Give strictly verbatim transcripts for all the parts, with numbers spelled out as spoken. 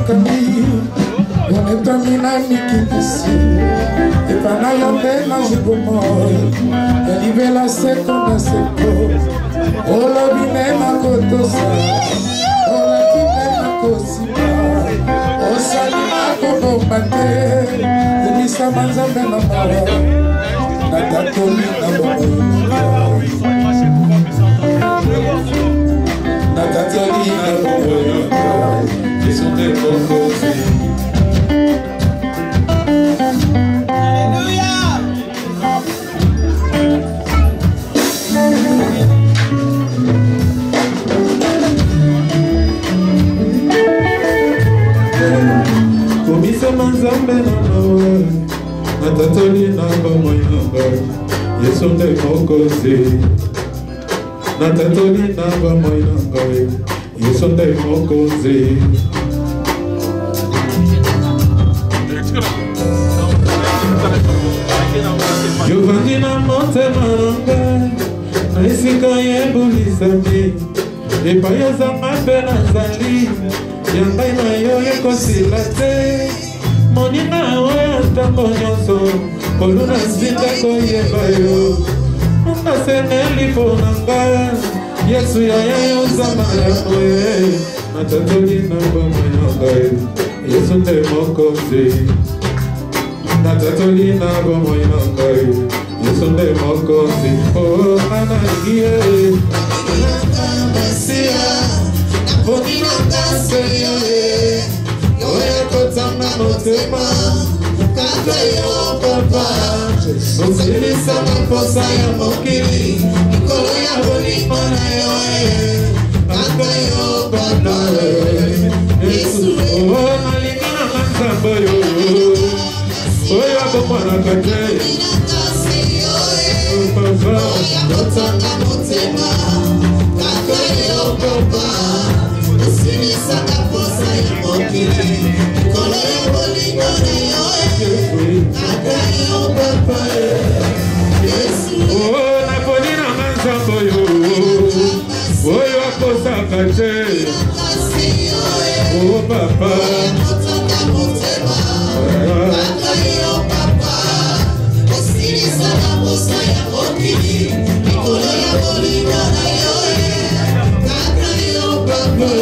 Nathalie, on est un minami qui ici. Et par là, on est là, je peux mourir. Et l'hiver, là, c'est qu'on a ses peaux. Oh, la vie, même à côté, ça. Oh, la vie, même à côté, oh, salima, qu'on va battre. Et ça, manza, ben, à mort. Natatoli, na bobo. Natatoli, na bobo. Ils sont des cocos. Komisa manzambe na mawe Natatoli na bamoyanga Yesu nde mokozi Natatoli na bamoyanga Yesu nde mokozi Yovandi na motema nanga Na isika yebulisami Epayo za mabe na zali Yangai na yo ekosila te Monina oya ntango nyonso Koluna zinda koyeba yo Naseneli po nanga Yesu ya ya yo zama ya oye Natatoli na bama yanga Yesu nde mokozi Natatoli na bama yanga Yesu nde mokozi Oh anagie Natamasiya Boni nanga seyoye Yoye kotama motema Kaka yo papa Osilisa maposa ya mokili Nikolo ya boni mana yoye Kaka yo papa Yesu Oh nalingina manzamba yo Oye akopana kate Papa Yoye kotama motema Kaka yo papa Osilisa maposa ya mokili Nikolo ya boni mana yoye Kaka yo papa Yesu Oh naponi na manzambo yo Oyo akosaka te Oh papa Kaka yo papa Osilisa maposa ya mokili Nikolo ya boni mana yoye Kaka yo papa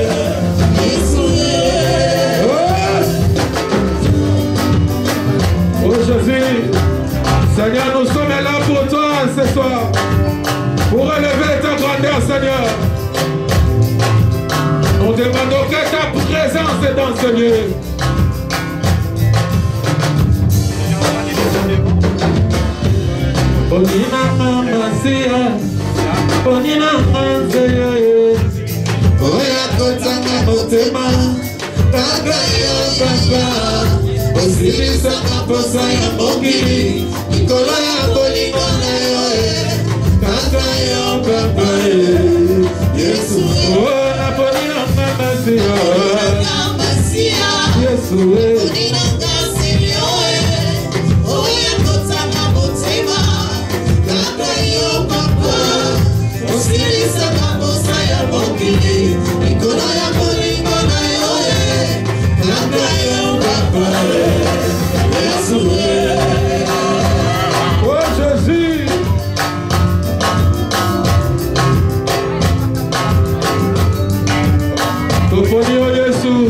Seigneur, nous sommes là pour toi ce soir, pour relever ta grandeur, Seigneur. Nous demandons que ta présence est dans ce lieu. Onina mamasia, onina manzeyo, oya kotanga motema, kaka yo papa. Osilisa maposa ya mokili Nikolo ya bolingo na yo Kaka yo papa Yesu Oh naponi na mamasia Yesu Naponi na ngasi yo Oya kotama motema Kaka yo papa Osilisa maposa ya mokili Nikolo ya bolingo na yo Kaka yo papa Oh Jésus Toponi o Yesu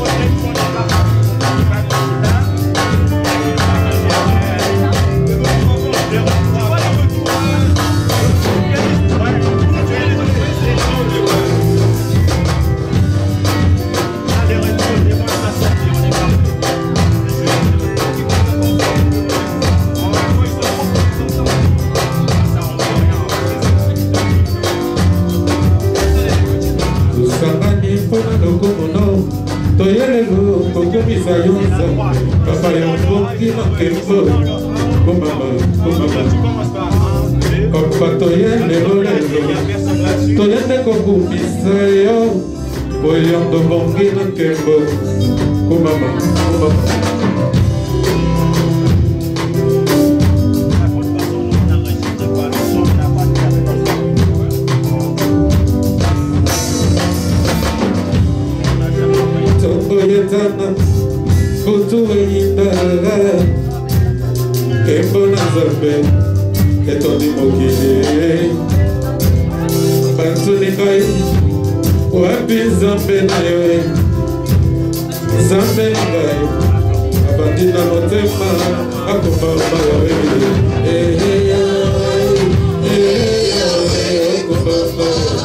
Toyelego, kokomisa yonza Papa yamboki na kembo Komama, komama Papa toyelego lelo Toyende kokomisa yo Poyondo bongi na kembo Komama, komama Zana, Kutu Indara, Kembo Nazambe, Etoni Mokile, Bantu Nikai, Wapi Zambe Nayoe, Zambe Nikai, Abandina Motema, Akumba Malawe, Eh, eh, eh, eh, Akumba Malawe.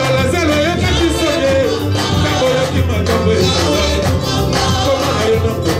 Come on,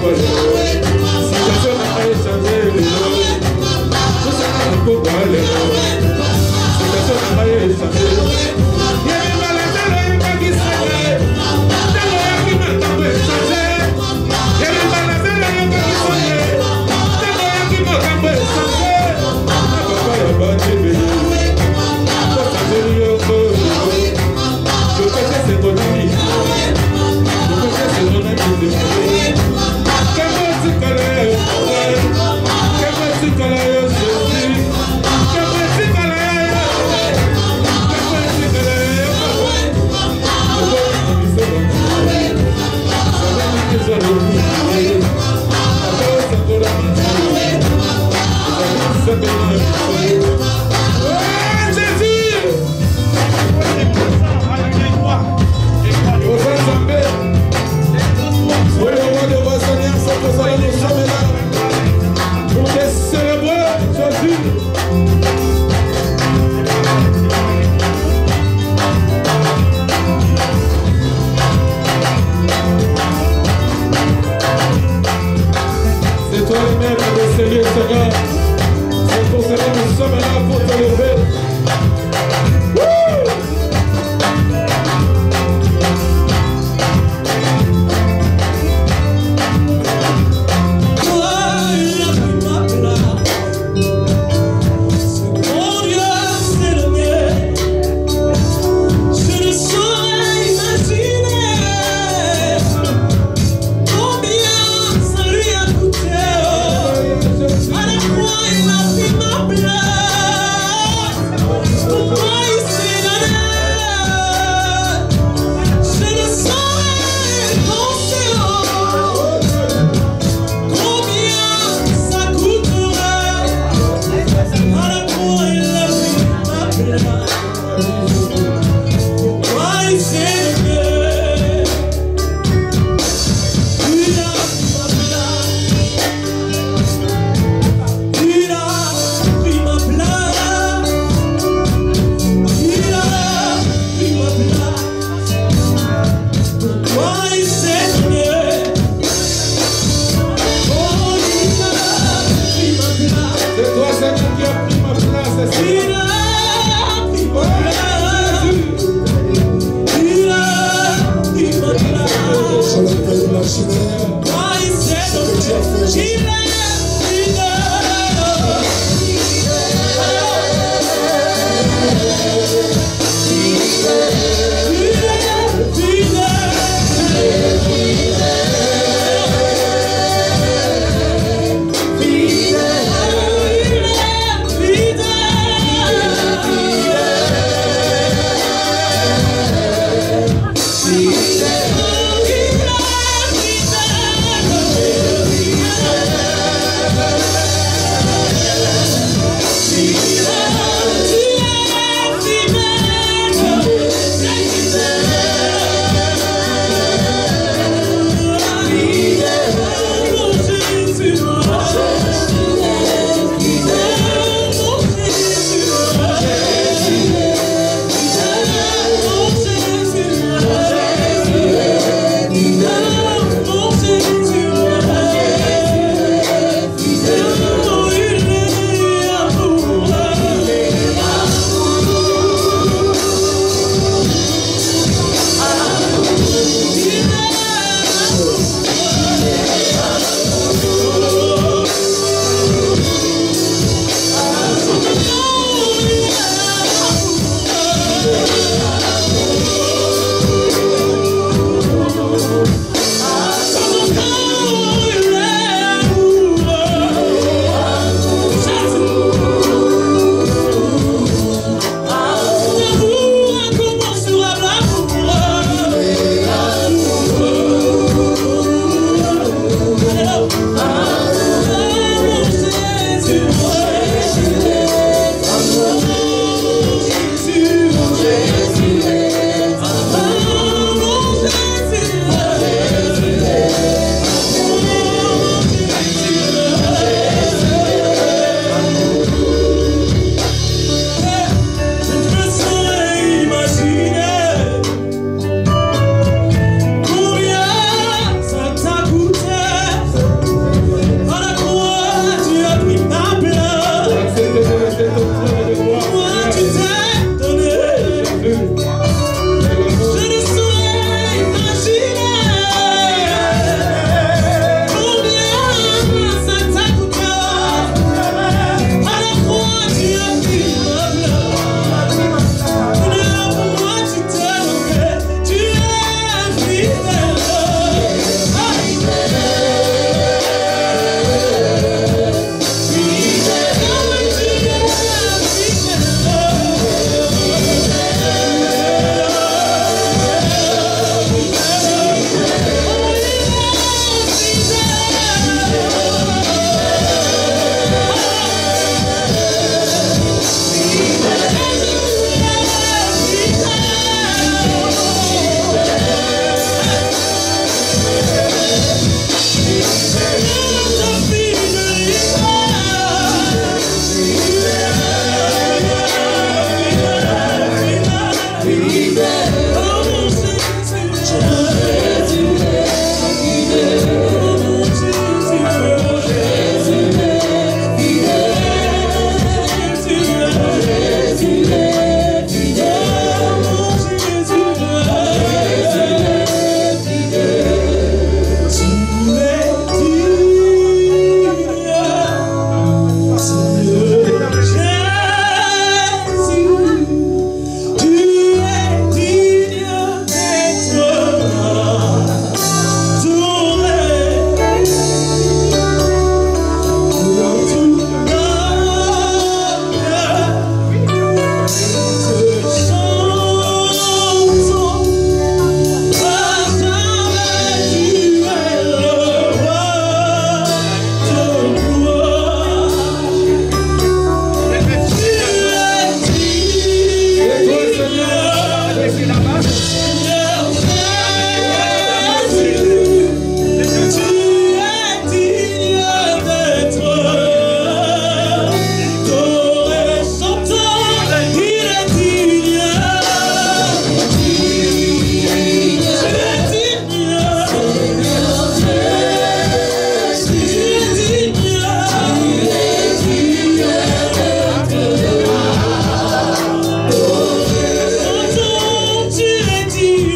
Tu es digne.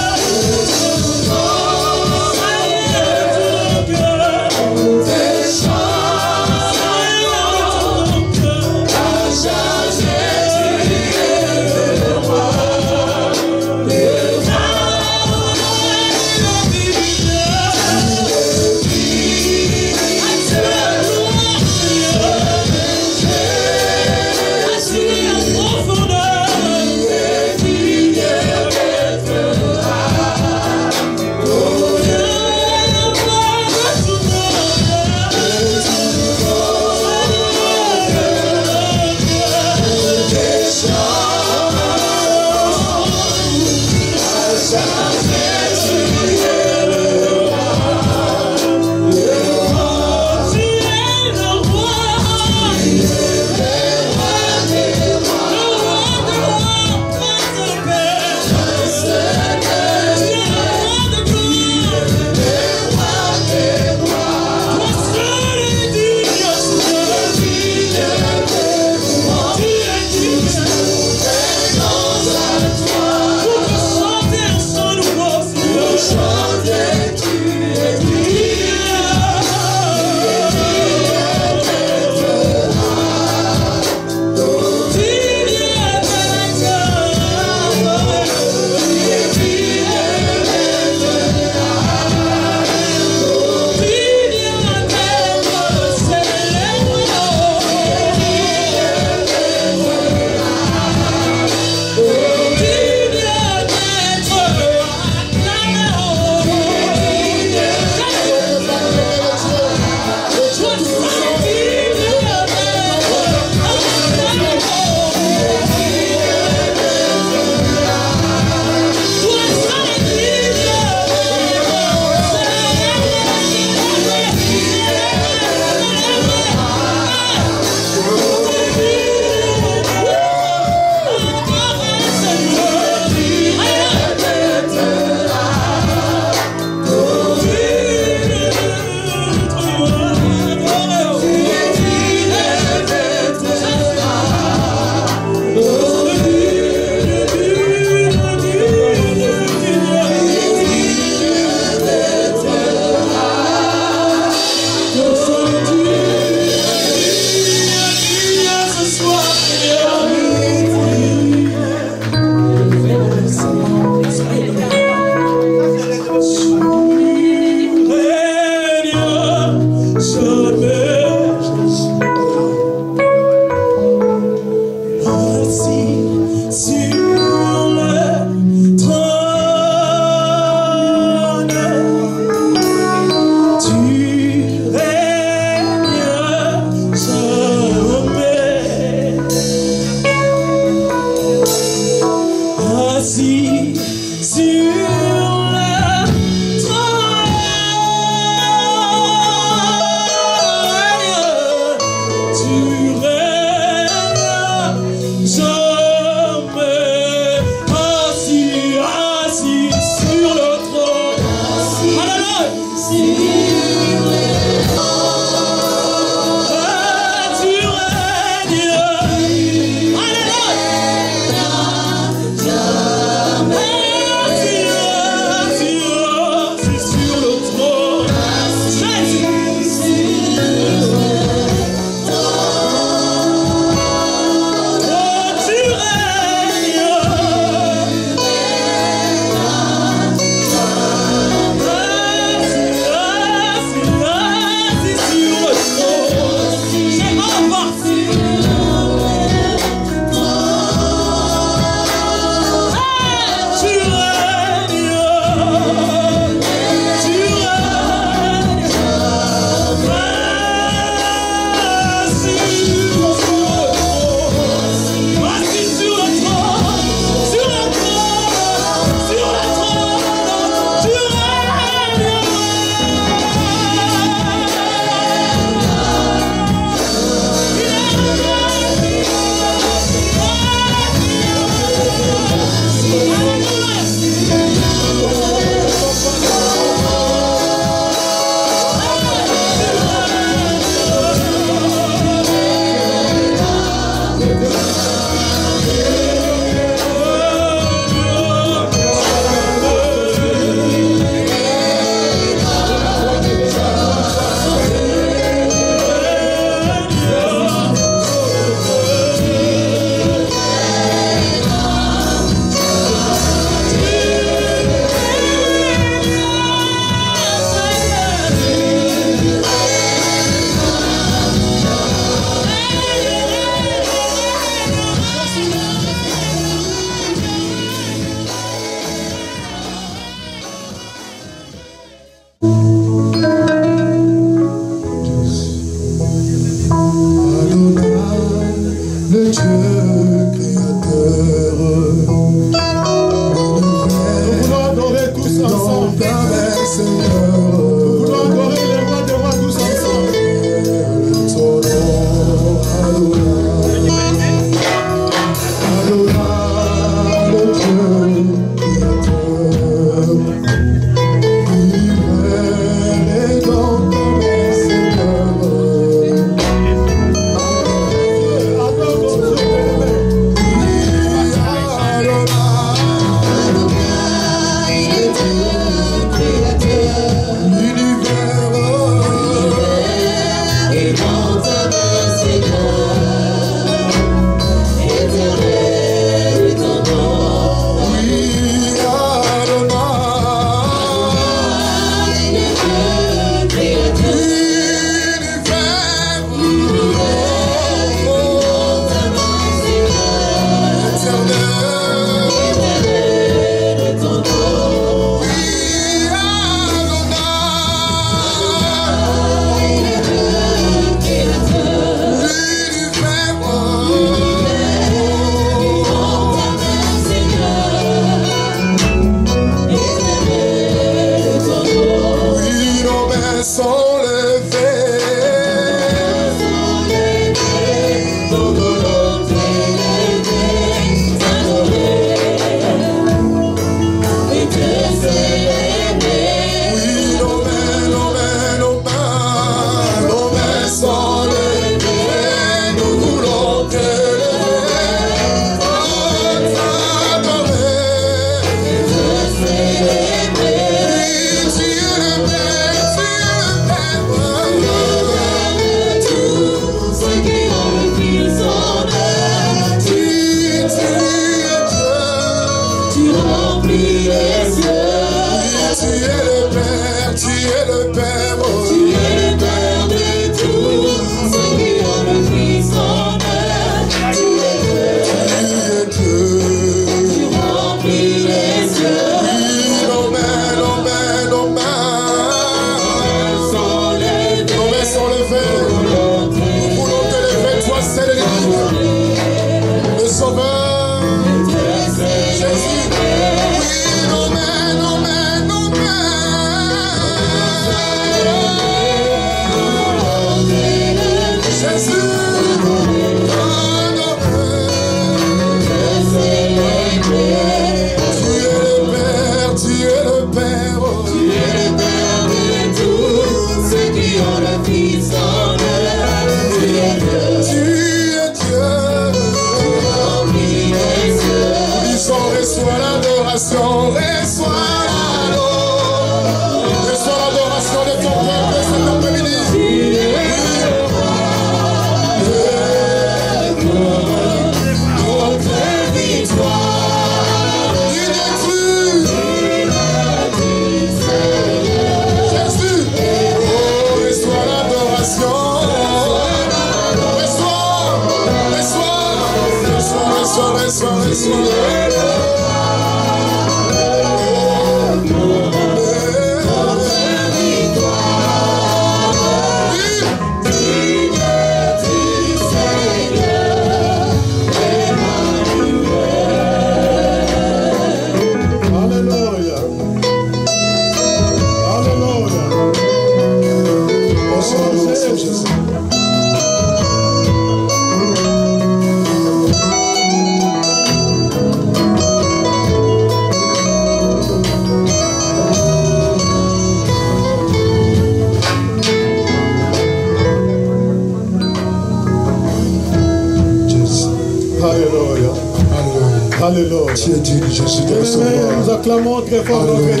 Alléluia. Tu es digne, Jésus, de recevoir. Nous acclamons très fort notre Dieu.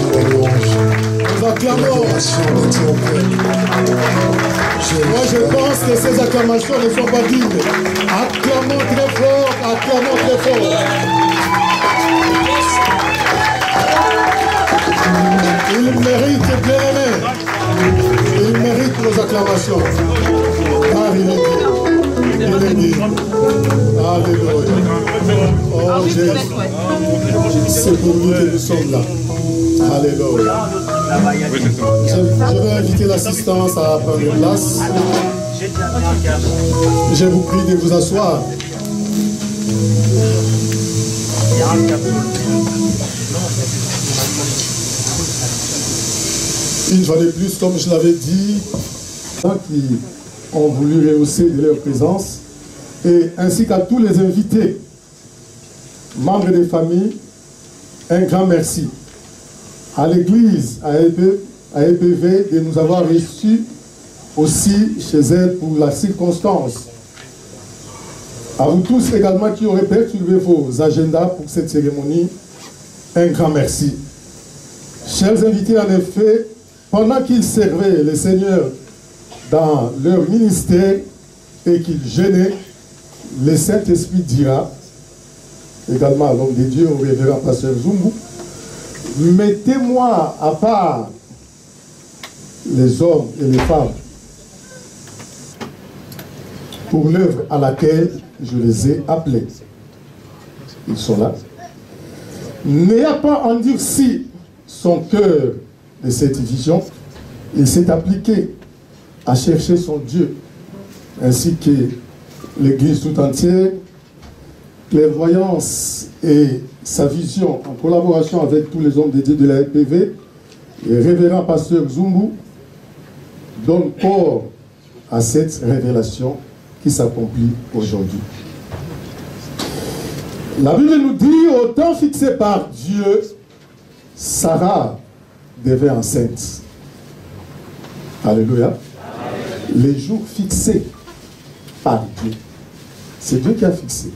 Nous acclamons. Moi, je pense que ces acclamations ne sont pas dignes. Acclamons très fort, acclamons très fort. Il mérite, bien aimé. Il mérite nos acclamations. Car il est dit. Il est dit. Alléluia. Oh Jésus. C'est pour lui que nous sommes là. Alléluia. Je, je vais inviter l'assistance à prendre place. Je vous prie de vous asseoir. Une fois de plus, comme je l'avais dit, qui ont voulu rehausser de leur présence, et ainsi qu'à tous les invités, membres des familles, un grand merci. À l'église, à E P V, de nous avoir reçus aussi chez elle pour la circonstance. À vous tous également qui aurez perturbé vos agendas pour cette cérémonie, un grand merci. Chers invités, en effet, pendant qu'ils servaient le Seigneur dans leur ministère et qu'ils jeûnaient, le Saint-Esprit dira, également à l'homme de Dieu, au révérend pasteur Zumbu, mettez-moi à part les hommes et les femmes pour l'œuvre à laquelle je les ai appelés. Ils sont là. N'ayant pas endurci son cœur de cette vision, il s'est appliqué à chercher son Dieu, ainsi que l'Église tout entière, clairvoyance et sa vision en collaboration avec tous les hommes de Dieu de la R P V, et révérend pasteur Zumbu donne corps à cette révélation qui s'accomplit aujourd'hui. La Bible nous dit, au temps fixé par Dieu, Sarah devait enceinte. Alléluia. Les jours fixés par Dieu. C'est Dieu qui a fixé.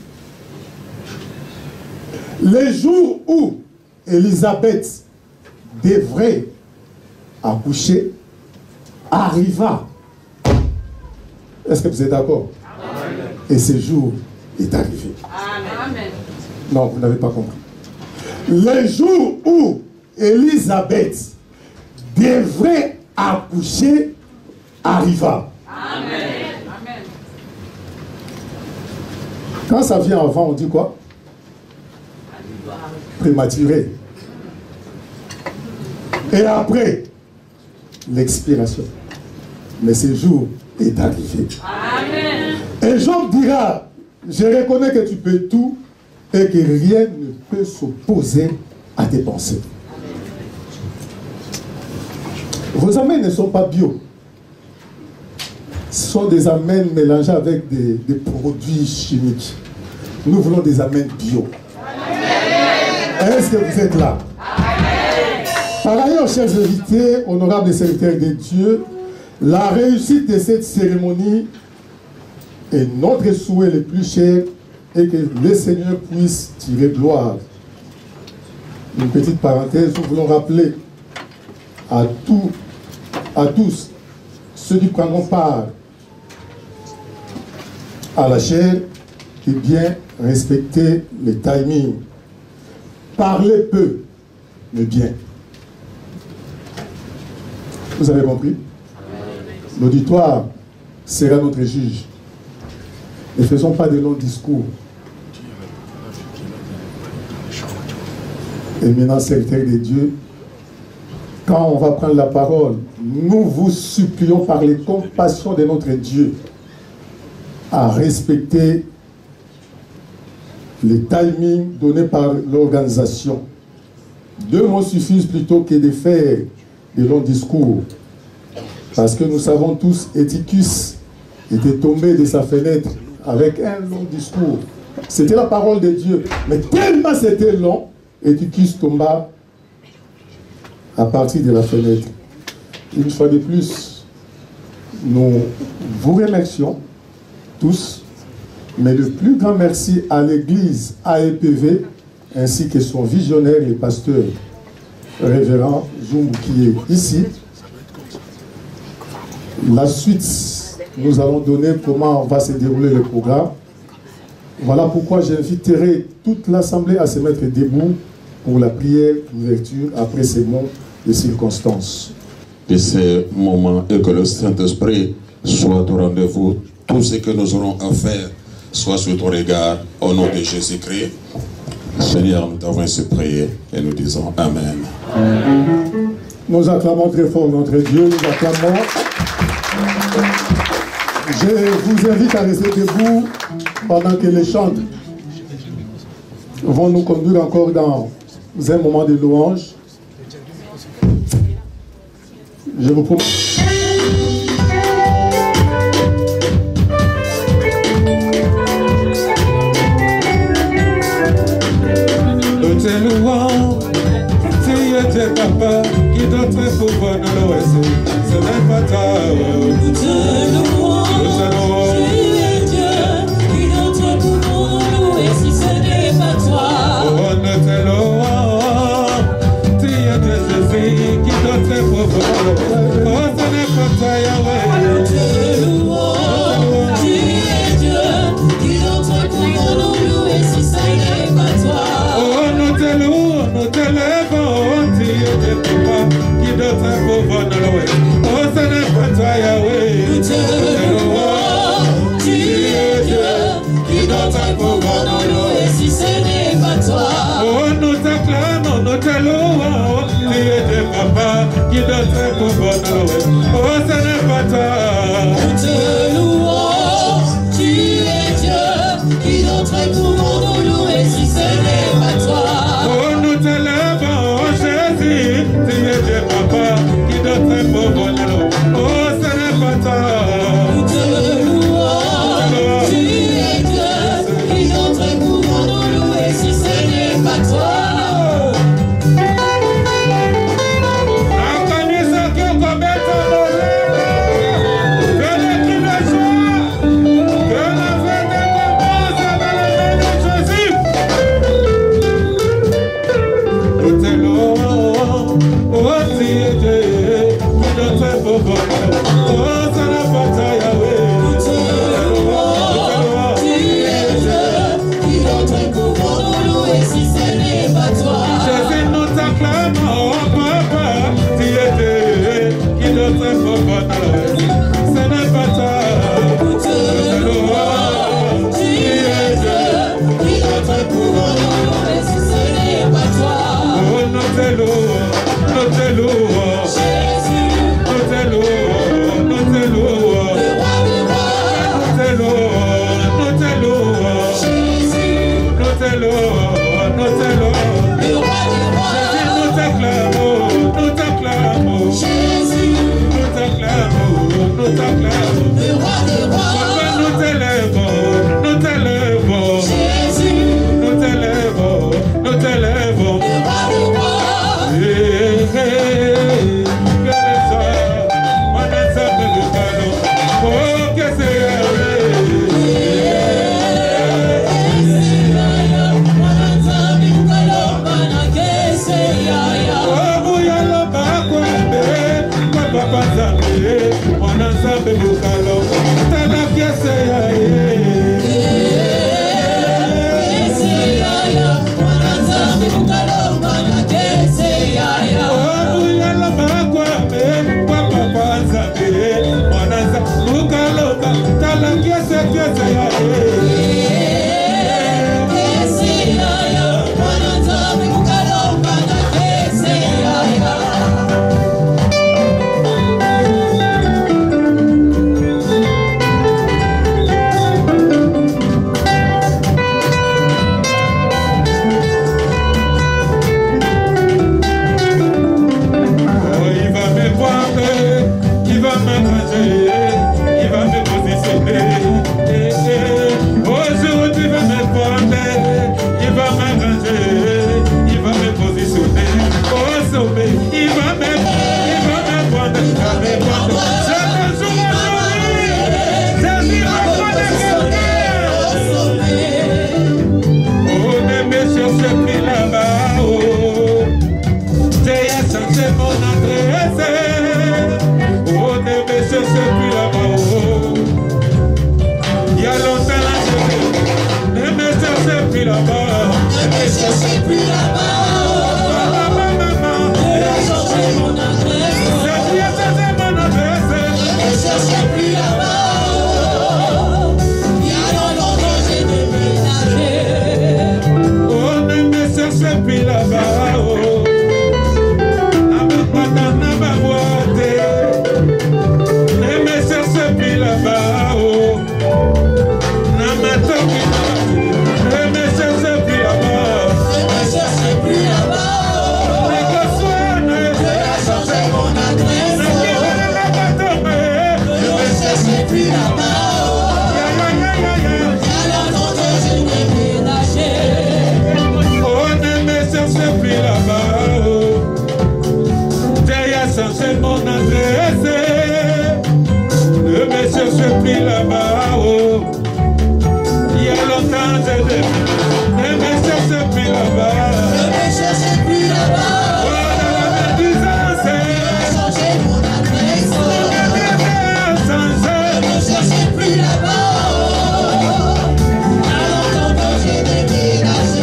Les jours où Élisabeth devrait accoucher arriva. Est-ce que vous êtes d'accord? Et ce jour est arrivé. Amen. Non, vous n'avez pas compris. Les jours où Élisabeth devrait accoucher arriva. Amen. Quand ça vient avant, on dit quoi? Prématuré. Et après, l'expiration. Mais ce jour est arrivé. Amen. Et Job dira, je reconnais que tu peux tout et que rien ne peut s'opposer à tes pensées. Vos amens ne sont pas bio. Ce sont des amens mélangés avec des, des produits chimiques. Nous voulons des amens bio. Est-ce que vous êtes là? Amen. Par ailleurs, chers invités, honorables serviteurs de Dieu, la réussite de cette cérémonie est notre souhait le plus cher et que le Seigneur puisse tirer gloire. Une petite parenthèse, nous voulons rappeler à, tout, à tous ceux qui prendront part à la chaire et bien respecter le timing. Parlez peu, mais bien. Vous avez compris? L'auditoire sera notre juge. Ne faisons pas de longs discours. Éminent serviteur de Dieu, quand on va prendre la parole, nous vous supplions par les compassions de notre Dieu à respecter les timings donnés par l'organisation. Deux mots suffisent plutôt que de faire de longs discours. Parce que nous savons tous, Éticus était tombé de sa fenêtre avec un long discours. C'était la parole de Dieu. Mais tellement c'était long, Éticus tomba à partir de la fenêtre. Une fois de plus, nous vous remercions tous. Mais le plus grand merci à l'église A E P V ainsi que son visionnaire, le pasteur révérend Zumbu qui est ici. La suite, nous allons donner comment va se dérouler le programme. Voilà pourquoi j'inviterai toute l'assemblée à se mettre debout pour la prière d'ouverture après ces mots de circonstance. De ces moments et que le Saint-Esprit soit au rendez-vous. Tout ce que nous aurons à faire soit sous ton regard, au nom de Jésus-Christ. Seigneur, nous t'avons ainsi prié et nous disons Amen. Nous acclamons très fort notre Dieu, nous acclamons. Je vous invite à rester debout pendant que les chants vont nous conduire encore dans un moment de louange. Je vous promets. Nous te louons, tu es papa, qui d'autre pouvoir dans l'Ouest, ce n'est pas ta. Nous te louons, tu es Dieu, qui d'autre pouvoir dans l'Ouest, si ce n'est pas toi. Oh, nous te louons, tu es Dieu Jésus, qui d'autre pouvoir, oh, ce n'est pas toi Yahweh. Nous te louons, tu es Dieu, qui d'autre pouvoir dans l'Ouest, si ce n'est pas toi. Oh, nous te louons, nous te lèvons, tu es Dieu papa, qui d'autre pouvoir dans l'Ouest, oh, ce n'est pas toi Yahweh. Nous te louons, tu es Dieu, qui d'autre pouvoir dans l'Ouest, si ce n'est pas toi. Oh, nous t'acclamons, nous te louons, tu es Dieu papa, qui d'autre pouvoir dans l'Ouest, oh, ce n'est pas toi. Nous te louons, tu es Dieu, qui d'autre pouvoir dans l'Ouest, si ce n'est pas toi. Oh, nous te lèvons, Jésus, tu es Dieu papa, qui d'autre pouvoir dans l'Ouest, oh, ce n'est pas toi. Nous te louons, tu es Dieu, qui d'autre pouvoir dans l'Ouest, si ce n'est pas toi. Ne me cherche plus là-bas. Ne me cherchez plus là-bas. Ne me cherchez plus là-bas. Ne me cherchez plus là-bas. À longtemps que j'ai déménagé.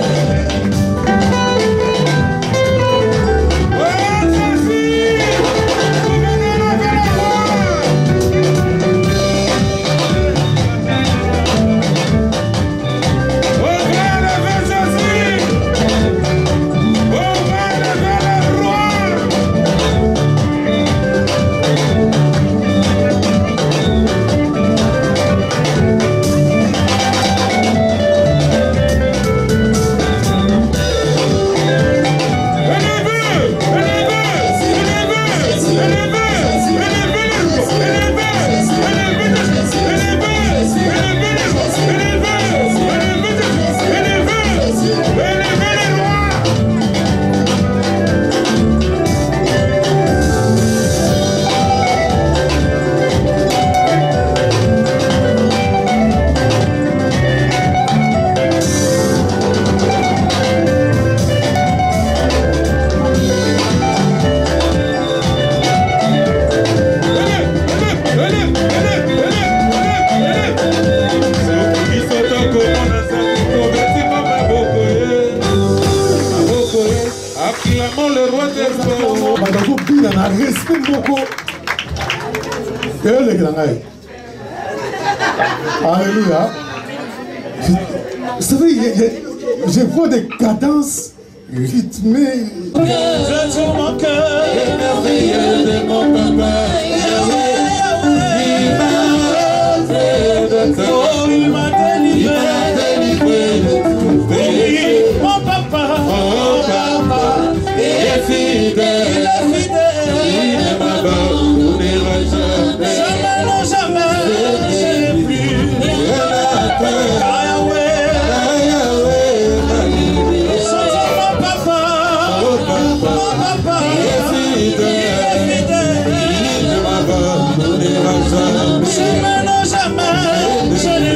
Alléluia. Vous savez, je vois des cadences rythmées. Je sur mon cœur, merveilleux de mon papa. Il m'a fait de toi, il m'a délivré de tout pays. Mon papa, mon papa, est fidèle, il ne m'abandonnera jamais. Jamais, non jamais, je n'ai plus rien à faire. Jamais, non jamais, je n'ai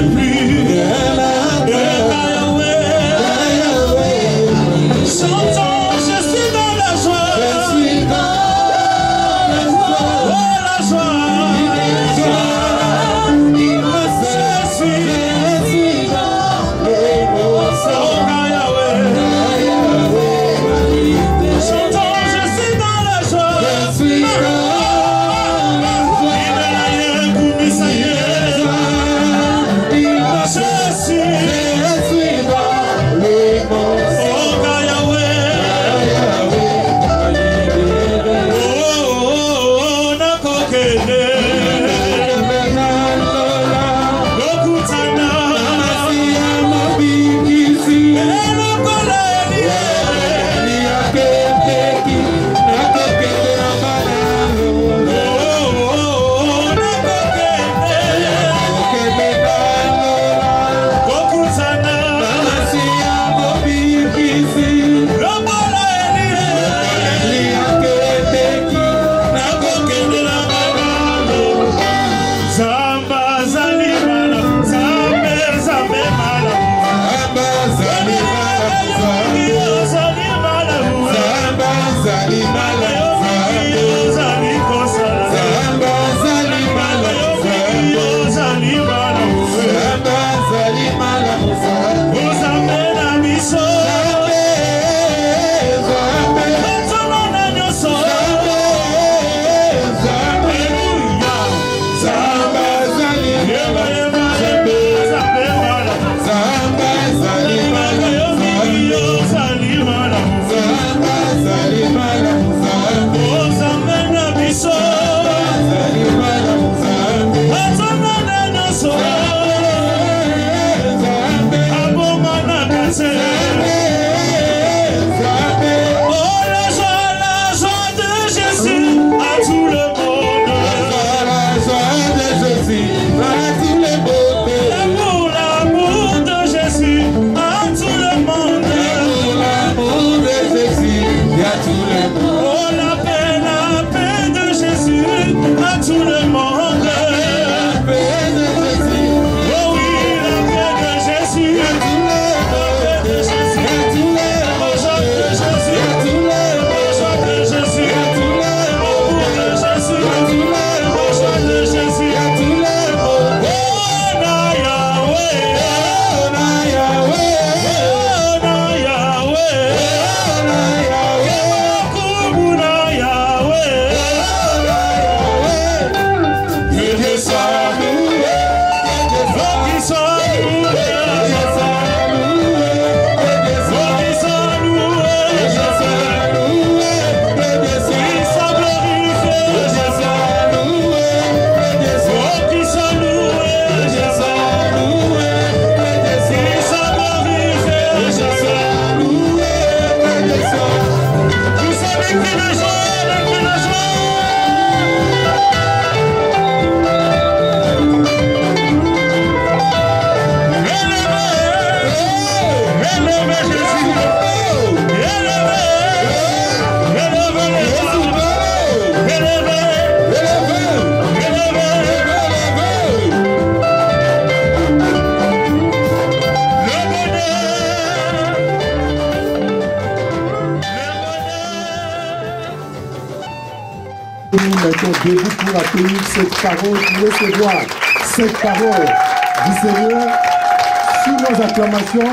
Nous mettons debout pour accueillir cette parole, pour recevoir cette parole du Seigneur sur nos acclamations.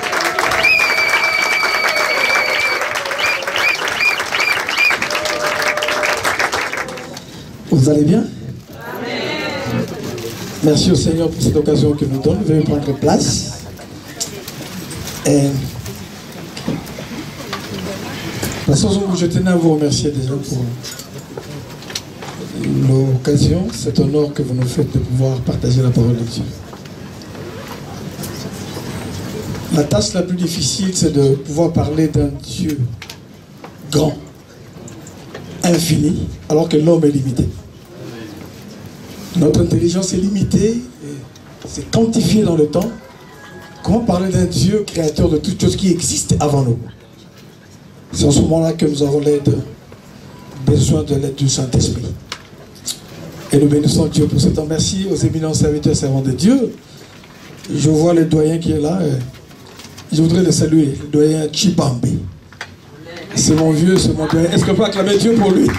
Vous allez bien? Amen. Merci au Seigneur pour cette occasion qu'il nous donne. Veuillez prendre place. Et de toute façon, je tenais à vous remercier déjà pour l'occasion, cet honneur que vous nous faites de pouvoir partager la parole de Dieu. La tâche la plus difficile, c'est de pouvoir parler d'un Dieu grand, infini, alors que l'homme est limité. Notre intelligence est limitée, c'est quantifié dans le temps. Comment parler d'un Dieu créateur de toutes choses qui existent avant nous? C'est en ce moment-là que nous avons l'aide, besoin de l'aide du Saint-Esprit. Et nous bénissons Dieu pour ce temps. Merci aux éminents serviteurs et servants de Dieu. Je vois le doyen qui est là. Je voudrais le saluer, le doyen Chibambe. C'est mon vieux, c'est mon doyen. Est-ce qu'on peut acclamer Dieu pour lui?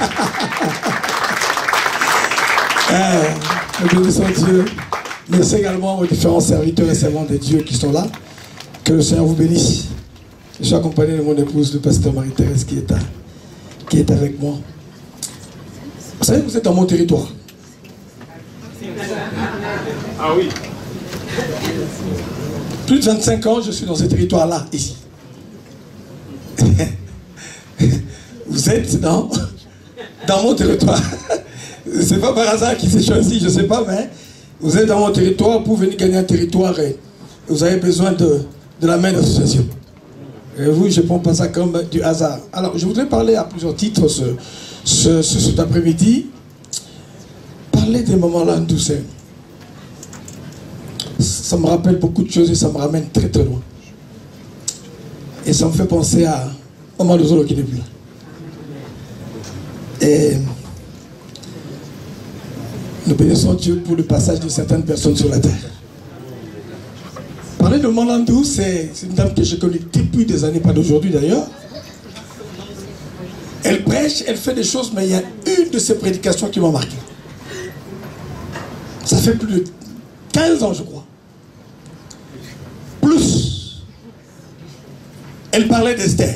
euh, Nous bénissons Dieu. Merci également aux différents serviteurs et servants de Dieu qui sont là. Que le Seigneur vous bénisse. Je suis accompagné de mon épouse, le pasteur Marie-Thérèse, qui est, à, qui est avec moi. Vous savez que vous êtes dans mon territoire. Ah oui. Plus de vingt-cinq ans, je suis dans ce territoire-là, ici. Vous êtes dans, dans mon territoire. C'est pas par hasard qu'il s'est choisi, je ne sais pas, mais vous êtes dans mon territoire pour venir gagner un territoire et vous avez besoin de, de la main d'association. Et vous, je ne prends pas ça comme du hasard. Alors, je voudrais parler à plusieurs titres ce, ce, ce, cet après-midi. Parler des moments là douce. Ça me rappelle beaucoup de choses et ça me ramène très très loin. Et ça me fait penser à Omar Lozolo qui n'est plus là. Et nous bénissons Dieu pour le passage de certaines personnes sur la terre. Parler de Molandou, c'est une dame que je connais depuis des années, pas d'aujourd'hui d'ailleurs. Elle prêche, elle fait des choses, mais il y a une de ses prédications qui m'a marqué. Ça fait plus de quinze ans, je crois. Plus. Elle parlait d'Esther.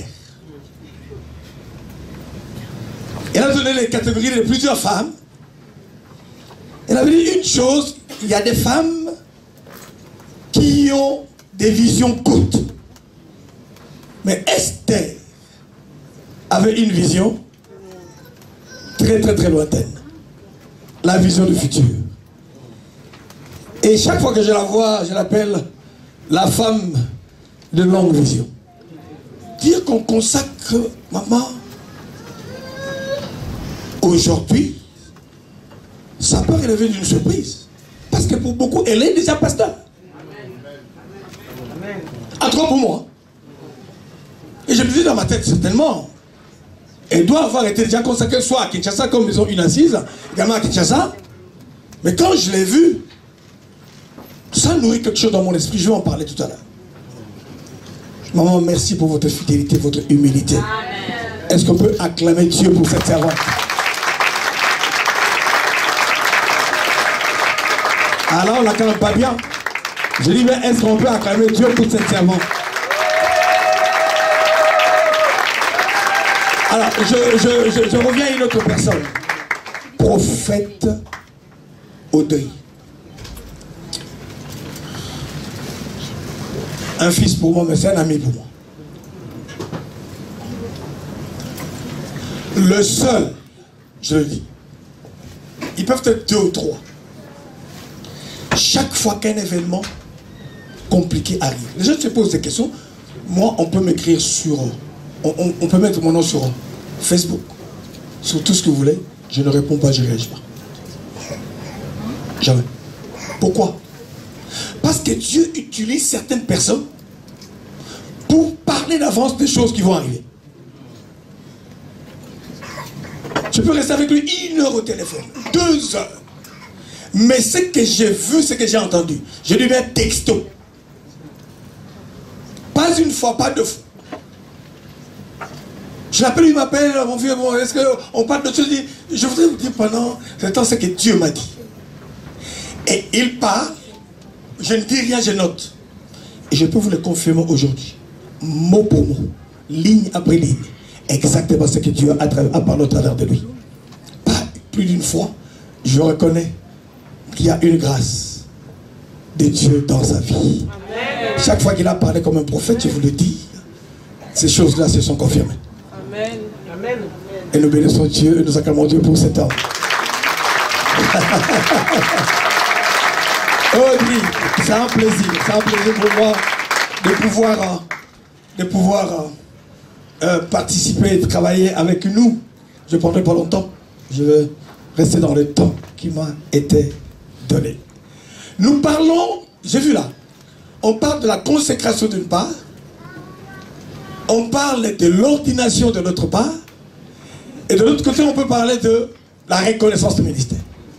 Elle a donné les catégories de plusieurs femmes. Elle avait dit une chose, il y a des femmes qui ont des visions courtes. Mais Esther avait une vision très très très lointaine. La vision du futur. Et chaque fois que je la vois, je l'appelle la femme de longue vision. Dire qu'on consacre maman aujourd'hui, ça peut relever d'une surprise. Parce que pour beaucoup, elle est déjà pasteur. À trois pour moi. Et je me dis dans ma tête, certainement, elle doit avoir été déjà consacrée soit à Kinshasa, comme ils ont une assise, également à Kinshasa. Mais quand je l'ai vue, ça nourrit quelque chose dans mon esprit. Je vais en parler tout à l'heure. Maman, merci pour votre fidélité, votre humilité. Est-ce qu'on peut acclamer Dieu pour cette servante? Alors, on l'acclame pas bien. Je dis, mais est-ce qu'on peut acclamer Dieu pour cette servante? Alors, je, je, je, je reviens à une autre personne. Prophète Audrey. Un fils pour moi, mais c'est un ami pour moi. Le seul, je le dis, ils peuvent être deux ou trois. Chaque fois qu'un événement compliqué arrive, les gens se posent des questions. Moi, on peut m'écrire sur, on, on, on peut mettre mon nom sur Facebook, sur tout ce que vous voulez. Je ne réponds pas, je ne réagis pas. Jamais. Pourquoi? Parce que Dieu utilise certaines personnes pour parler d'avance des choses qui vont arriver. Je peux rester avec lui une heure au téléphone, deux heures. Mais ce que j'ai vu, ce que j'ai entendu, je lui mets un texto. Pas une fois, pas deux fois. Je l'appelle, il m'appelle, mon vieux, bon, est-ce qu'on parle de choses? Je voudrais vous dire pendant ce temps ce que Dieu m'a dit. Et il part, je ne dis rien, je note. Et je peux vous le confirmer aujourd'hui, mot pour mot, ligne après ligne, exactement ce que Dieu a, a parlé au travers de lui. Pas plus d'une fois, je reconnais qu'il y a une grâce de Dieu dans sa vie. Amen. Chaque fois qu'il a parlé comme un prophète, je vous le dis, ces choses-là se sont confirmées. Amen. Amen. Et nous bénissons Dieu et nous acclamons Dieu pour cet homme. Audrey, c'est un plaisir, c'est un plaisir pour moi de pouvoir, euh, de pouvoir euh, euh, participer et travailler avec nous. Je ne prendrai pas longtemps, je vais rester dans le temps qui m'a été donné. Nous parlons, j'ai vu là, on parle de la consécration d'une part, on parle de l'ordination de l'autre part, et de l'autre côté on peut parler de la reconnaissance du ministère.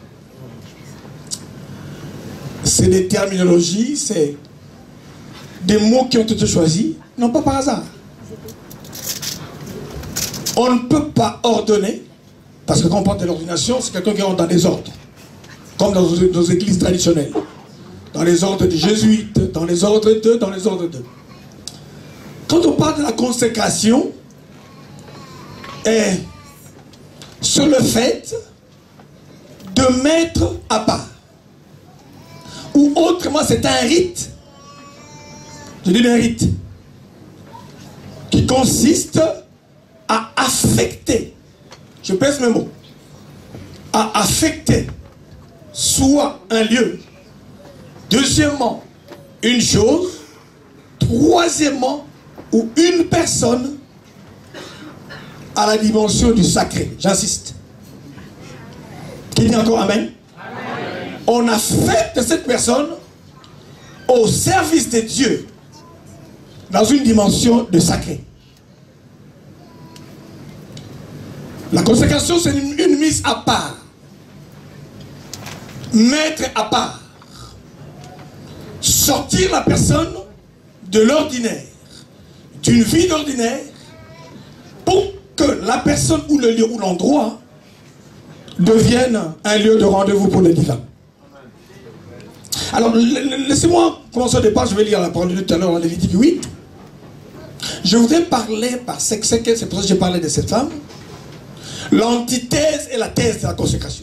C'est des terminologies, c'est des mots qui ont été choisis, non pas par hasard. On ne peut pas ordonner, parce que quand on parle de l'ordination, c'est quelqu'un qui rentre dans des ordres, comme dans nos, nos églises traditionnelles, dans les ordres des jésuites, dans les ordres de, dans les ordres de. Quand on parle de la consécration, c'est le fait de mettre à part. Ou autrement, c'est un rite. Je dis un rite qui consiste à affecter, je pèse mes mots, à affecter soit un lieu, deuxièmement, une chose, troisièmement, ou une personne à la dimension du sacré. J'insiste. Qui dit encore amen? Amen. On affecte cette personne au service de Dieu dans une dimension de sacré. La consécration, c'est une, une mise à part. Mettre à part. Sortir la personne de l'ordinaire, d'une vie d'ordinaire, pour que la personne ou le lieu ou l'endroit devienne un lieu de rendez-vous pour le divin. Alors, laissez-moi commencer au départ, je vais lire la parole de Dieu tout à l'heure dans Lévitique huit. Je voudrais parler, parce que c'est pour ça que j'ai parlé de cette femme, l'antithèse et la thèse de la consécration.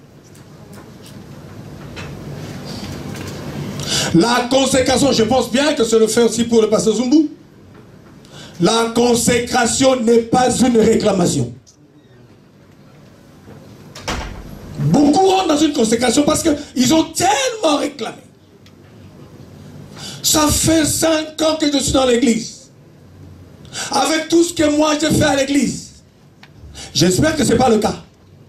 La consécration, je pense bien que c'est le fait aussi pour le pasteur Zumbu. La consécration n'est pas une réclamation. Beaucoup rentrent dans une consécration parce qu'ils ont tellement réclamé. Ça fait cinq ans que je suis dans l'église. Avec tout ce que moi j'ai fait à l'église. J'espère que ce n'est pas le cas.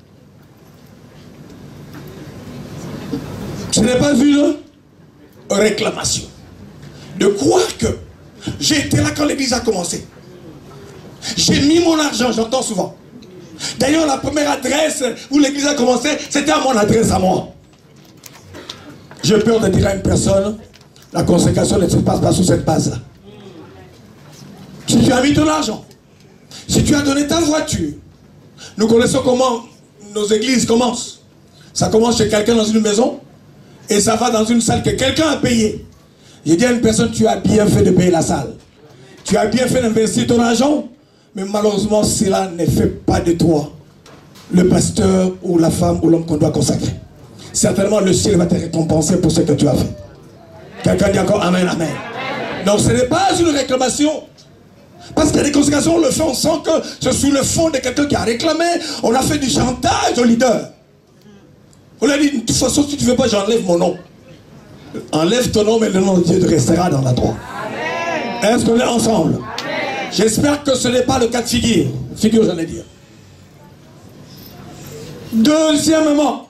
Ce n'est pas une réclamation. De croire que j'ai été là quand l'église a commencé. J'ai mis mon argent, j'entends souvent. D'ailleurs, la première adresse où l'église a commencé, c'était à mon adresse à moi. J'ai peur de dire à une personne, la consécration ne se passe pas sous cette base-là. Si tu as mis ton argent, si tu as donné ta voiture, nous connaissons comment nos églises commencent. Ça commence chez quelqu'un dans une maison, et ça va dans une salle que quelqu'un a payée. Je dis à une personne, tu as bien fait de payer la salle. Tu as bien fait d'investir ton argent, mais malheureusement, cela ne fait pas de toi le pasteur ou la femme ou l'homme qu'on doit consacrer. Certainement, le ciel va te récompenser pour ce que tu as fait. Quelqu'un dit encore amen, amen. Donc, ce n'est pas une réclamation. Parce qu'il y a des conséquences, on le fait, on sent que c'est sous le fond de quelqu'un qui a réclamé. On a fait du chantage au leader. On lui a dit, de toute façon, si tu ne veux pas, j'enlève mon nom. Enlève ton nom et le nom de Dieu restera dans la droite. Est-ce qu'on est ensemble? J'espère que ce n'est pas le cas de figure. Figure, j'allais dire. Deuxièmement,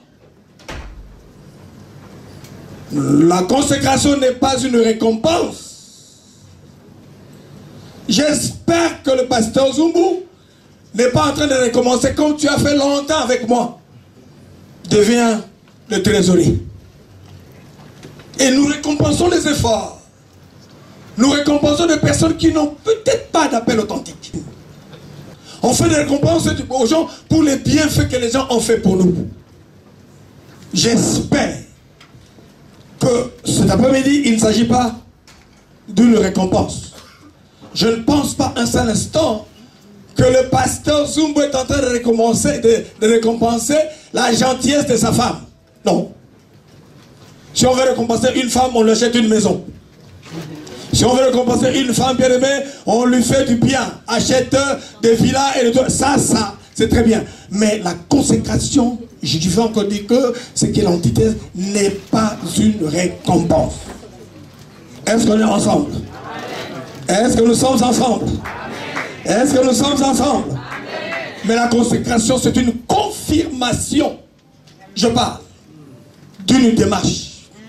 la consécration n'est pas une récompense. J'espère que le pasteur Zumbu n'est pas en train de recommencer comme tu as fait longtemps avec moi. Deviens le trésorier. Et nous récompensons les efforts. Nous récompensons des personnes qui n'ont peut-être pas d'appel authentique. On fait des récompenses aux gens pour les bienfaits que les gens ont fait pour nous. J'espère que cet après-midi, il ne s'agit pas d'une récompense. Je ne pense pas un seul instant que le pasteur Zumbu est en train de récompenser, de, de récompenser la gentillesse de sa femme. Non. Si on veut récompenser une femme, on lui achète une maison. Si on veut récompenser une femme bien aimée, on lui fait du bien. Achète des villas et des... Ça, ça, c'est très bien. Mais la consécration, je vais encore dire que ce qui est l'antithèse n'est pas une récompense. Est-ce qu'on est ensemble? Est-ce que nous sommes ensemble? Est-ce que nous sommes ensemble? Mais la consécration, c'est une confirmation. Je parle d'une démarche.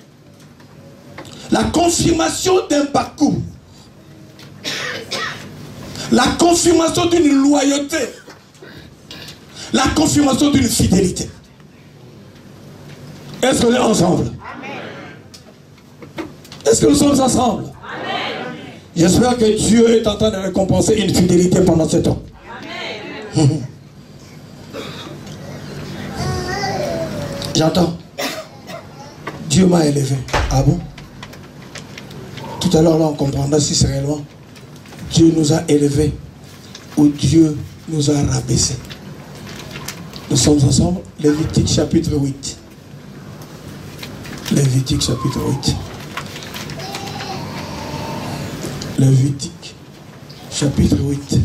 La confirmation d'un parcours. La confirmation d'une loyauté. La confirmation d'une fidélité. Est-ce qu'on est ensemble? Est-ce que nous sommes ensemble? J'espère que Dieu est en train de récompenser une fidélité pendant ce temps. J'entends. Dieu m'a élevé. Ah bon? Tout à l'heure, là, on comprendra si c'est réellement Dieu nous a élevés ou Dieu nous a rabaissés. Nous sommes ensemble. Lévitique chapitre huit. Lévitique chapitre huit. Lévitique chapitre huit.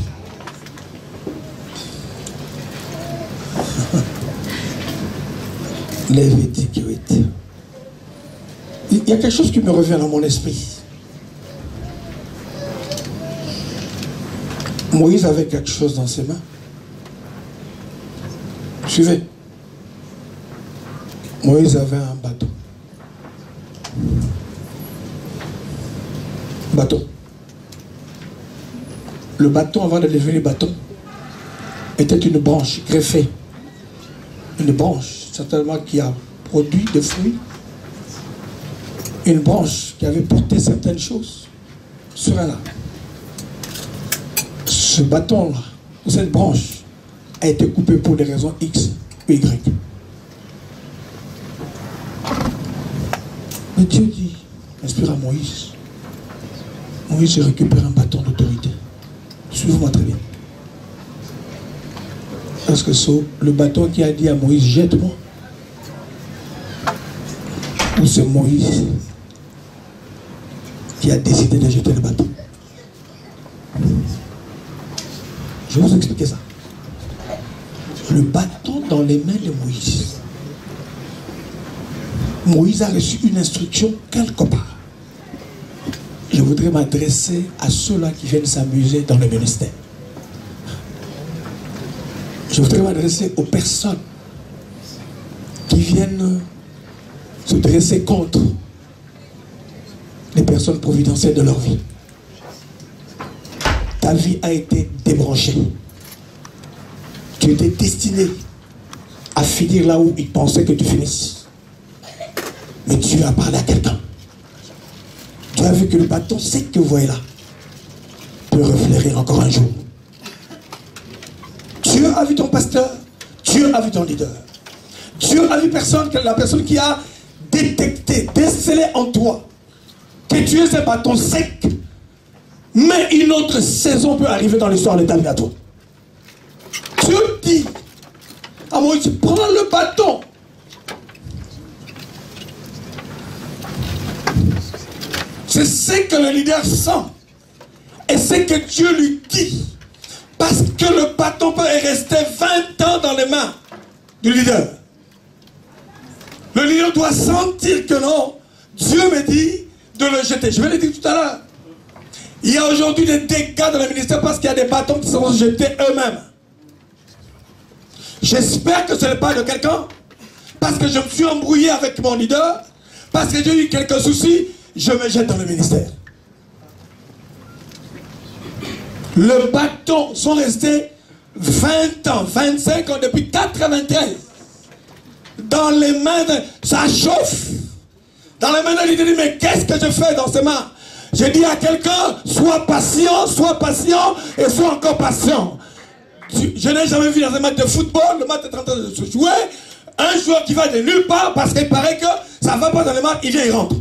Lévitique huit. Il y a quelque chose qui me revient dans mon esprit. Moïse avait quelque chose dans ses mains. Suivez. Moïse avait un bâton. Bâton. Le bâton, avant de devenir bâton, était une branche greffée. Une branche, certainement, qui a produit des fruits. Une branche qui avait porté certaines choses sur un arbre. Ce bâton-là, ou cette branche, a été coupée pour des raisons X ou Y. Mais Dieu dit, inspire à Moïse. Moïse récupère un bâton d'autorité. Suivez-moi très bien. Parce que c'est le bâton qui a dit à Moïse, jette-moi. Ou c'est Moïse qui a décidé de jeter le bâton. Je vais vous expliquer ça. Le bâton dans les mains de Moïse. Moïse a reçu une instruction quelque part. Je voudrais m'adresser à ceux-là qui viennent s'amuser dans le ministère. Je voudrais m'adresser aux personnes qui viennent se dresser contre les personnes providentielles de leur vie. Ta vie a été débranchée. Tu étais destiné à finir là où il pensait que tu finisses. Mais Dieu a parlé à quelqu'un. Tu as vu que le bâton, c'est que vous voyez là, peut refléter encore un jour. Dieu a vu ton pasteur, Dieu a vu ton leader. Dieu a vu personne, la personne qui a détecté, décelé en toi que tu es un bâton sec. Mais une autre saison peut arriver dans l'histoire de ta vie à toi. Dieu dit à Moïse, prends le bâton. C'est ce que le leader sent. Et c'est que Dieu lui dit. Parce que le bâton peut rester vingt ans dans les mains du leader. Le leader doit sentir que non, Dieu me dit de le jeter. Je vais le dire tout à l'heure. Il y a aujourd'hui des dégâts dans le ministère parce qu'il y a des bâtons qui seront jetés eux-mêmes. J'espère que ce n'est pas de quelqu'un. Parce que je me suis embrouillé avec mon leader. Parce que j'ai eu quelques soucis. Je me jette dans le ministère. Le bâton sont restés vingt ans, vingt-cinq ans, depuis quatre-vingt-treize. Dans les mains de... Ça chauffe. Dans les mains de l'idée, mais qu'est-ce que je fais dans ces mains? Je dis à quelqu'un, sois patient, sois patient et sois encore patient. Je n'ai jamais vu dans un match de football, le match est en train de se jouer, un joueur qui va de nulle part parce qu'il paraît que ça ne va pas dans les matchs, il vient, il rentre.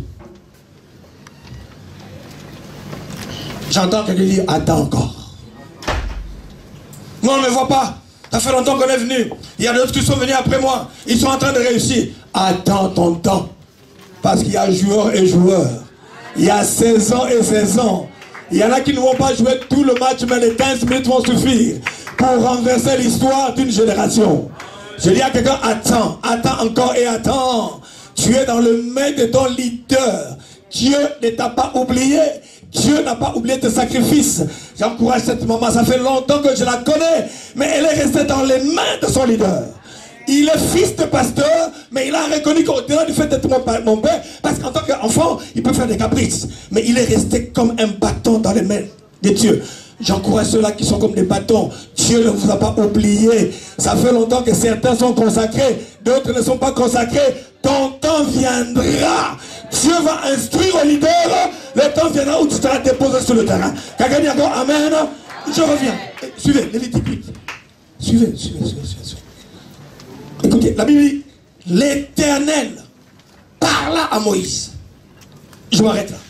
J'entends quelqu'un dire, attends encore. Moi, on ne me voit pas. Ça fait longtemps qu'on est venu. Il y a d'autres qui sont venus après moi. Ils sont en train de réussir. Attends ton temps. Parce qu'il y a joueurs et joueurs. Il y a seize ans et seize ans. Il y en a qui ne vont pas jouer tout le match, mais les quinze minutes vont suffire pour renverser l'histoire d'une génération. Je dis à quelqu'un, attends, attends encore et attends. Tu es dans le main de ton leader. Dieu ne t'a pas oublié. Dieu n'a pas oublié tes sacrifices. J'encourage cette maman, ça fait longtemps que je la connais, mais elle est restée dans les mains de son leader. Il est fils de pasteur, mais il a reconnu qu'au-delà du fait d'être mon père, parce qu'en tant qu'enfant, il peut faire des caprices, mais il est resté comme un bâton dans les mains de Dieu. J'encourage ceux-là qui sont comme des bâtons. Dieu ne vous a pas oublié. Ça fait longtemps que certains sont consacrés, d'autres ne sont pas consacrés. Ton temps viendra. Dieu va instruire au leader. Le temps viendra où tu seras déposé sur le terrain. Quelqu'un dit encore amen. Je reviens. Suivez, Lévitique huit. Suivez, suivez, suivez, suivez. Écoutez, la Bible dit, l'Éternel parla à Moïse. Je m'arrête là.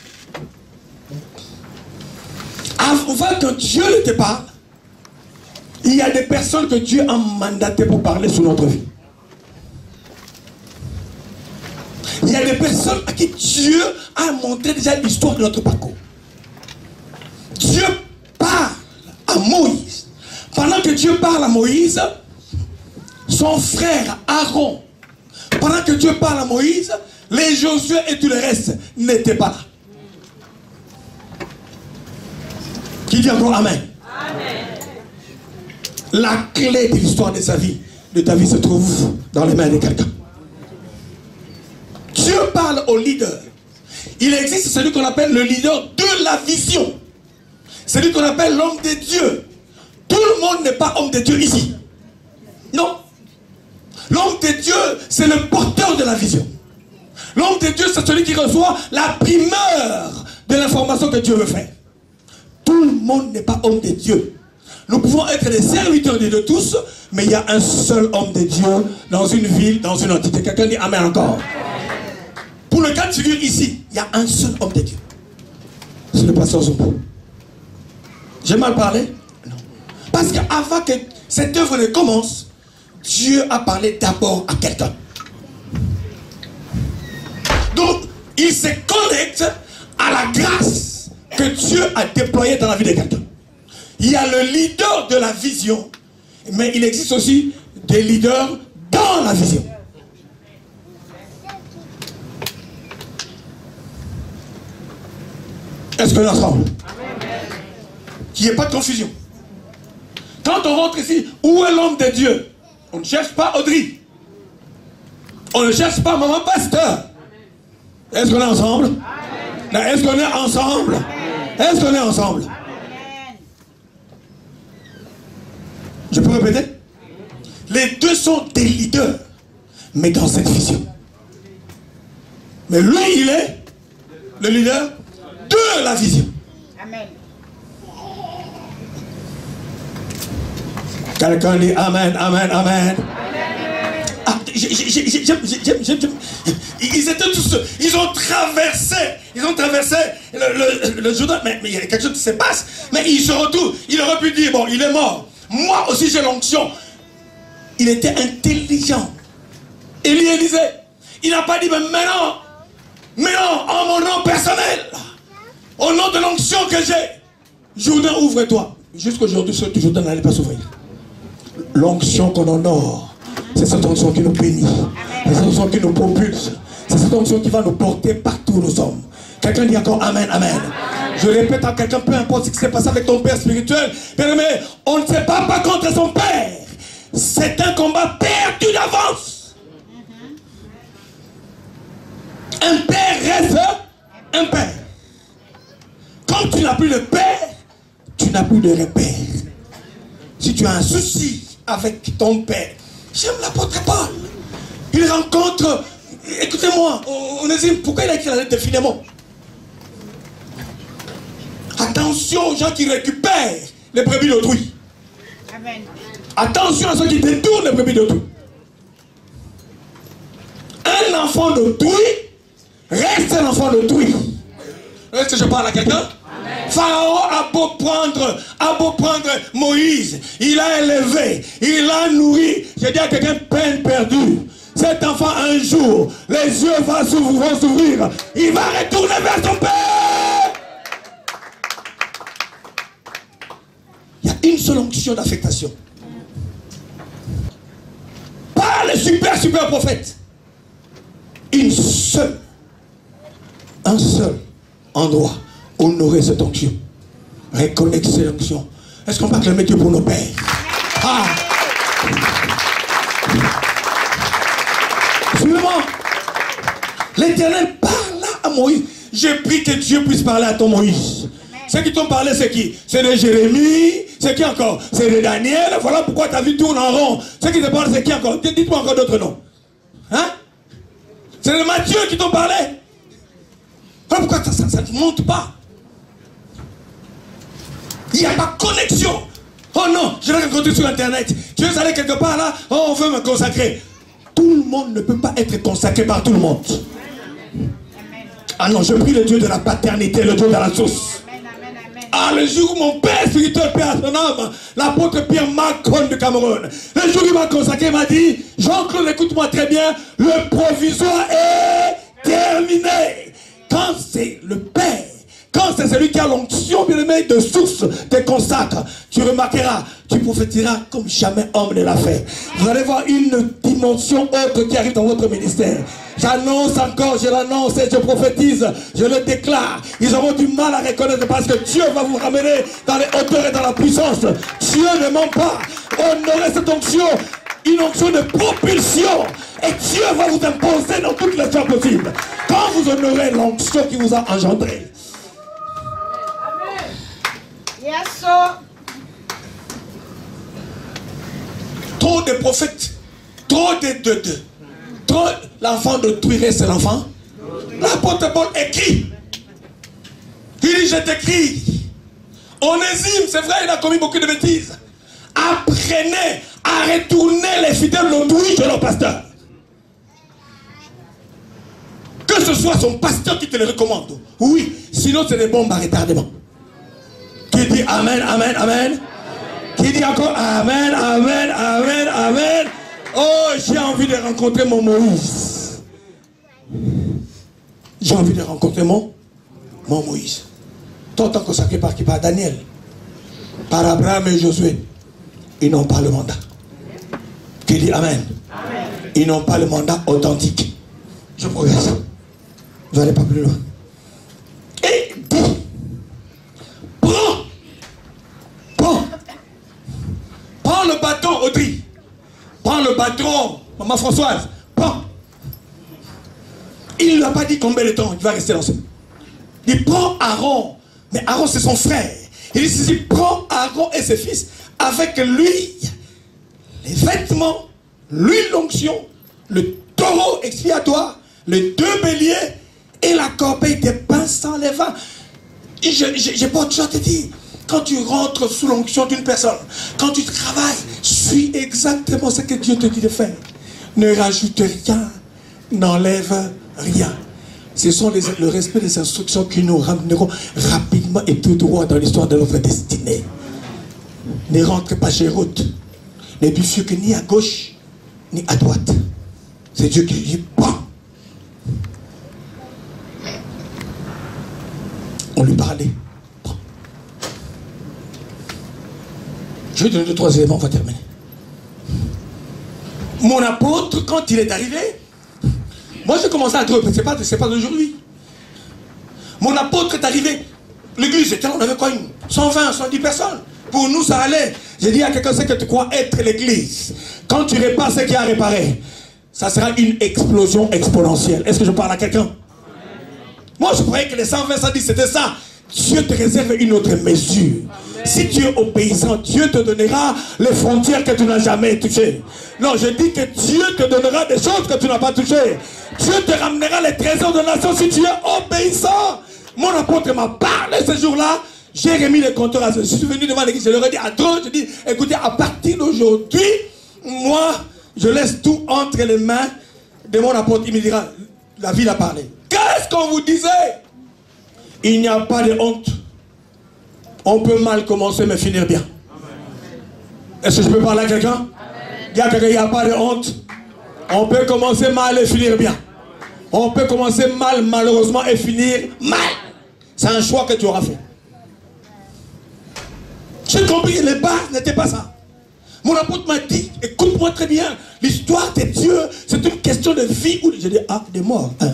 Avant que Dieu ne te parle, il y a des personnes que Dieu a mandatées pour parler sur notre vie. Il y a des personnes à qui Dieu a montré déjà l'histoire de notre parcours. Dieu parle à Moïse. Pendant que Dieu parle à Moïse, son frère Aaron, pendant que Dieu parle à Moïse, les Josué et tout le reste n'étaient pas là. Qui dit encore amen? Amen. La clé de l'histoire de sa vie, de ta vie, se trouve dans les mains de quelqu'un. Dieu parle au leader. Il existe celui qu'on appelle le leader de la vision. Celui qu'on appelle l'homme de Dieu. Tout le monde n'est pas homme de Dieu ici. Non. L'homme de Dieu, c'est le porteur de la vision. L'homme de Dieu, c'est celui qui reçoit la primeur de l'information que Dieu veut faire. Tout le monde n'est pas homme de Dieu. Nous pouvons être des serviteurs de Dieu tous, mais il y a un seul homme de Dieu dans une ville, dans une entité. Quelqu'un dit amen encore. Pour le cas de figure ici, il y a un seul homme de Dieu. C'est le pasteur Zumbo. J'ai mal parlé? Non. Parce qu'avant que cette œuvre ne commence, Dieu a parlé d'abord à quelqu'un. Donc, il se connecte à la grâce que Dieu a déployée dans la vie de quelqu'un. Il y a le leader de la vision, mais il existe aussi des leaders dans la vision. Est-ce que nous ensemble? Qu'il n'y ait pas de confusion. Quand on rentre ici, où est l'homme de Dieu? On ne cherche pas Audrey. On ne cherche pas maman pasteur. Est-ce qu'on est ensemble? Est-ce qu'on est ensemble? Est-ce qu'on est ensemble? Je peux répéter? Les deux sont des leaders, mais dans cette vision. Mais lui, il est le leader de la vision. Amen. Quelqu'un dit amen, amen, amen. Ah, j ai, j ai, j ai, j ai, j ai, j ai, ils étaient tous, ils ont traversé, ils ont traversé le, le, le Jourdain, mais, mais il y a quelque chose qui se passe, mais ils se retrouvent, il aurait pu dire, bon, il est mort, moi aussi j'ai l'onction. Il était intelligent. Élie Élisée, il n'a pas dit, mais maintenant, maintenant, en mon nom personnel, au nom de l'onction que j'ai, Jourdain, ouvre-toi. Jusqu'aujourd'hui, ce Jourdain n'allait pas s'ouvrir. L'onction qu'on honore, c'est cette onction qui nous bénit, c'est cette onction qui nous propulse, c'est cette onction qui va nous porter partout où nous sommes. Quelqu'un dit encore amen, amen. Je répète à quelqu'un, peu importe ce qui s'est passé avec ton père spirituel, mais on ne se bat pas contre son père. C'est un combat perdu d'avance. Un père reste un père. Quand tu n'as plus de père, tu n'as plus de repères. Si tu as un souci avec ton père, j'aime l'apôtre Paul. Il rencontre, écoutez-moi, Onésime, pourquoi il a écrit la lettre de Philémon? Attention aux gens qui récupèrent les brebis d'autrui. Amen. Attention à ceux qui détournent les brebis d'autrui. Un enfant d'autrui reste un enfant d'autrui. Est-ce que je parle à quelqu'un? Pharaon a beau prendre, a beau prendre Moïse, il a élevé, il a nourri. J'ai dit à quelqu'un, peine perdue. Cet enfant un jour, les yeux vont s'ouvrir, il va retourner vers son père. Il y a une seule onction d'affectation. Pas les super super prophètes. Une seule, un seul endroit. Honorer cette onction. Reconnaître cette onction. Est-ce qu'on va acclamer Dieu pour nos pères? Ah! Suivez-moi. L'Éternel parla à Moïse. J'ai pris que Dieu puisse parler à ton Moïse. Ceux qui t'ont parlé, c'est qui? C'est de Jérémie. C'est qui encore? C'est de Daniel. Voilà pourquoi ta vie tourne en rond. Ceux qui te parlent, c'est qui encore? Dites-moi encore d'autres noms. Hein? C'est de Matthieu qui t'ont parlé. Voilà pourquoi ça ne monte pas. Il n'y a pas de connexion. Oh non, je l'ai rencontré sur internet. Tu veux aller quelque part là? Oh, on veut me consacrer. Tout le monde ne peut pas être consacré par tout le monde. Ah non, je prie le Dieu de la paternité, le Dieu de la source. Ah, le jour où mon père spirituel, père à son âme, l'apôtre Pierre Macron de Cameroun, le jour où il m'a consacré, il m'a dit, Jean-Claude, écoute-moi très bien, le provisoire est terminé. Quand c'est le père, quand c'est celui qui a l'onction, bien aimé, de source, te consacre, tu remarqueras, tu prophétiseras comme jamais homme ne l'a fait. Vous allez voir une dimension autre qui arrive dans votre ministère. J'annonce encore, je l'annonce et je prophétise, je le déclare. Ils auront du mal à reconnaître parce que Dieu va vous ramener dans les hauteurs et dans la puissance. Dieu ne ment pas. Honorez cette onction, une onction de propulsion. Et Dieu va vous imposer dans toutes les choses possibles. Quand vous honorez l'onction qui vous a engendré. Yes, sir. Trop de prophètes, trop de de de, trop l'enfant d'autrui reste l'enfant. L'apôtre Paul écrit. Il dit je t'écris. Onésime, c'est vrai, il a commis beaucoup de bêtises. Apprenez à retourner les fidèles d'autrui chez leur pasteur. Que ce soit son pasteur qui te le recommande. Oui, sinon c'est des bombes à retardement. Qui dit Amen, Amen, Amen. Qui dit encore Amen, Amen, Amen, Amen. Oh, j'ai envie de rencontrer mon Moïse. J'ai envie de rencontrer mon, mon Moïse. Tant consacré par qui? Par Daniel. Par Abraham et Josué. Ils n'ont pas le mandat. Qui dit Amen. Amen. Ils n'ont pas le mandat authentique. Je progresse. Vous n'allez pas plus loin. Et dit, prends, prends, prends le bâton, Audrey. Prends le bâton, maman Françoise. Prends. Il ne lui a pas dit combien de temps il va rester dans ce. Il dit, prends Aaron. Mais Aaron, c'est son frère. Il dit, si, si, prends Aaron et ses fils avec lui, les vêtements, l'huile l'onction, le taureau expiatoire, les deux béliers et la corbeille des pains sans levain. J'ai pas autre chose à te dire. Quand tu rentres sous l'onction d'une personne, quand tu travailles, suis exactement ce que Dieu te dit de faire. Ne rajoute rien, n'enlève rien. Ce sont les, le respect des instructions qui nous ramèneront rapidement et tout droit dans l'histoire de notre destinée. Ne rentre pas chez Ruth. Ne bifurque ni à gauche, ni à droite. C'est Dieu qui dit, prends. On lui parlait. Prends. Je vais donner deux, trois éléments, on va terminer. Mon apôtre, quand il est arrivé, moi j'ai commencé à trouver, c'est pas, c'est pas d'aujourd'hui. Mon apôtre est arrivé, l'église était là, on avait quoi, une cent vingt, cent dix personnes. Pour nous, ça allait. J'ai dit à quelqu'un, c'est que tu crois être l'église. Quand tu répares ce qui a réparé, ça sera une explosion exponentielle. Est-ce que je parle à quelqu'un? Moi, je croyais que les cent vingt, cent dix, c'était ça. Dieu te réserve une autre mesure. Si tu es obéissant, Dieu te donnera les frontières que tu n'as jamais touchées. Non, je dis que Dieu te donnera des choses que tu n'as pas touchées. Dieu te ramènera les trésors de la nation si tu es obéissant. Mon apôtre m'a parlé ce jour-là. J'ai remis les compteurs à ce. Je suis venu devant l'église, je leur ai dit à trop, je dis, écoutez, à partir d'aujourd'hui, moi, je laisse tout entre les mains de mon apôtre. Il me dira, la ville a parlé. Qu'est-ce qu'on vous disait? Il n'y a pas de honte. On peut mal commencer mais finir bien. Est-ce que je peux parler à quelqu'un? Il n'y a pas de honte. On peut commencer mal et finir bien. On peut commencer mal malheureusement et finir mal. C'est un choix que tu auras fait. J'ai compris, les bases n'étaient pas ça. Mon apôtre m'a dit, écoute-moi très bien, l'histoire de Dieu, c'est une question de vie ou de... J'ai dit, ah, de mort. Hein.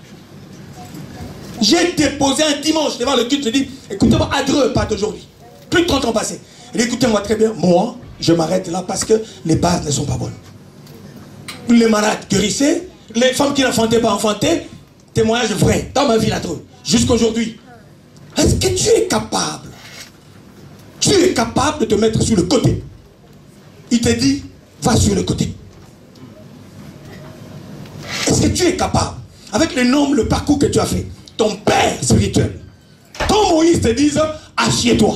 J'ai déposé un dimanche devant le culte, j'ai dit, écoutez-moi, à Dreux, pas d'aujourd'hui. Plus de trente ans passés. Il dit, écoutez-moi très bien, moi, je m'arrête là parce que les bases ne sont pas bonnes. Les malades guérissaient, les femmes qui n'enfantaient pas enfantaient, témoignage vrai, dans ma vie à Dreux, jusqu'aujourd'hui. Est-ce que tu es capable? Tu es capable de te mettre sur le côté. Il te dit, va sur le côté. Est-ce que tu es capable, avec les noms, le parcours que tu as fait, ton père spirituel, quand Moïse te dise, assieds-toi,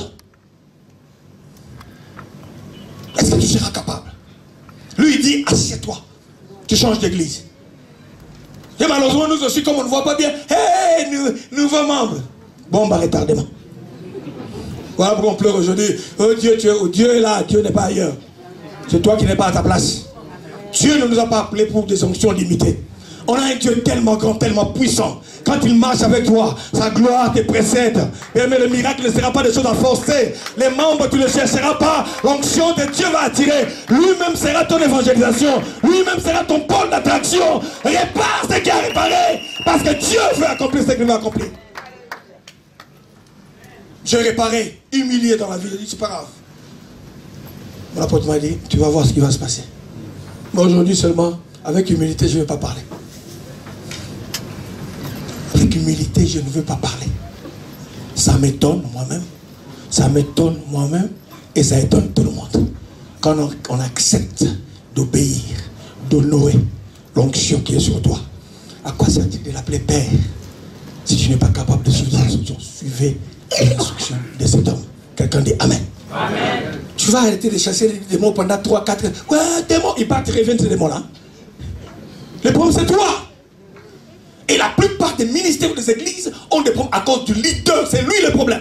est-ce que tu seras capable? Lui, il dit, assieds-toi. Tu changes d'église. Et malheureusement, nous aussi, comme on ne voit pas bien, hé, hey, nous, nouveau membre. Bon, bah, retardement. Voilà pourquoi on pleure aujourd'hui. Oh Dieu, tu es, oh, Dieu est là, Dieu n'est pas ailleurs. C'est toi qui n'es pas à ta place. Dieu ne nous a pas appelés pour des fonctions limitées. On a un Dieu tellement grand, tellement puissant. Quand il marche avec toi, sa gloire te précède. Mais le miracle ne sera pas des choses à forcer. Les membres, tu ne les chercheras pas. L'onction de Dieu va attirer. Lui-même sera ton évangélisation. Lui-même sera ton pôle d'attraction. Répare ce qui a réparé. Parce que Dieu veut accomplir ce qu'il veut accomplir. Je réparais, humilié dans la vie. Je dis, c'est pas grave. Mon apôtre m'a dit, tu vas voir ce qui va se passer. Mais aujourd'hui seulement, avec humilité, je ne vais pas parler. Avec humilité, je ne veux pas parler. Ça m'étonne moi-même. Ça m'étonne moi-même. Et ça étonne tout le monde. Quand on, on accepte d'obéir, d'honorer l'onction qui est sur toi, à quoi sert-il de l'appeler Père si tu n'es pas capable de suivre l'instruction? Suivez l'instruction de cet homme. Quelqu'un dit Amen. Amen. Tu vas arrêter de chasser les démons pendant trois quatre ans. Ouais, démons, ils partent, ils reviennent ces démons-là. Le problème, c'est toi. Et la plupart des ministères des églises ont des problèmes à cause du leader. C'est lui le problème.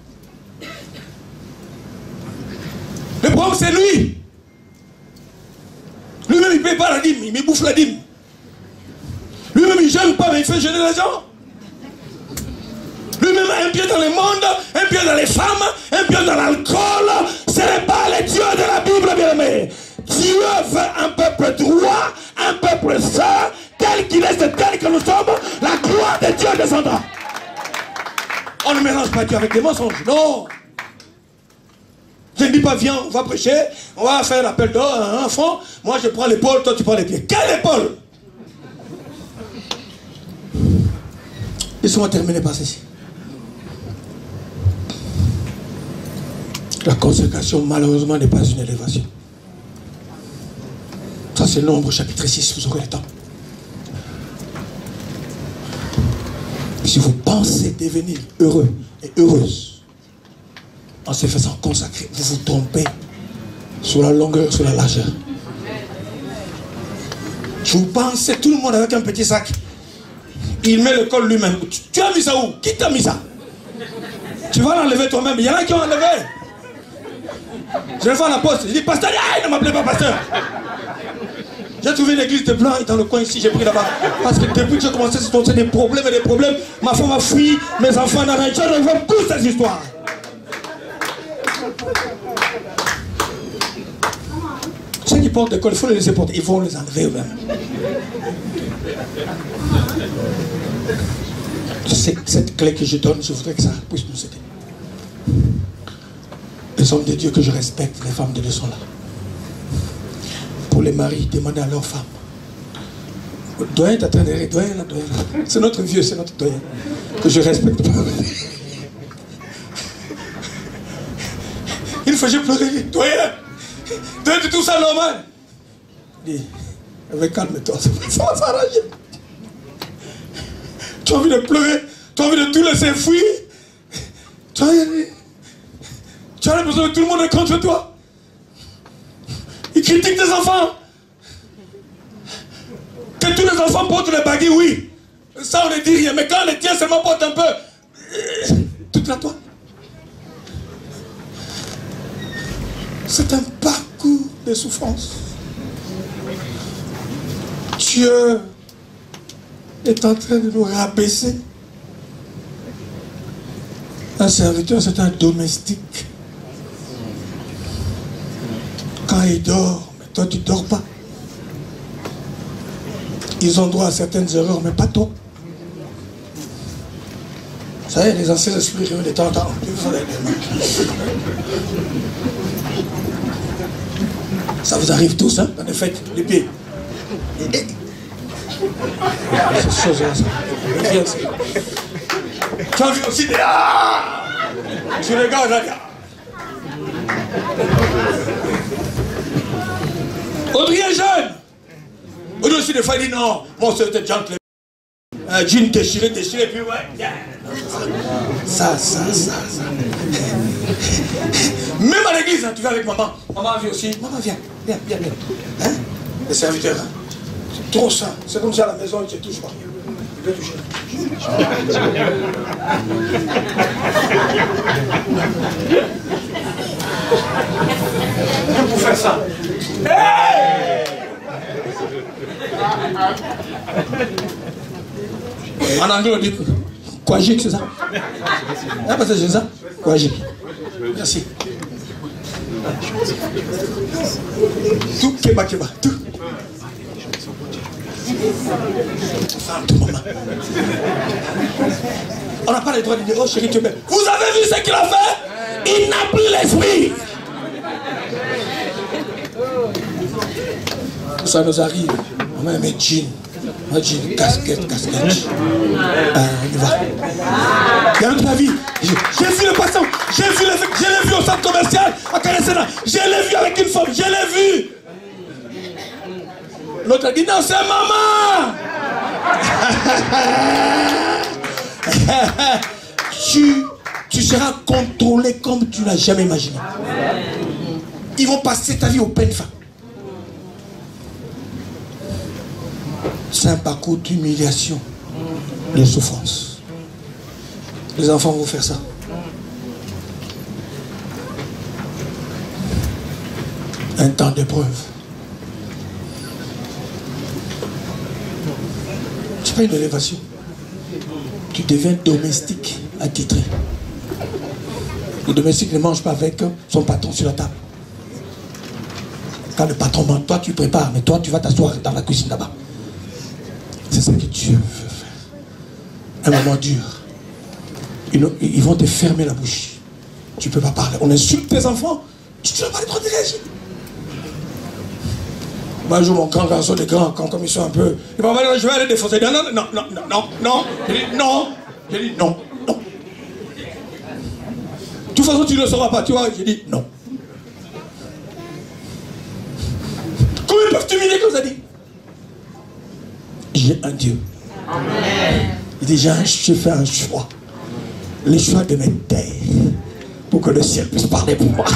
Le problème, c'est lui. Lui-même, il ne paye pas la dîme. Il me bouffe la dîme. Lui-même, il ne gêne pas, mais il fait gêner les gens. Lui-même a un pied dans le monde, un pied dans les femmes, un pied dans l'alcool. Ce n'est pas le Dieu de la Bible, bien-aimé. Dieu veut un peuple droit, un peuple saint, tel qu'il est, c'est tel que nous sommes. La gloire de Dieu descendra. On ne mélange pas Dieu avec des mensonges, non. Je ne dis pas, viens, on va prêcher, on va faire l'appel d'or, un enfant. Moi, je prends l'épaule, toi, tu prends les pieds. Quelle épaule? Laissons-moi terminer par ceci. La consécration, malheureusement, n'est pas une élévation. Ça, c'est Nombre chapitre six, vous aurez le temps. Si vous pensez devenir heureux et heureuse en se faisant consacrer, vous vous trompez sur la longueur, sur la largeur. Vous pensez, tout le monde avec un petit sac, il met le col lui-même. Tu, tu as mis ça où? Qui t'a mis ça? Tu vas l'enlever toi-même. Il y en a qui ont enlevé. Je le fais à la poste. Je dis, pasteur, ah, ne m'appelez pas pasteur. J'ai trouvé une église de blanc dans le coin ici, j'ai pris là-bas. Parce que depuis que j'ai commencé à se passer des problèmes et des problèmes, ma femme a fui, mes enfants n'ont rien. Je revois toutes ces histoires. Ceux qui portent des cols, il faut les laisser porter. Ils vont les enlever eux-mêmes. Cette clé que je donne, je voudrais que ça puisse nous aider. Les hommes de Dieu que je respecte, les femmes de Dieu sont là. Pour les maris, demandez à leurs femmes. Doyen, t'attendrais, doyen, là, doyen. C'est notre vieux, c'est notre doyen. Que je respecte pas. fois, j'ai pleuré. Doyen, doyen, tu trouves ça normal? Il dit, avec calme-toi, ça va s'arranger. Tu as envie de pleurer, tu as envie de tout laisser fuir. Tu as, tu as l'impression que tout le monde est contre toi. Il critique tes enfants. Que tous les enfants portent les baguilles, oui. Ça, on ne dit rien. Mais quand les tiens seulement portent un peu, toute la toi. C'est un parcours de souffrance. Dieu est en train de nous rabaisser. Un serviteur, c'est un domestique. Quand il dort, mais toi tu ne dors pas. Ils ont droit à certaines erreurs, mais pas toi. Vous savez, les anciens esprits, de temps en temps, ça vous arrive tous, hein, dans les fêtes, les pieds. C'est chose-là, ça. Tu as vu aussi des... Ah, tu regardes, là, Audrey est jeune. Audrey aussi, des fois, il dit non, moi, c'était gentleman. Un jean déchiré, déchiré, puis ouais. Ça, ça, ça, ça. Même à l'église, hein, tu vas avec maman. Maman vient aussi. Maman, viens, viens, viens, viens. Hein? Les serviteurs, hein? C'est trop ça. C'est comme ça à la maison, ils ne te touchent pas. Ils veulent toucher. Pour faire ça. Hey! En anglais, on dit Kwajik, c'est ça? Ah, parce que c'est ça? Kwajik. Merci. Tout keba keba. Tout. Tout maman. On n'a pas le droit de dire oh chérie, tu es belle. Vous avez vu ce qu'il a fait? Il n'a plus l'esprit. Ça nous arrive. On met un jean. Un jean, casquette, casquette. Euh, on y va. Il y a notre vie. J'ai vu le patient. J'ai vu le, je l'ai vu au centre commercial à Caressena. Je l'ai vu avec une femme. Je l'ai vu. L'autre a dit non, c'est maman. tu, tu seras contrôlé comme tu n'as jamais imaginé. Ils vont passer ta vie au peine fin. C'est un parcours d'humiliation, de souffrance. Les enfants vont faire ça. Un temps d'épreuve. C'est pas une élévation. Tu deviens domestique attitré. Le domestique ne mange pas avec son patron sur la table. Quand le patron mange, toi tu prépares, mais toi tu vas t'asseoir dans la cuisine là-bas. C'est ça que Dieu veut faire. Un moment dur. Ils, ils vont te fermer la bouche. Tu ne peux pas parler. On insulte tes enfants. Tu n'as pas le droit de réagir. Moi, je joue mon grand garçon, des grands, quand comme ils sont un peu. Il va dire, je vais aller défoncer. Non, non, non, non, non, non, non. J'ai dit non. J'ai dit non, non. De toute façon, tu ne le sauras pas, tu vois. J'ai dit non. Comment ils peuvent t'humilier comme ça dit? J'ai un Dieu. Amen. Il dit, j'ai fait un choix. Le choix de me taire pour que le ciel puisse parler pour moi.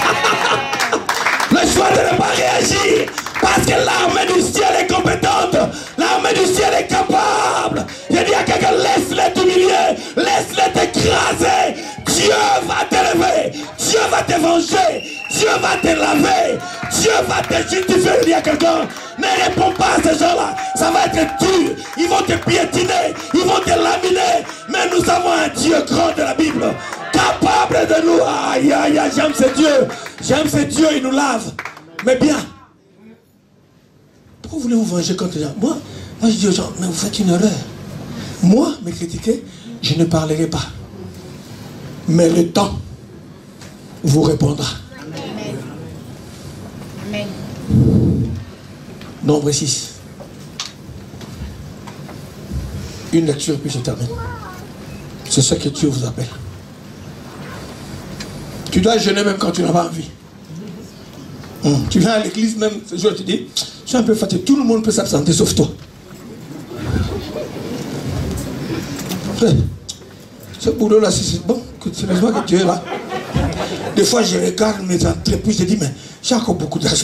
Le choix de ne pas réagir parce que l'armée du ciel est compétente. L'armée du ciel est capable. J'ai dit à quelqu'un, laisse-les t'humilier. Laisse-les t'écraser. Dieu va t'élever. Dieu va te venger. Dieu va te laver. Dieu va te justifier. Il dit à quelqu'un, ne réponds pas à ces gens-là. Ça va être dur. Ils vont te piétiner. Ils vont te laminer. Mais nous avons un Dieu grand de la Bible. Capable de nous. Aïe, aïe, aïe. J'aime ce Dieu. J'aime ce Dieu. Il nous lave. Mais bien. Pourquoi voulez-vous venger contre les gens? Moi, moi, je dis aux gens, mais vous faites une erreur. Moi, me critiquer, je ne parlerai pas. Mais le temps vous répondra. Amen. Amen. Nombre six. Une lecture puis je termine. C'est ça que Dieu vous appelle. Tu dois jeûner même quand tu n'as pas envie. Hum. Tu viens à l'église même, ce jour, tu dis, je suis un peu fatigué, tout le monde peut s'absenter sauf toi. Hey, ce boulot-là, c'est bon, c'est laisse-moi que Dieu est là. Des fois, je regarde mes entrées, puis je dis, mais j'ai encore beaucoup d'argent.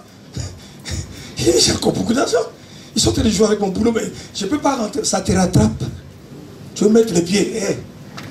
J'ai encore beaucoup d'argent. Ils sont en train de jouer avec mon boulot, mais je ne peux pas rentrer. Ça te rattrape. Tu veux mettre les pieds. Hey.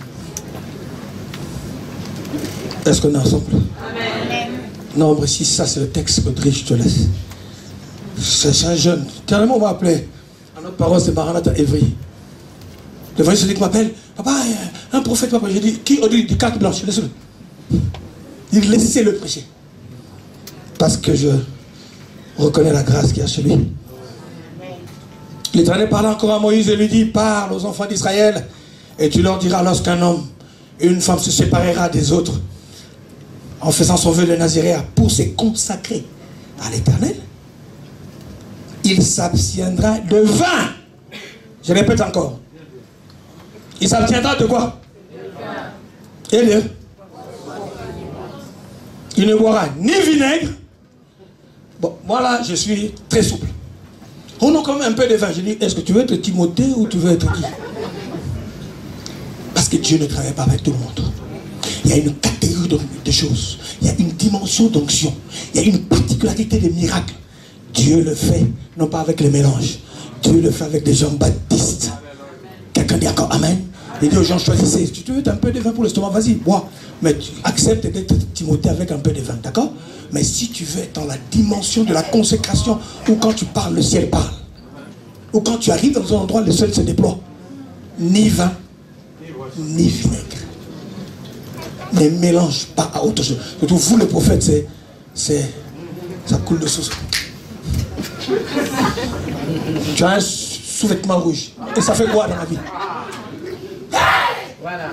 Est-ce qu'on est ensemble? Amen. Nombre six, ça c'est le texte, Audrey, je te laisse. C'est un jeune. Carrément, on m'a appelé. À notre parole, c'est Maranatha Evry. Le vrai, celui qui m'appelle, papa, un prophète, papa. J'ai dit, qui? Audrey, du carte blanche, laisse-le. Il laissez-le prêcher. Parce que je reconnais la grâce qu'il y a chez lui. L'Éternel parla encore à Moïse et lui dit, parle aux enfants d'Israël et tu leur diras, lorsqu'un homme et une femme se séparera des autres en faisant son vœu de Naziréa pour se consacrer à l'Éternel, il s'abstiendra de vin. Je répète encore. Il s'abstiendra de quoi? Et de? Il ne boira ni vinaigre. Bon, moi là, je suis très souple. On a quand même un peu de vin. Je dis, est-ce que tu veux être Timothée ou tu veux être qui? Parce que Dieu ne travaille pas avec tout le monde. Il y a une catégorie de, de choses. Il y a une dimension d'onction. Il y a une particularité des miracles. Dieu le fait, non pas avec les mélanges. Dieu le fait avec des gens baptistes. Quelqu'un dit encore Amen. Il dit aux gens, choisissez. Si tu veux un peu de vin pour l'estomac, vas-y, bois. Mais tu acceptes d'être Timothée avec un peu de vin, d'accord? Mais si tu veux être dans la dimension de la consécration, où quand tu parles, le ciel parle. Ou quand tu arrives dans un endroit, le ciel se déploie. Ni vin, ni vinaigre. Ne mélange pas à autre chose. Surtout vous, les prophètes, c'est... c'est ça coule de sauce. Tu as un sous-vêtement rouge. Et ça fait quoi dans la vie? Voilà.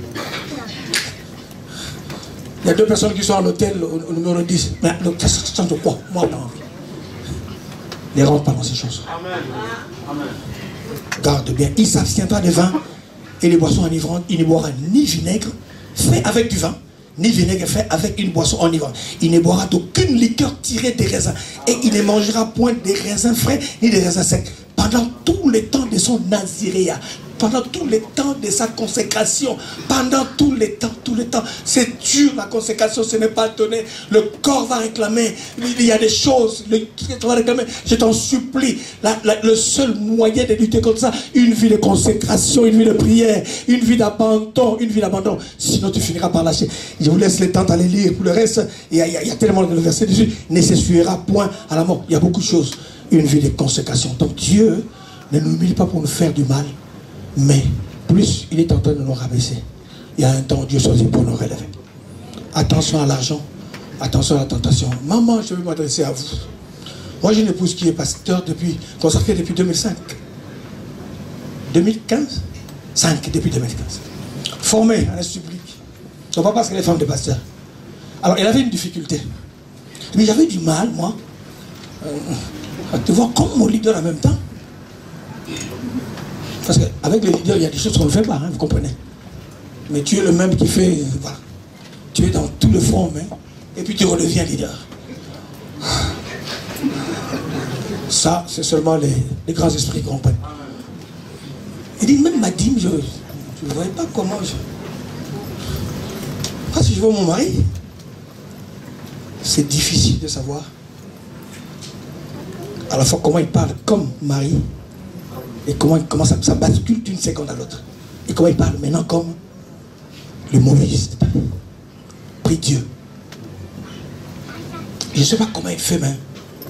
Il y a deux personnes qui sont à l'hôtel au, au numéro dix. Mais ça change de quoi? Moi, j'ai envie. Ne rentre pas dans ces choses. Amen. Amen. Garde bien. Il s'abstiendra des vins et les boissons enivrantes. Il ne boira ni vinaigre fait avec du vin, ni vinaigre fait avec une boisson enivrante. Il ne boira d'aucune liqueur tirée des raisins. Et il ne mangera point des raisins frais ni des raisins secs. Pendant tout le temps de son naziréa, pendant tout le temps de sa consécration, pendant tout le temps, tout le temps, c'est dur la consécration, ce n'est pas donné. Le corps va réclamer, il y a des choses, le corps va réclamer. Je t'en supplie, la, la, le seul moyen de lutter contre ça, une vie de consécration, une vie de prière, une vie d'abandon, une vie d'abandon. Sinon tu finiras par lâcher. Je vous laisse le temps d'aller lire. Pour le reste, il y a, il y a, il y a tellement de versets dessus, ne s'essuiera point à la mort. Il y a beaucoup de choses. Une vie de consécration. Donc Dieu ne nous humilie pas pour nous faire du mal, mais plus il est en train de nous rabaisser. Il y a un temps où Dieu choisit pour nous relever. Attention à l'argent, attention à la tentation. Maman, je vais m'adresser à vous. Moi j'ai une épouse qui est pasteur depuis, consacrée depuis deux mille cinq. deux mille quinze cinq, depuis deux mille quinze. Formée à l'institut public. Donc pas parce qu'elle est femme de pasteur. Alors elle avait une difficulté. Mais j'avais du mal, moi, euh, à te voir comme mon leader en même temps. Parce qu'avec les leaders, il y a des choses qu'on ne fait pas, hein, vous comprenez. Mais tu es le même qui fait, voilà. Tu es dans tout le front, mais, et puis tu redeviens leader. Ça, c'est seulement les, les grands esprits qui comprennent. Il dit, même ma dîme, je ne voyais pas comment je... Parce que je vois mon mari, c'est difficile de savoir à la fois comment il parle comme mari et comment, comment ça, ça bascule d'une seconde à l'autre. Et comment il parle maintenant comme le mauvais. Prie Dieu. Je ne sais pas comment il fait, mais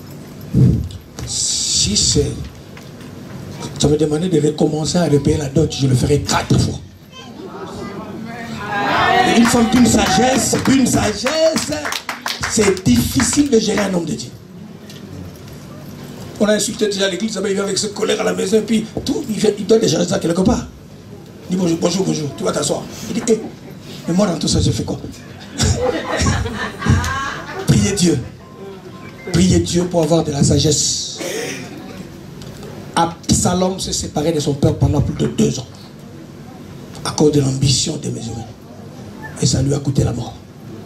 si c'est... Ça me demandait de recommencer à repayer la dot, je le ferai quatre fois. Et une femme d'une sagesse, une sagesse, c'est difficile de gérer un homme de Dieu. On a insulté déjà l'église, il vient avec ce colère à la maison, et puis tout, il, fait, il doit déjà ça quelque part. Il dit bonjour, bonjour, bonjour, tu vas t'asseoir. Il dit, hé, hey, mais moi dans tout ça, j'ai fait quoi? Priez Dieu. Priez Dieu pour avoir de la sagesse. Absalom s'est séparé de son père pendant plus de deux ans. À cause de l'ambition démesurée. Et ça lui a coûté la mort.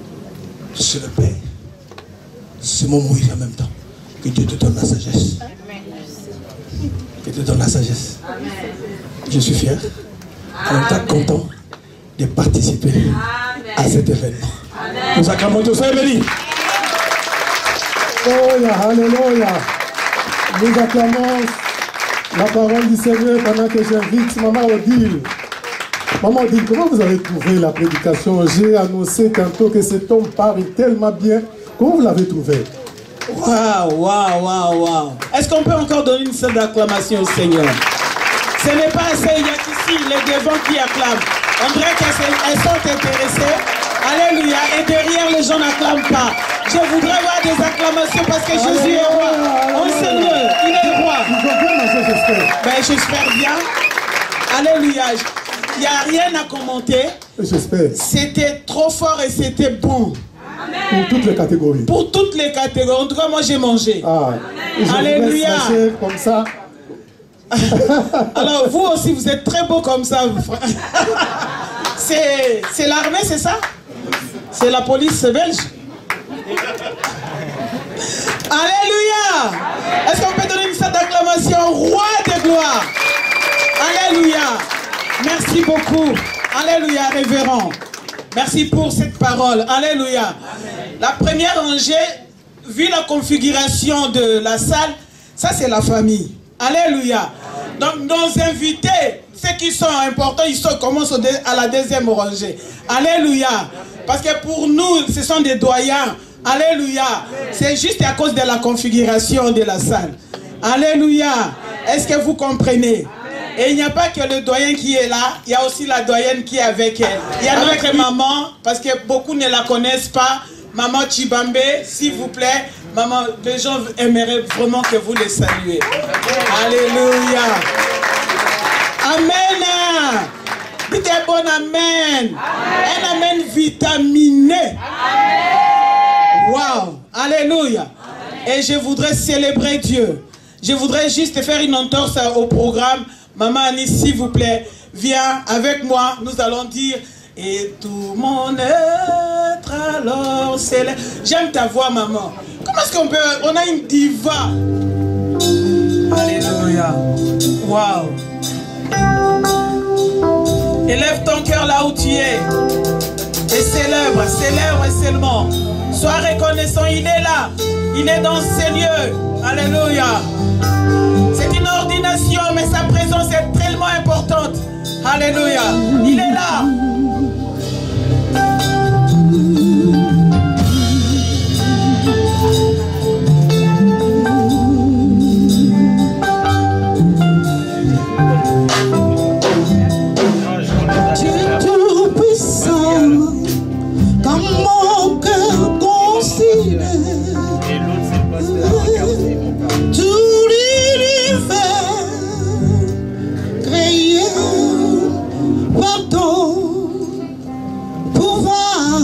c'est le Père. Ce moment où il est en même temps. Que Dieu te donne la sagesse. Que Dieu te donne la sagesse. Je suis fier, en même temps content de participer à cet événement. Nous acclamons tous, soyez bénis. Alléluia, alléluia. Nous acclamons la parole du Seigneur pendant que j'invite Maman Odile. Maman Odile, comment vous avez trouvé la prédication? J'ai annoncé tantôt que cet homme parle tellement bien. Comment vous l'avez trouvé? Waouh, waouh, waouh, waouh. Est-ce qu'on peut encore donner une seule acclamation au Seigneur? Ce n'est pas assez, il y a ici les devants qui acclament. On dirait qu'elles sont intéressées. Alléluia. Et derrière, les gens n'acclament pas. Je voudrais voir des acclamations parce que Alléluia. Jésus est roi. On Seigneur, il est roi. Ils ont bien mangé, j'espère. Ben, j'espère bien. Alléluia. Il n'y a rien à commenter. J'espère. C'était trop fort et c'était bon. Pour toutes les catégories. Pour toutes les catégories. En tout cas, moi, j'ai mangé. Ah. Alléluia. Comme ça. Alors, vous aussi, vous êtes très beau comme ça. C'est l'armée, c'est ça? C'est la police belge? Alléluia! Est-ce qu'on peut donner une sorte d'acclamation? Roi de gloire! Alléluia! Merci beaucoup. Alléluia, révérend. Merci pour cette parole. Alléluia. La première rangée, vu la configuration de la salle, ça c'est la famille. Alléluia. Donc nos invités, ceux qui sont importants, ils sont, commencent à la deuxième rangée. Alléluia. Parce que pour nous, ce sont des doyens. Alléluia. C'est juste à cause de la configuration de la salle. Alléluia. Est-ce que vous comprenez? Et il n'y a pas que le doyen qui est là, il y a aussi la doyenne qui est avec elle. Il y a notre maman, parce que beaucoup ne la connaissent pas. Maman Chibambe, s'il vous plaît. Maman, les gens aimeraient vraiment que vous les saluez. Alléluia. Amen. Dites un bon amen. Un amen vitaminé. Wow. Alléluia. Et je voudrais célébrer Dieu. Je voudrais juste faire une entorse au programme. Maman Annie, s'il vous plaît, viens avec moi. Nous allons dire et tout mon être alors célèbre. J'aime ta voix, maman. Comment est-ce qu'on peut... On a une diva. Alléluia. Waouh. Élève ton cœur là où tu es. Et célèbre, célèbre seulement. Sois reconnaissant, il est là. Il est dans ces lieux. Alléluia. C'est une ordination, mais sa présence est tellement importante. Alléluia. Il est là. Dieu tout-puissant, comme mon cœur considère tout l'univers créé par ton pouvoir.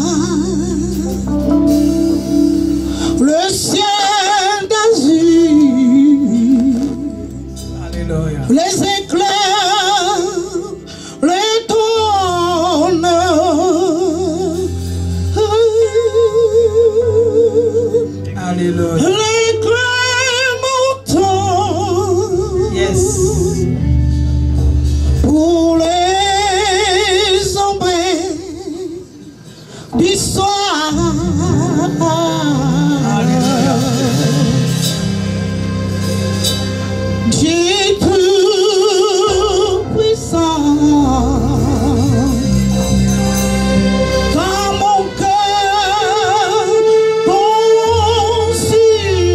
Le ciel d'azur, les éclairs, les trônes, Alléluia. les clémentons, Yes. pour les ombres du soir. Dieu tout-puissant, quand mon cœur considère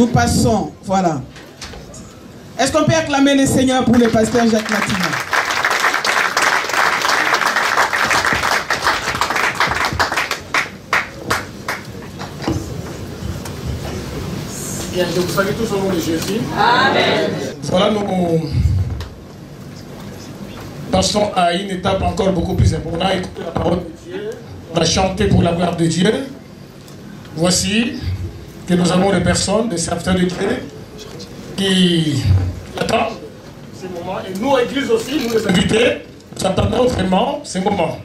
nous passons, voilà. Est-ce qu'on peut acclamer le Seigneur pour le pasteur Jacques Matina? Bien, je vous salue tous au nom de Jésus. Amen. Voilà, nous passons à une étape encore beaucoup plus importante. On a écouté la parole de Dieu, on a chanté pour la gloire de Dieu. Voici que nous avons des personnes, des serviteurs de Dieu, qui attendent ce moment. Et nous, Église aussi, nous les invités, nous attendons vraiment ce moment.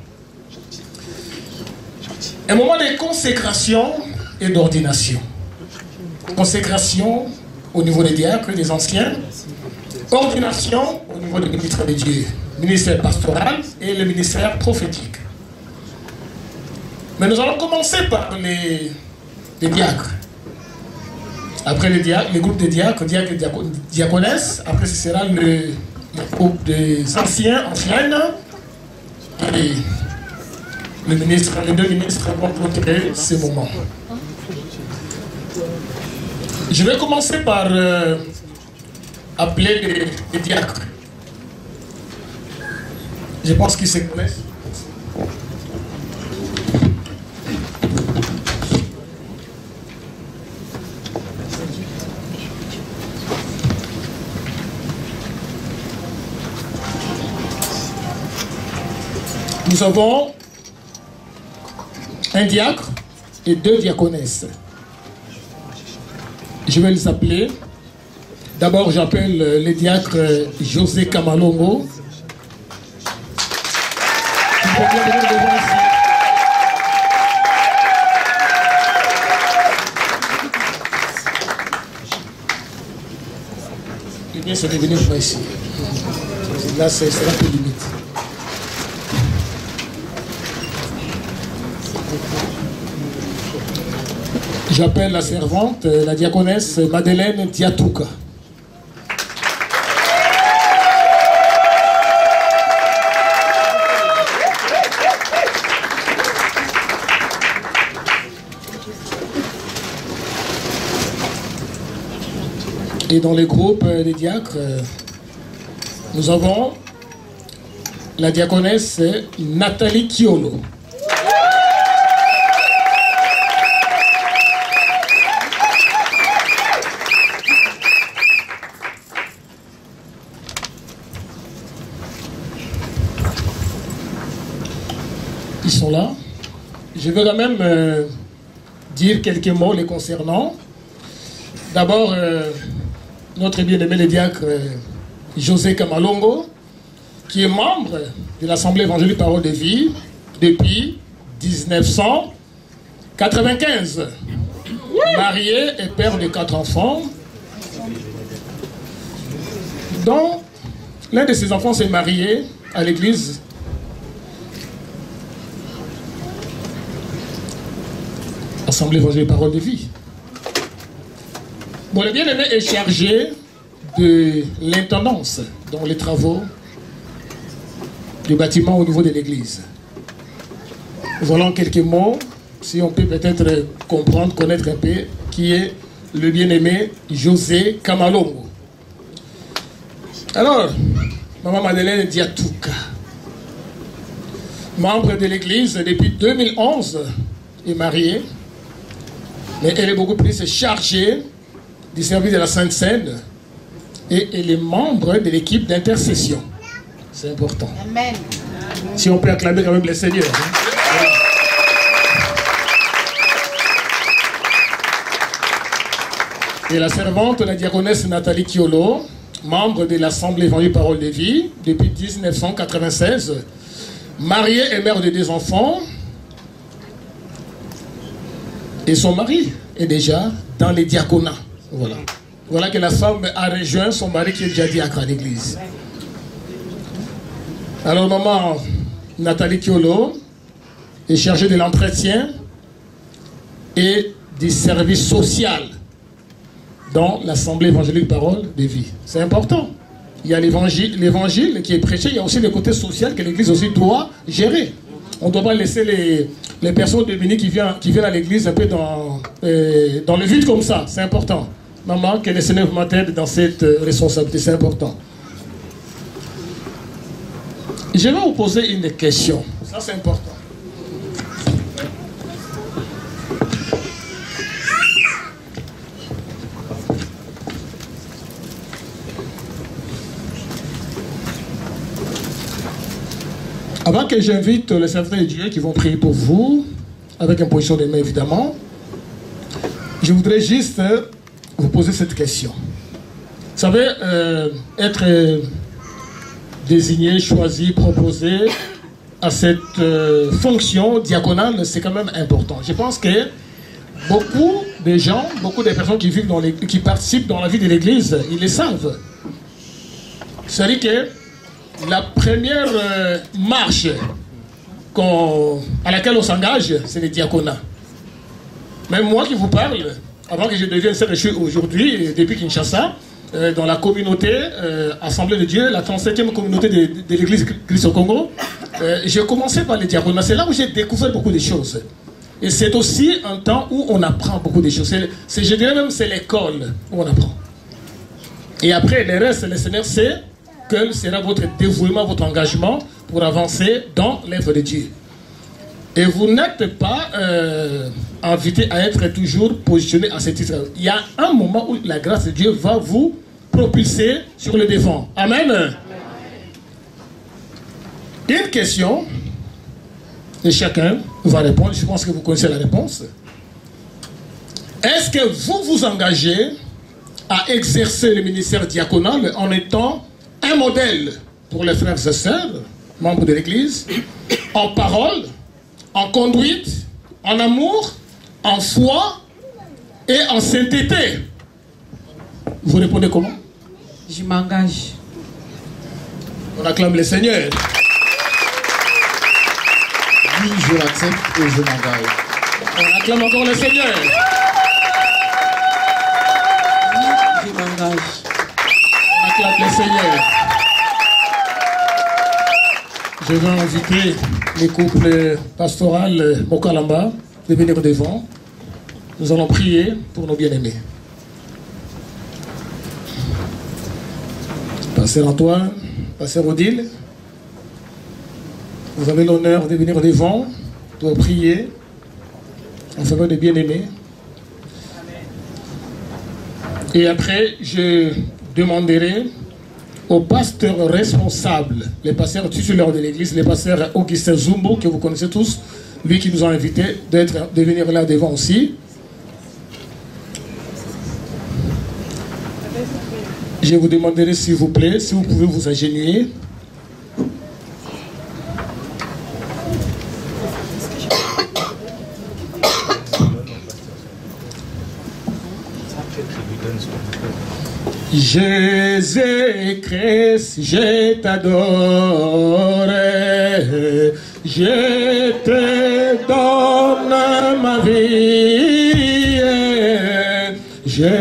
Un moment de consécration et d'ordination. Consécration au niveau des diacres, des anciens. Ordination au niveau du ministère de Dieu, ministère pastoral et le ministère prophétique. Mais nous allons commencer par les, les diacres. Après les, diacres, les groupes de diacres, diacres et diaconesses. Après ce sera le, le groupe des anciens, anciennes. Et le ministre, les deux ministres vont clôturer ces moments. Je vais commencer par euh, appeler les, les diacres. Je pense qu'ils se connaissent. Nous avons un diacre et deux diaconesses. Je vais les appeler. D'abord, j'appelle le diacre José Kamalongo. Il vient se revenir par ici. Là, c'est un peu limite. J'appelle la servante, la diaconesse Madeleine Diatouka. Et dans les groupes des diacres, nous avons la diaconesse Nathalie Kiolo. Ils sont là. Je veux quand même euh, dire quelques mots les concernant. D'abord, euh, notre bien-aimé le diacre euh, José Kamalongo, qui est membre de l'Assemblée évangélique Parole de Vie depuis mille neuf cent quatre-vingt-quinze. Marié et père de quatre enfants, dont l'un de ses enfants s'est marié à l'église Assemblée évangélique Parole de Vie. Bon, le bien-aimé est chargé de l'intendance dans les travaux du bâtiment au niveau de l'église. Voilà en quelques mots, si on peut peut-être comprendre, connaître un peu qui est le bien-aimé José Kamalongo. Alors, maman Madeleine Diatouka, membre de l'église depuis deux mille onze, est mariée, mais elle est beaucoup plus chargée du service de la Sainte Seine et elle est membre de l'équipe d'intercession. C'est important. Amen. Si on peut acclamer quand même le Seigneur. Hein? Et la servante, la diaconesse Nathalie Kiolo, membre de l'Assemblée évangélique Parole de Vie depuis mille neuf cent quatre-vingt-seize, mariée et mère de deux enfants. Et son mari est déjà dans les diaconats. Voilà. Voilà que la femme a rejoint son mari qui est déjà diacre à l'église. Alors maman Nathalie Kiolo est chargée de l'entretien et du service social dans l'Assemblée évangélique Parole de Vie. C'est important. Il y a l'évangile, l'évangile qui est prêché, il y a aussi le côté social que l'église aussi doit gérer. On ne doit pas laisser les, les personnes démunies qui viennent, qui viennent à l'église un peu dans, euh, dans le vide comme ça. C'est important. maman, que le Seigneur m'aide dans cette responsabilité, c'est important. Je vais vous poser une question, ça c'est important. Avant que j'invite les serviteurs de Dieu qui vont prier pour vous, avec imposition des mains évidemment, je voudrais juste vous poser cette question. Vous savez, euh, être désigné, choisi, proposé à cette euh, fonction diaconale, c'est quand même important. Je pense que beaucoup de gens, beaucoup de personnes qui vivent dans les, qui participent dans la vie de l'Église, ils le savent. C'est-à-dire que la première euh, marche à laquelle on s'engage, c'est le diaconat. Même moi qui vous parle, avant que je devienne ce que je suis aujourd'hui, depuis Kinshasa, euh, dans la communauté euh, Assemblée de Dieu, la trente-septième communauté de, de, de l'Église Christ au Congo, euh, j'ai commencé par le diaconat. C'est là où j'ai découvert beaucoup de choses. Et c'est aussi un temps où on apprend beaucoup de choses. C'est, je dirais même c'est l'école où on apprend. Et après, le reste, le Seigneur sait quel sera votre dévouement, votre engagement pour avancer dans l'œuvre de Dieu. Et vous n'êtes pas euh, invité à être toujours positionné à ce titre. Il y a un moment où la grâce de Dieu va vous propulser sur le devant. Amen. Amen. Une question, et chacun va répondre. Je pense que vous connaissez la réponse. Est-ce que vous vous engagez à exercer le ministère diaconal en étant un modèle pour les frères et sœurs, membres de l'Église, en parole, en conduite, en amour, en foi et en sainteté? Vous répondez comment? Je m'engage. On acclame le Seigneur. Oui, je l'accepte et je m'engage. On acclame encore le Seigneur. Oui, je m'engage. On acclame le Seigneur. Je vais inviter les couples pastoral Mokalamba de venir devant. Nous allons prier pour nos bien-aimés. Pasteur Antoine, Pasteur Odile, vous avez l'honneur de venir devant pour prier en faveur des bien-aimés. Et après, je demanderai aux pasteurs responsables, les pasteurs titulaires de l'église, les pasteurs Augustin Zumbo, que vous connaissez tous, lui qui nous a invités d'être, de venir là devant aussi. Je vous demanderai s'il vous plaît, si vous pouvez vous agenouiller. Jésus-Christ, je t'adore, je te donne ma vie, je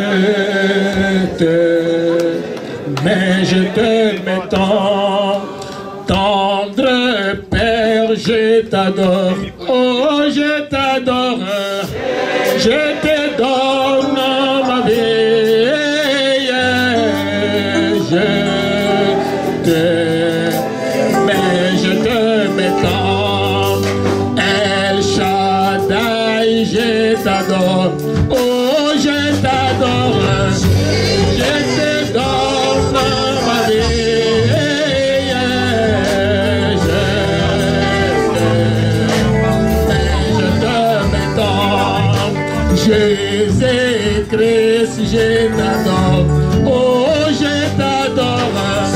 te, mais je te mets tant, tendre Père, je t'adore, oh je t'adore, je te donne ma vie. Je te, mais je te mets tant, El Shaddai, je t'adore, oh je t'adore, je te donne ma vie, je te, mais je te mets tant, Jésus-Christ, je t'adore, oh je t'adore,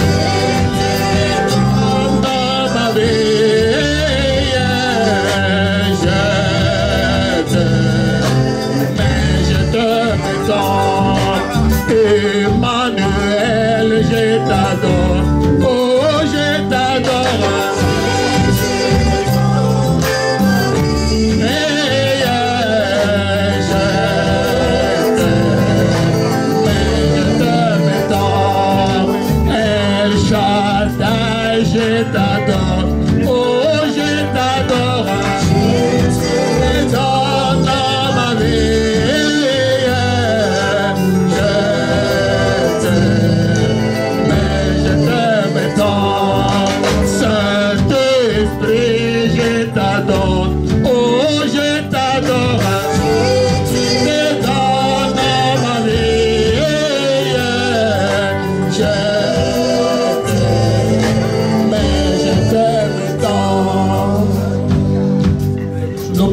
dans ma vie, je te, mais je te mets tant, Emmanuel, je t'adore, oh je t'adore, et je te, mais je te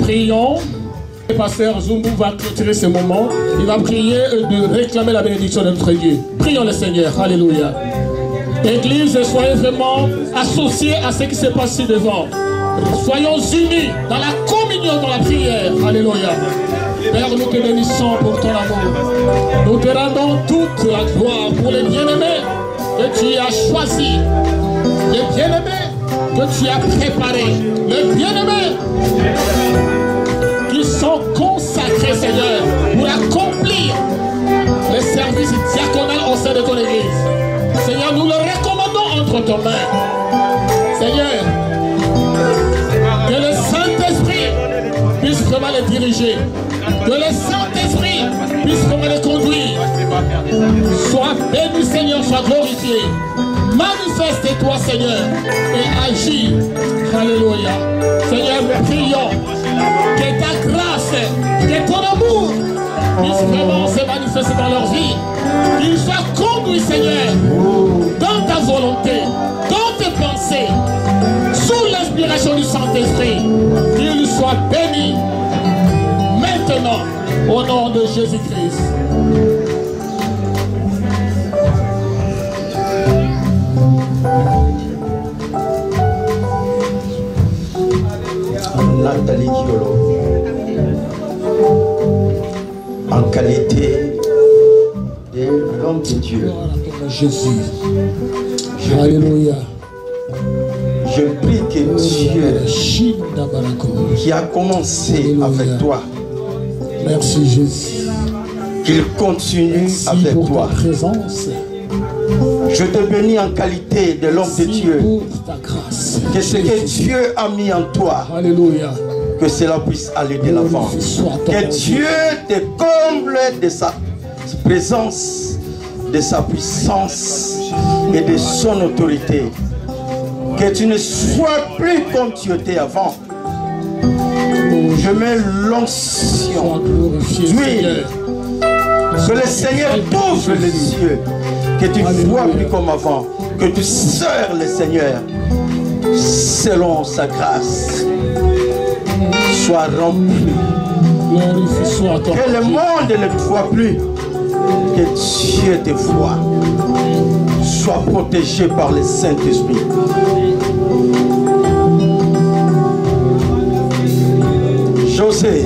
prions. Le pasteur Zumbu va clôturer ce moment. Il va prier et de réclamer la bénédiction de notre Dieu. Prions le Seigneur. Alléluia. Église, soyez vraiment associés à ce qui se passe ici devant. Soyons unis dans la communion, dans la prière. Alléluia. Père, nous te bénissons pour ton amour. Nous te rendons toute la gloire pour les bien-aimés que tu as choisis. Les bien-aimés que tu as préparés. Les bien-aimés qui sont consacrés, Seigneur, pour accomplir les services diaconaux au sein de ton Église. Seigneur, nous le recommandons entre tes mains. Seigneur, que le Saint-Esprit puisse vraiment les diriger. Que le Saint-Esprit puisse vraiment les conduire. Sois béni, Seigneur, sois glorifié. Manifeste-toi, Seigneur, et agis. Alléluia. Seigneur, nous prions que ta grâce, que ton amour puisse vraiment se manifester dans leur vie. Qu'ils soient conduits, Seigneur, dans ta volonté, dans tes pensées, sous l'inspiration du Saint-Esprit. Qu'ils soient bénis maintenant, au nom de Jésus-Christ. Nathalie Kiolo, en qualité de l'homme de Dieu. Jésus. Alléluia. Je prie que Dieu qui a commencé avec toi, merci Jésus, qu'il continue merci avec pour toi. Ta présence. Je te bénis en qualité de l'homme de Dieu. Ta grâce. Que ce que Dieu a mis en toi, alléluia, que cela puisse aller de l'avant. Que Dieu te comble de sa présence, de sa puissance et de son autorité. Que tu ne sois plus comme tu étais avant. Je mets l'onction d'huile. Que le Seigneur t'ouvre les yeux. Que tu ne vois plus comme avant. Que tu sers le Seigneur selon sa grâce. Sois rempli. Que le monde ne te voit plus. Que Dieu te voit. Sois protégé par le Saint-Esprit. José,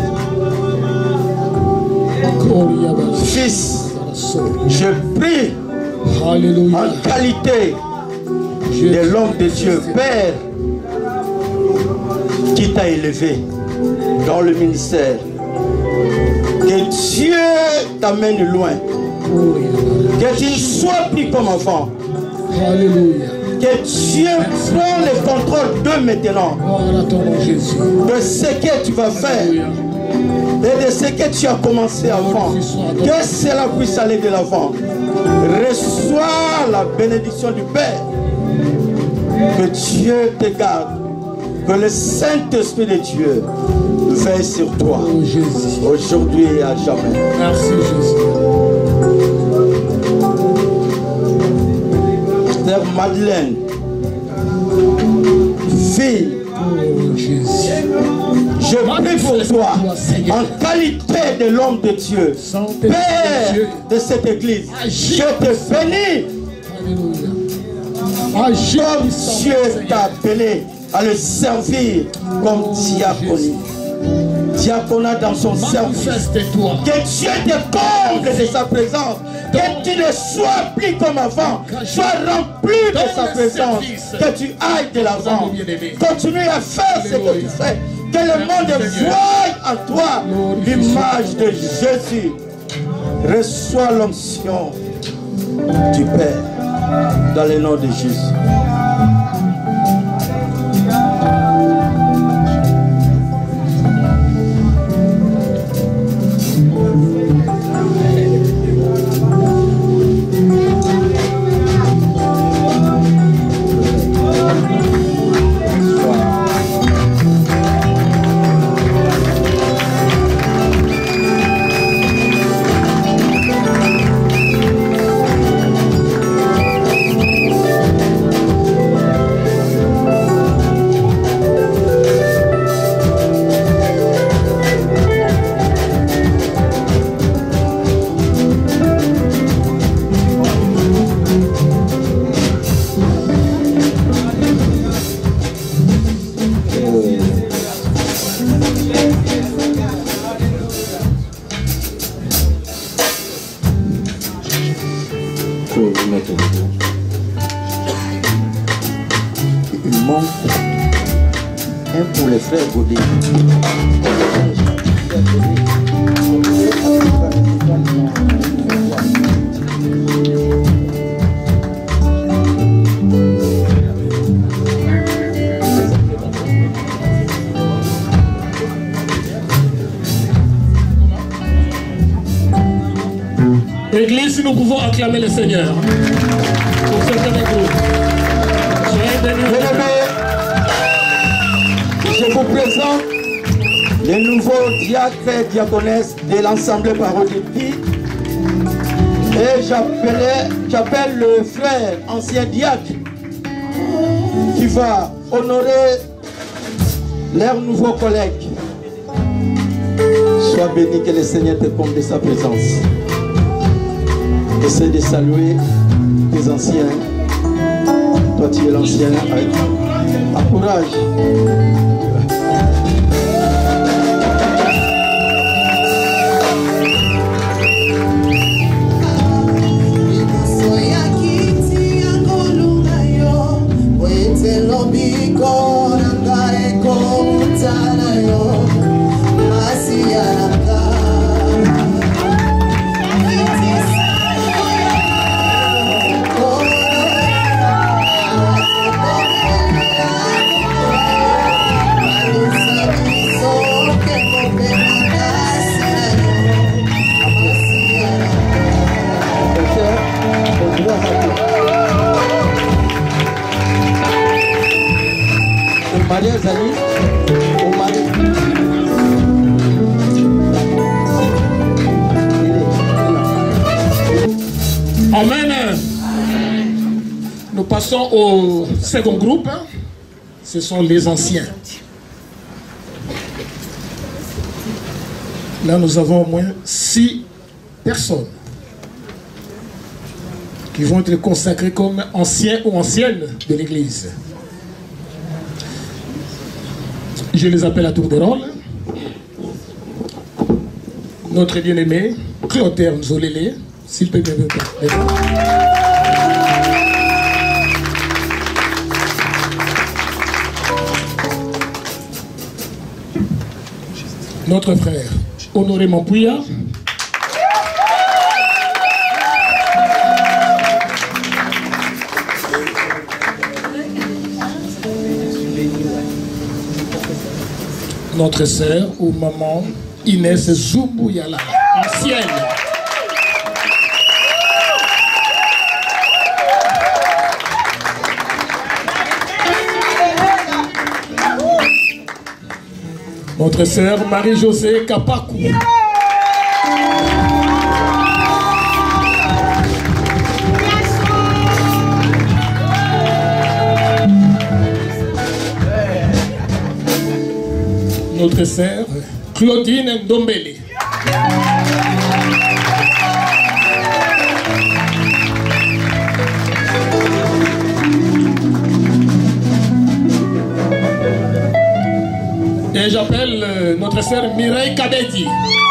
fils, je prie alléluia, en qualité de l'homme de Dieu, Père, qui t'a élevé dans le ministère. Que Dieu t'amène loin. Que tu ne sois plus comme avant. alléluia. Que Dieu prend le contrôle de maintenant. De ce que tu vas faire. Et de ce que tu as commencé avant. Que cela puisse aller de l'avant. Reçois la bénédiction du Père. Que Dieu te garde. Que le Saint-Esprit de Dieu veille sur toi. Aujourd'hui et à jamais. Merci Jésus. Sœur Madeleine, fille, je prie pour toi en qualité de l'homme de Dieu, Père de cette église. Je te bénis comme Dieu t'a appelé à le servir comme diaconie. Diaconat dans son service. Que Dieu te comble de sa présence. Que tu ne sois plus comme avant. Sois rempli de sa présence. Que tu ailles de l'avant. Continue à faire ce que tu fais. Que le monde voie en toi l'image de Jésus. Reçois l'onction du Père dans le nom de Jésus. frère Gaudé. Église, si nous pouvons acclamer le Seigneur pour ce premier groupe. Soyez bénis. Je vous présente les nouveaux diacres et diaconesses de l'Assemblée Parole de Vie. Et j'appelle le frère ancien diacre qui va honorer leurs nouveaux collègues. Sois béni, que le Seigneur te comble de sa présence. Essaie de saluer tes anciens. Toi, tu es l'ancien. Encourage. Maria Zali, au mari. Amen. Nous passons au second groupe. Ce sont les anciens. Là, nous avons au moins six personnes qui vont être consacrées comme anciens ou anciennes de l'Église. Je les appelle à tour de rôle. Notre bien-aimé, Clotaire Nzolele, s'il peut bien me Notre frère, Honoré Mampouya. Notre sœur ou maman Inès Zumbouyala, ancienne. Notre sœur Marie-Josée Kapakou. Notre sœur Claudine Ndombele. Et j'appelle euh, notre sœur Mireille Kabedi.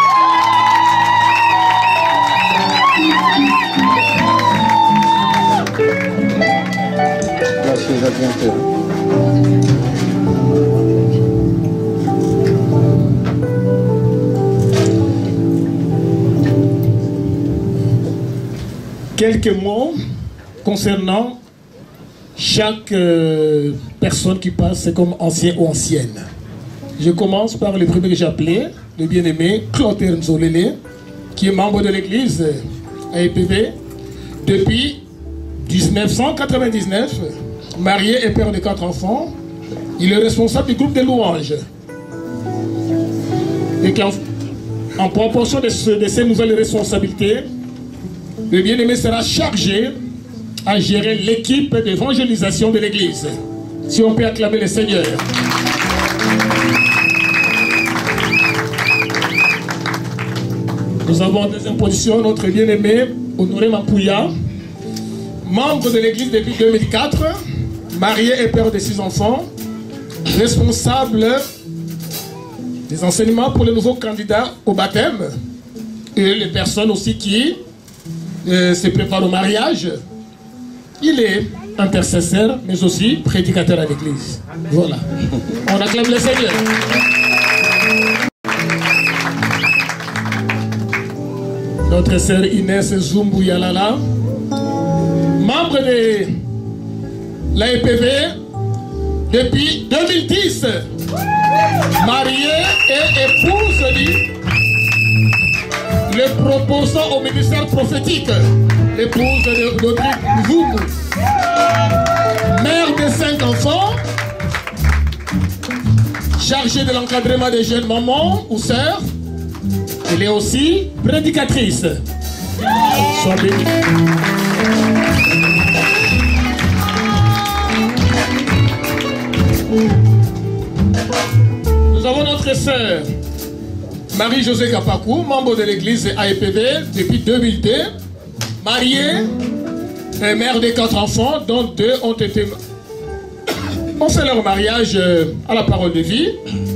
Quelques mots concernant chaque euh, personne qui passe comme ancien ou ancienne. Je commence par le premier que j'ai appelé, le bien-aimé Clotaire Nzolele, qui est membre de l'église A E P V depuis mille neuf cent quatre-vingt-dix-neuf, marié et père de quatre enfants. Il est responsable du groupe de louanges. Et qu'en en proportion de, ce, de ces nouvelles responsabilités, le bien-aimé sera chargé à gérer l'équipe d'évangélisation de l'église. Si on peut acclamer le Seigneur. Nous avons en deuxième position notre bien-aimé Honoré Mampouya, membre de l'église depuis deux mille quatre, marié et père de six enfants, responsable des enseignements pour les nouveaux candidats au baptême et les personnes aussi qui euh, se préparent au mariage. Il est intercesseur, mais aussi prédicateur à l'église. Voilà. On acclame le Seigneur. Notre sœur Inès Zumbu Yalala, membre de l'A E P V depuis deux mille dix, mariée et épouse de le proposant au ministère prophétique, l'épouse de Rodrigue Zumbu, mère de cinq enfants, chargée de l'encadrement des jeunes mamans ou sœurs. Elle est aussi prédicatrice. Sois bénie. Nous avons notre sœur Marie-Josée Kapakou, membre de l'église A E P V depuis deux mille deux, mariée et mère de quatre enfants, dont deux ont été ont fait leur mariage à la parole de vie.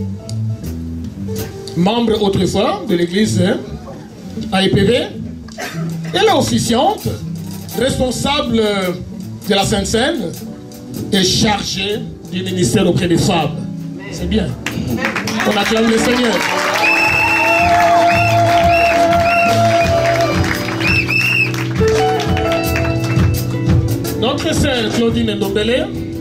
Membre autrefois de l'église A E P V. Elle est officiante, responsable de la Sainte-Seine et chargée du ministère auprès des femmes. C'est bien. On acclame le Seigneur. Notre sœur Claudine Ndombele,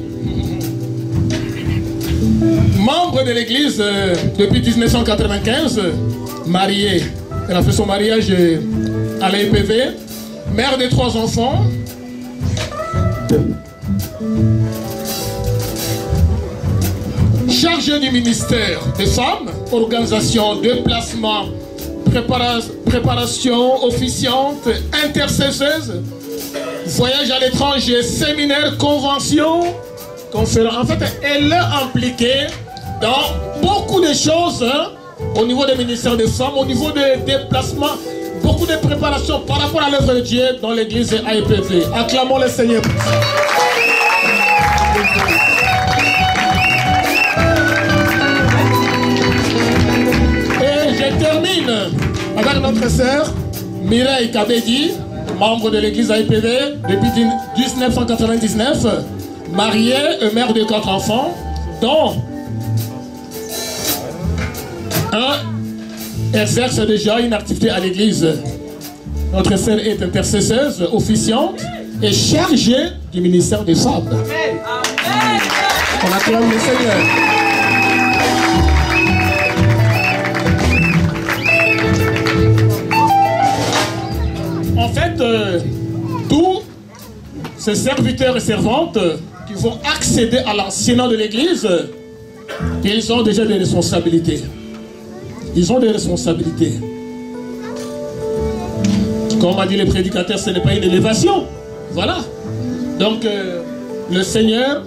membre de l'église euh, depuis mille neuf cent quatre-vingt-quinze, mariée. Elle a fait son mariage euh, à l'A E P V, mère de trois enfants. Chargée du ministère des femmes, organisation, déplacement, prépara préparation, officiante, intercesseuse, voyage à l'étranger, séminaire, convention, conférence. En fait, elle est impliquée dans beaucoup de choses hein, au niveau des ministères des femmes, au niveau des déplacements, beaucoup de préparations par rapport à l'œuvre de Dieu dans l'église A E P V. Acclamons le Seigneur. Et je termine avec notre sœur Mireille Kabedi, membre de l'église A E P V depuis mille neuf cent quatre-vingt-dix-neuf, mariée et mère de quatre enfants, dont un exerce déjà une activité à l'église. Notre sœur est intercesseuse, officiante et chargée du ministère des femmes. Amen. On acclame le Seigneur. En fait, euh, tous ces serviteurs et servantes qui vont accéder à l'ancienat de l'église, ils ont déjà des responsabilités. Ils ont des responsabilités. Comme a dit le prédicateur, ce n'est pas une élévation. Voilà. Donc, euh, le Seigneur,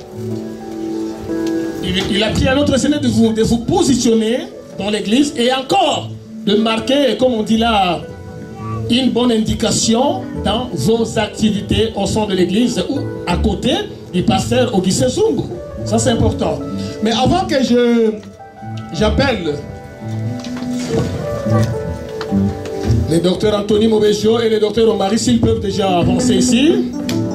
il, il a pris à notre Seigneur de vous, de vous positionner dans l'église et encore de marquer, comme on dit là, une bonne indication dans vos activités au sein de l'église ou à côté du pasteur Augustin Zumbu. Ça, c'est important. Mais avant que je j'appelle les docteurs Anthony Mobejo et les docteurs Omari, s'ils peuvent déjà avancer ici.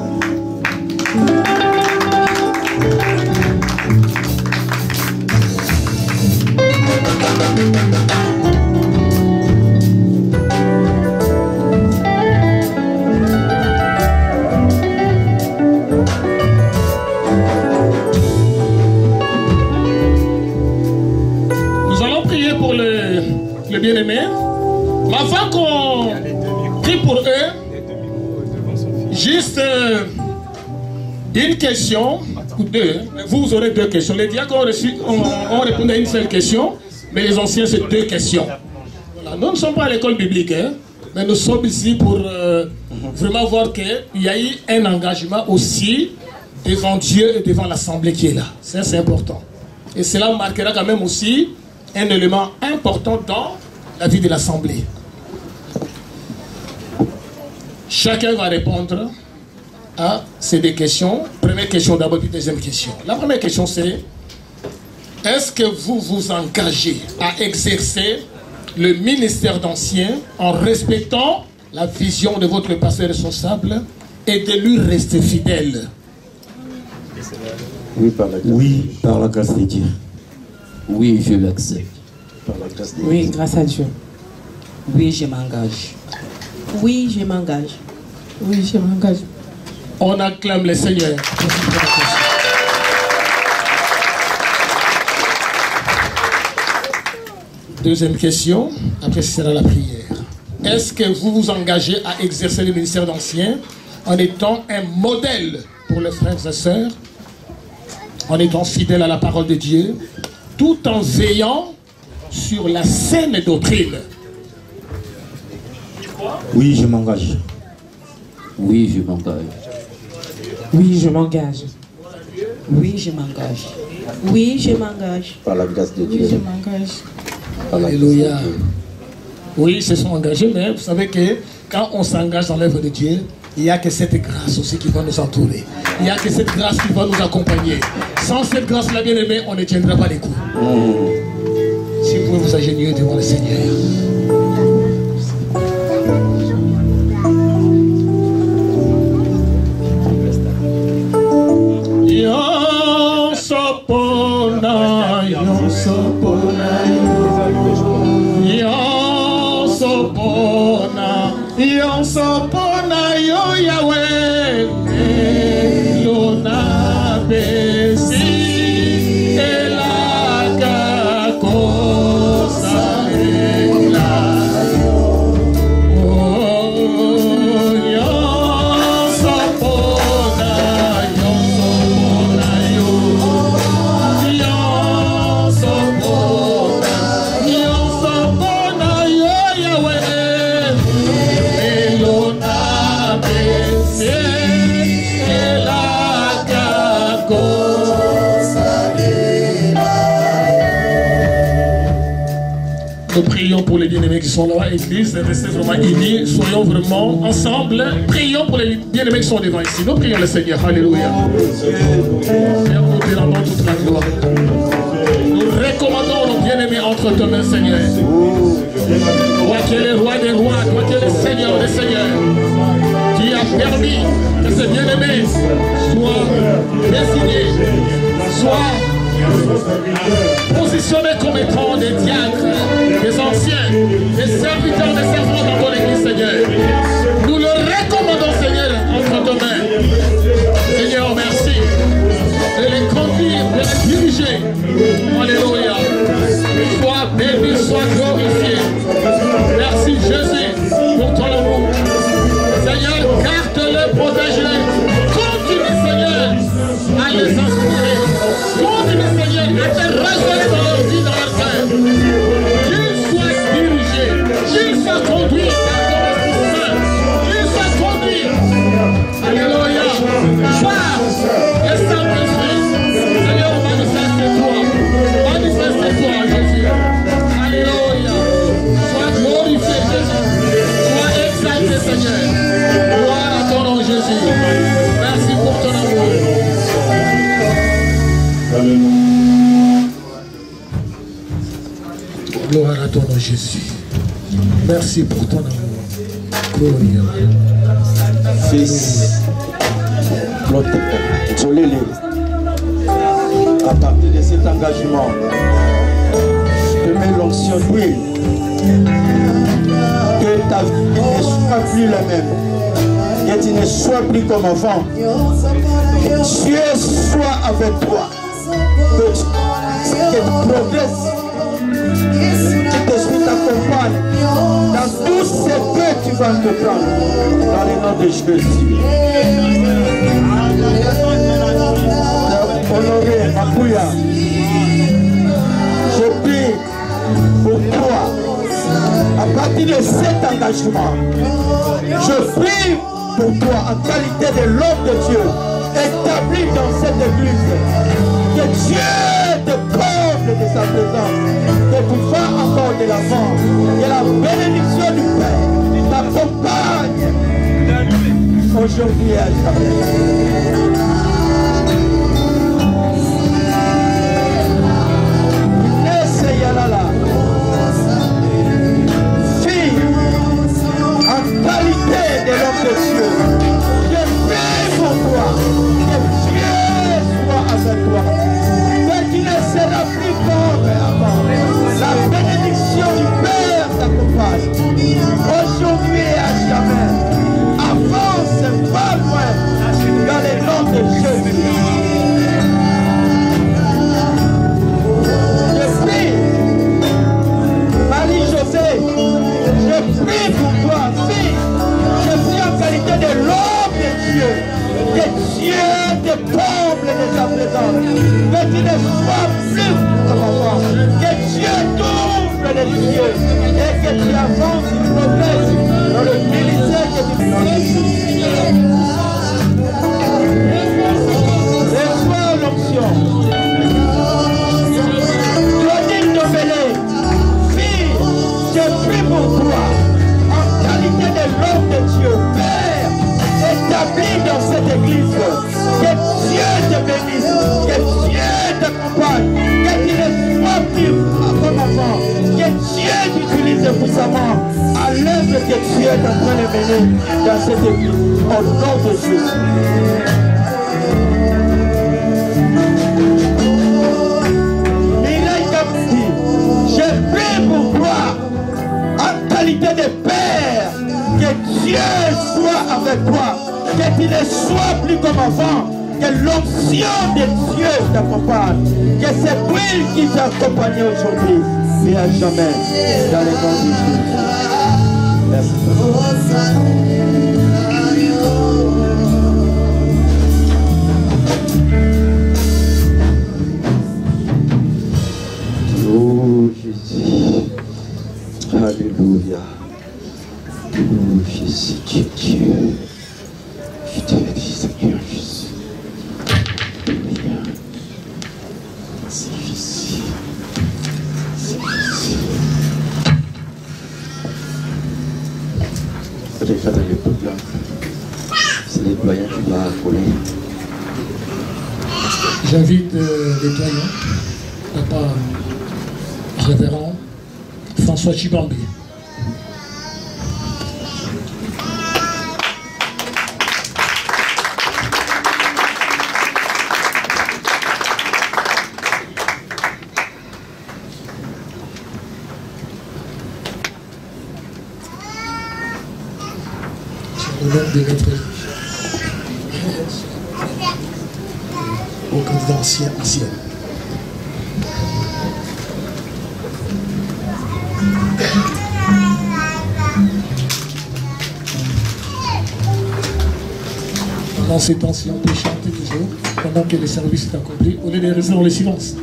Nous allons prier pour le, le bien-aimé. Mais avant qu'on prie pour eux, juste euh, une question, ou deux, vous aurez deux questions. Les diacres ont, reçu, ont, ont répondu à une seule question, mais les anciens, c'est deux questions. Voilà. Nous ne sommes pas à l'école biblique, hein, mais nous sommes ici pour euh, vraiment voir qu'il y a eu un engagement aussi devant Dieu et devant l'Assemblée qui est là. Ça, c'est important. Et cela marquera quand même aussi un élément important dans la vie de l'Assemblée. Chacun va répondre à ces deux questions. Première question d'abord, puis deuxième question. La première question c'est: est-ce que vous vous engagez à exercer le ministère d'ancien en respectant la vision de votre pasteur responsable et de lui rester fidèle? Oui, par la grâce, oui, par la grâce de Dieu. Oui, je l'accepte. Par la grâce de Dieu. Oui, grâce à Dieu. Oui, je m'engage. Oui, je m'engage. Oui, je m'engage. On acclame le Seigneur. Deuxième question, après ce sera la prière. Est-ce que vous vous engagez à exercer le ministère d'ancien en étant un modèle pour les frères et sœurs, en étant fidèle à la parole de Dieu, tout en veillant sur la saine doctrine? Oui, je m'engage. Oui, je m'engage. Oui, je m'engage. Oui, je m'engage. Oui, je m'engage. Par la grâce de Dieu. Oui, je m'engage. Alléluia. Oui, ils se sont engagés, mais vous savez que quand on s'engage dans l'œuvre de Dieu, il n'y a que cette grâce aussi qui va nous entourer. Il n'y a que cette grâce qui va nous accompagner. Sans cette grâce-là, bien aimé, on ne tiendra pas les coups. Mmh. Si vous pouvez vous agenouiller devant le Seigneur. Yon sopona, yon sopona, yon sopona, yon sopona, yo Yahweh, lona besi, elaka kosa ela. Nous prions pour les bien-aimés qui sont là, Église, restez vraiment unis, soyons vraiment ensemble. Prions pour les bien-aimés qui sont devant ici. Nous prions le Seigneur. Alléluia. Seigneur, nous te rendons toute la gloire. Nous recommandons nos bien-aimés entre tes mains, Seigneur. Toi qui es le roi des rois, toi qui es le Seigneur des seigneurs, qui a permis que ces bien-aimés soient désignés, soient positionnés comme étant des diacres, des anciens, des serviteurs, des servants dans ton église, Seigneur. Nous le recommandons, Seigneur, entre tes mains. Seigneur, merci de les conduire, de les diriger. Alléluia. Sois béni, sois glorifié. Merci, Jésus, pour ton amour. Seigneur, garde-les, protège-les. Continue, Seigneur, à les inspirer. Continue, Seigneur, à te révéler dans leur vie, dans leur cœur. Qu'ils soient dirigés, qu'ils soient conduits par ton Esprit Saint, qu'ils soient conduits, alléluia, par le Saint-Esprit. Seigneur, manifeste-toi, manifeste-toi, Jésus. Alléluia. Sois glorifié, Jésus. Sois exalté, Seigneur. Gloire à ton nom, Jésus. Merci pour ton amour. Gloire à ton nom, Jésus. Merci pour ton amour. Gloria. Fils, à partir de cet engagement, je te mets l'onction d'huile. Que ta vie ne soit plus la même. Que tu ne sois plus comme avant. Que Dieu soit avec toi. Que tu, que tu progresses. Que cet esprit t'accompagne dans tout ce que tu vas te prendre. Dans le nom de Jésus. Honoré Mapouya, je prie pour toi. À partir de cet engagement, je prie pour toi en qualité de l'homme de Dieu établi dans cette église. Que Dieu te comble de sa présence, que tu vas encore de l'avant, que la bénédiction du Père t'accompagne aujourd'hui et à jamais. Fille, en qualité de l'homme de Dieu, je prie pour toi, que Dieu t'utilise. Que Dieu te bénisse. Que Dieu t'accompagne. Que tu ne sois plus comme avant. Que Dieu t'utilise puissamment à l'œuvre que Dieu est en train de mener dans cette église. Au nom de Jésus. Je prie pour toi, en qualité de Père, que Dieu soit avec toi, que tu ne sois plus comme avant, que l'onction de Dieu t'accompagne, que cette huile qui t'a accompagné aujourd'hui, et à jamais, dans le nom de Jésus. Merci. Oh Jésus, alléluia. Oh Jésus, tu es Dieu. Je te le dis, Seigneur Jésus. Alléluia. C'est Jésus. C'est Jésus. Regarde le peuple là. C'est les doyens qui vont accoler. J'invite euh, les doyens, papa révérend François Chibambi. Sur le nom de notre au candidat ancien ancien. Pendant ces temps-ci, on peut chanter toujours, pendant que le service est accompli, au lieu de rester dans le silence.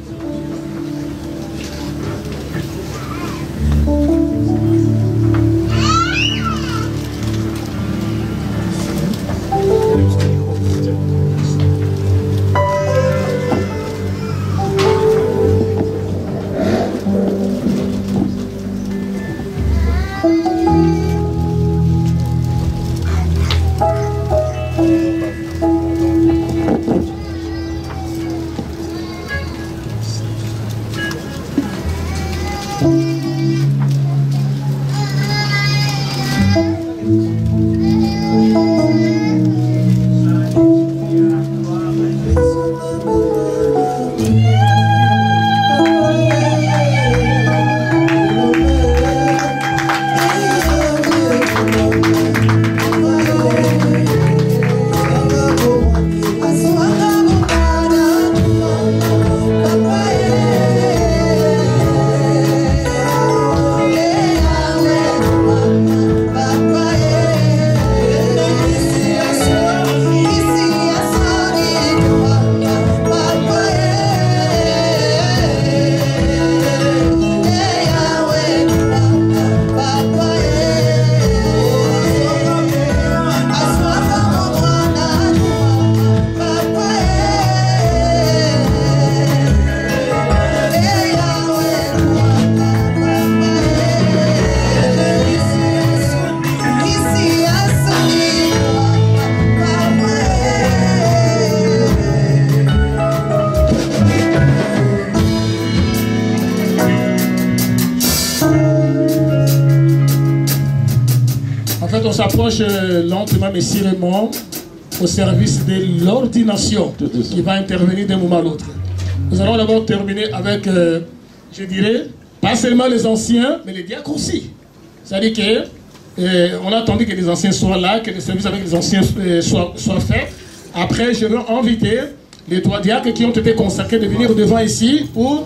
On s'approche lentement mais sûrement au service de l'ordination qui va intervenir d'un moment à l'autre. Nous allons d'abord terminer avec, euh, je dirais, pas seulement les anciens, mais les diacres aussi. C'est-à-dire qu'on euh, a attendu que les anciens soient là, que le service avec les anciens euh, soit, soit fait. Après, je vais inviter les trois diacres qui ont été consacrés de venir devant ici pour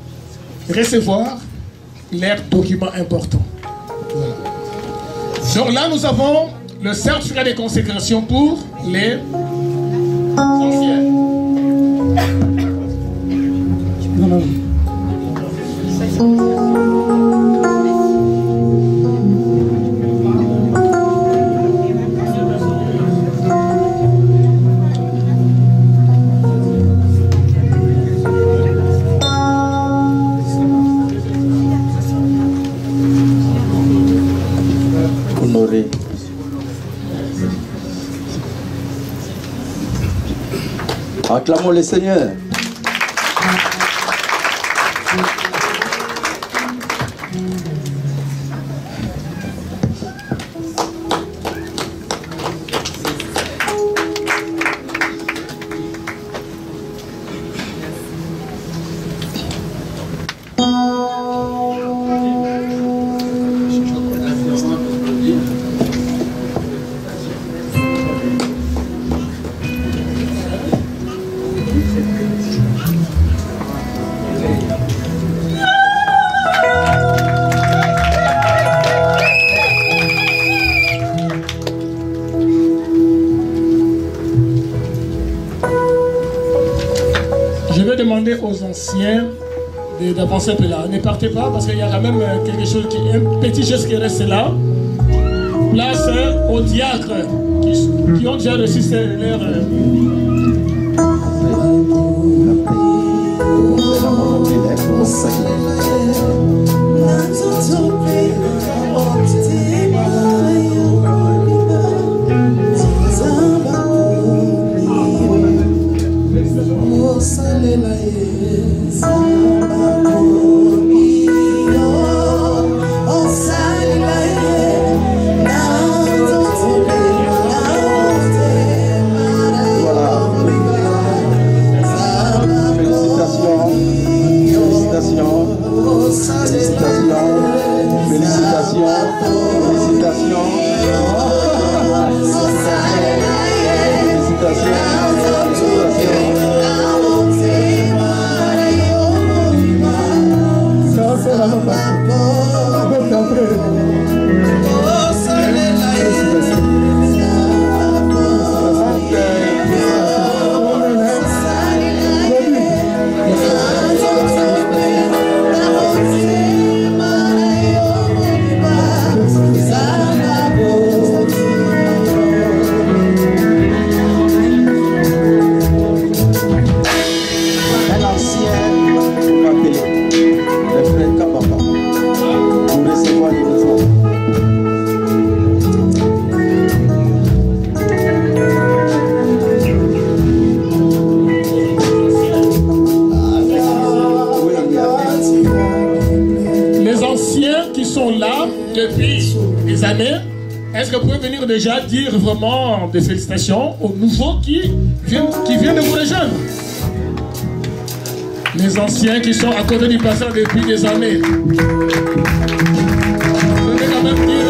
recevoir leurs documents importants. Voilà. Donc là, nous avons le certificat de consécration pour les anciens. Non, non. Acclamons le Seigneur. Aux anciens d'avancer un peu là. Ne partez pas parce qu'il y a quand même quelque chose, qui, un petit geste qui reste là. Place aux diacres qui, qui ont déjà reçu leur... Déjà dire vraiment des félicitations aux nouveaux qui viennent, qui viennent de vous rejoindre. Les anciens qui sont à côté du pasteur depuis des années. Je vais quand même dire...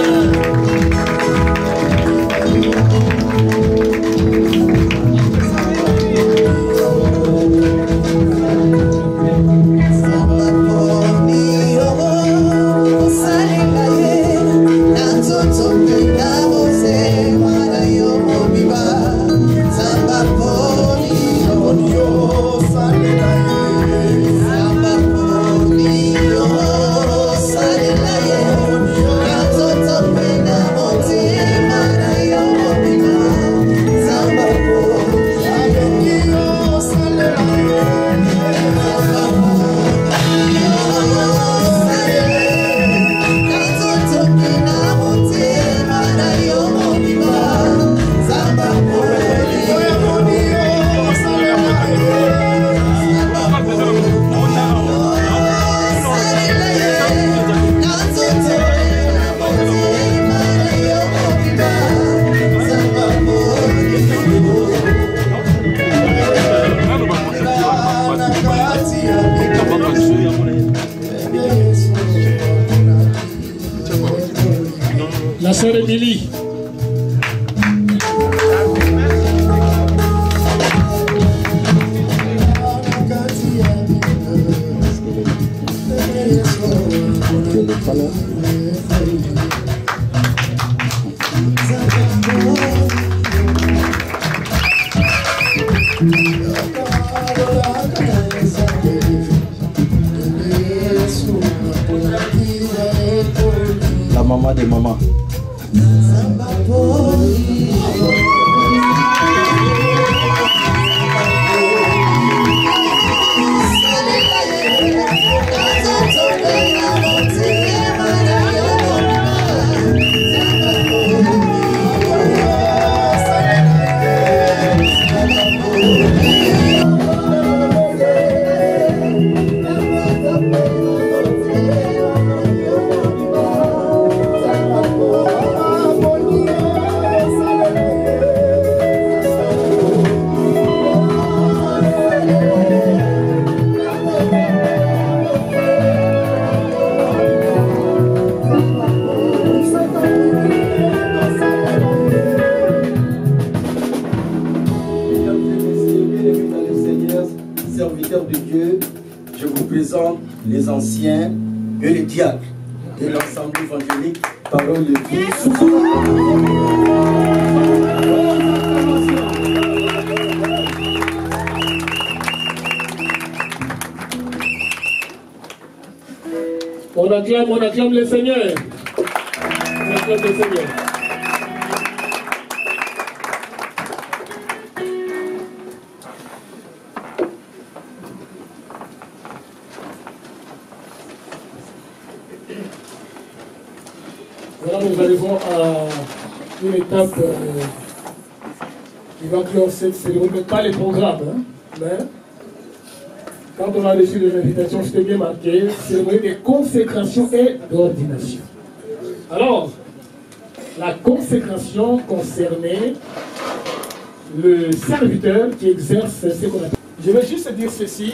La sœur Émilie. La maman des mamans. Thank you. les anciens et les diacres et l'ensemble évangélique. Parole de Dieu. On acclame, on acclame le Seigneur. On acclame le Seigneur. Voilà, nous arrivons à une étape euh, qui va clore cette cérémonie, pas les programmes, hein, mais quand on a reçu les invitations, c'était bien marqué, cérémonie de consécration et d'ordination. Alors, la consécration concernait le serviteur qui exerce ce qu'on appelle. Je vais juste dire ceci,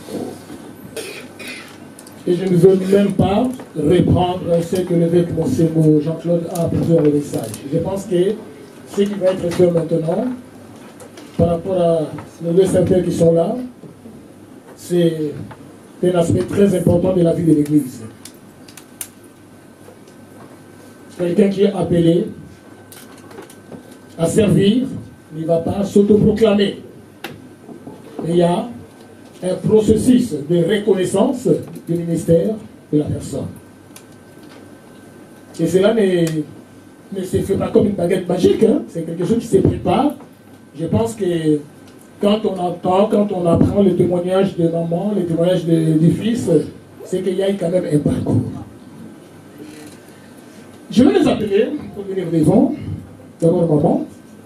et je ne veux même pas reprendre ce que l'évêque Monseigneur Jean-Claude a posé dans le message. Je pense que ce qui va être fait maintenant, par rapport à nos deux serviteurs qui sont là, c'est un aspect très important de la vie de l'Église. Quelqu'un qui est appelé à servir ne va pas s'autoproclamer. Mais il y a un processus de reconnaissance du ministère de la personne. Et cela ne, ne se fait pas comme une baguette magique, hein. C'est quelque chose qui se prépare. Je pense que quand on entend, quand on apprend le témoignage de maman, le témoignage de, du fils, c'est qu'il y a quand même un parcours. Je vais les appeler pour venir devant. D'abord maman.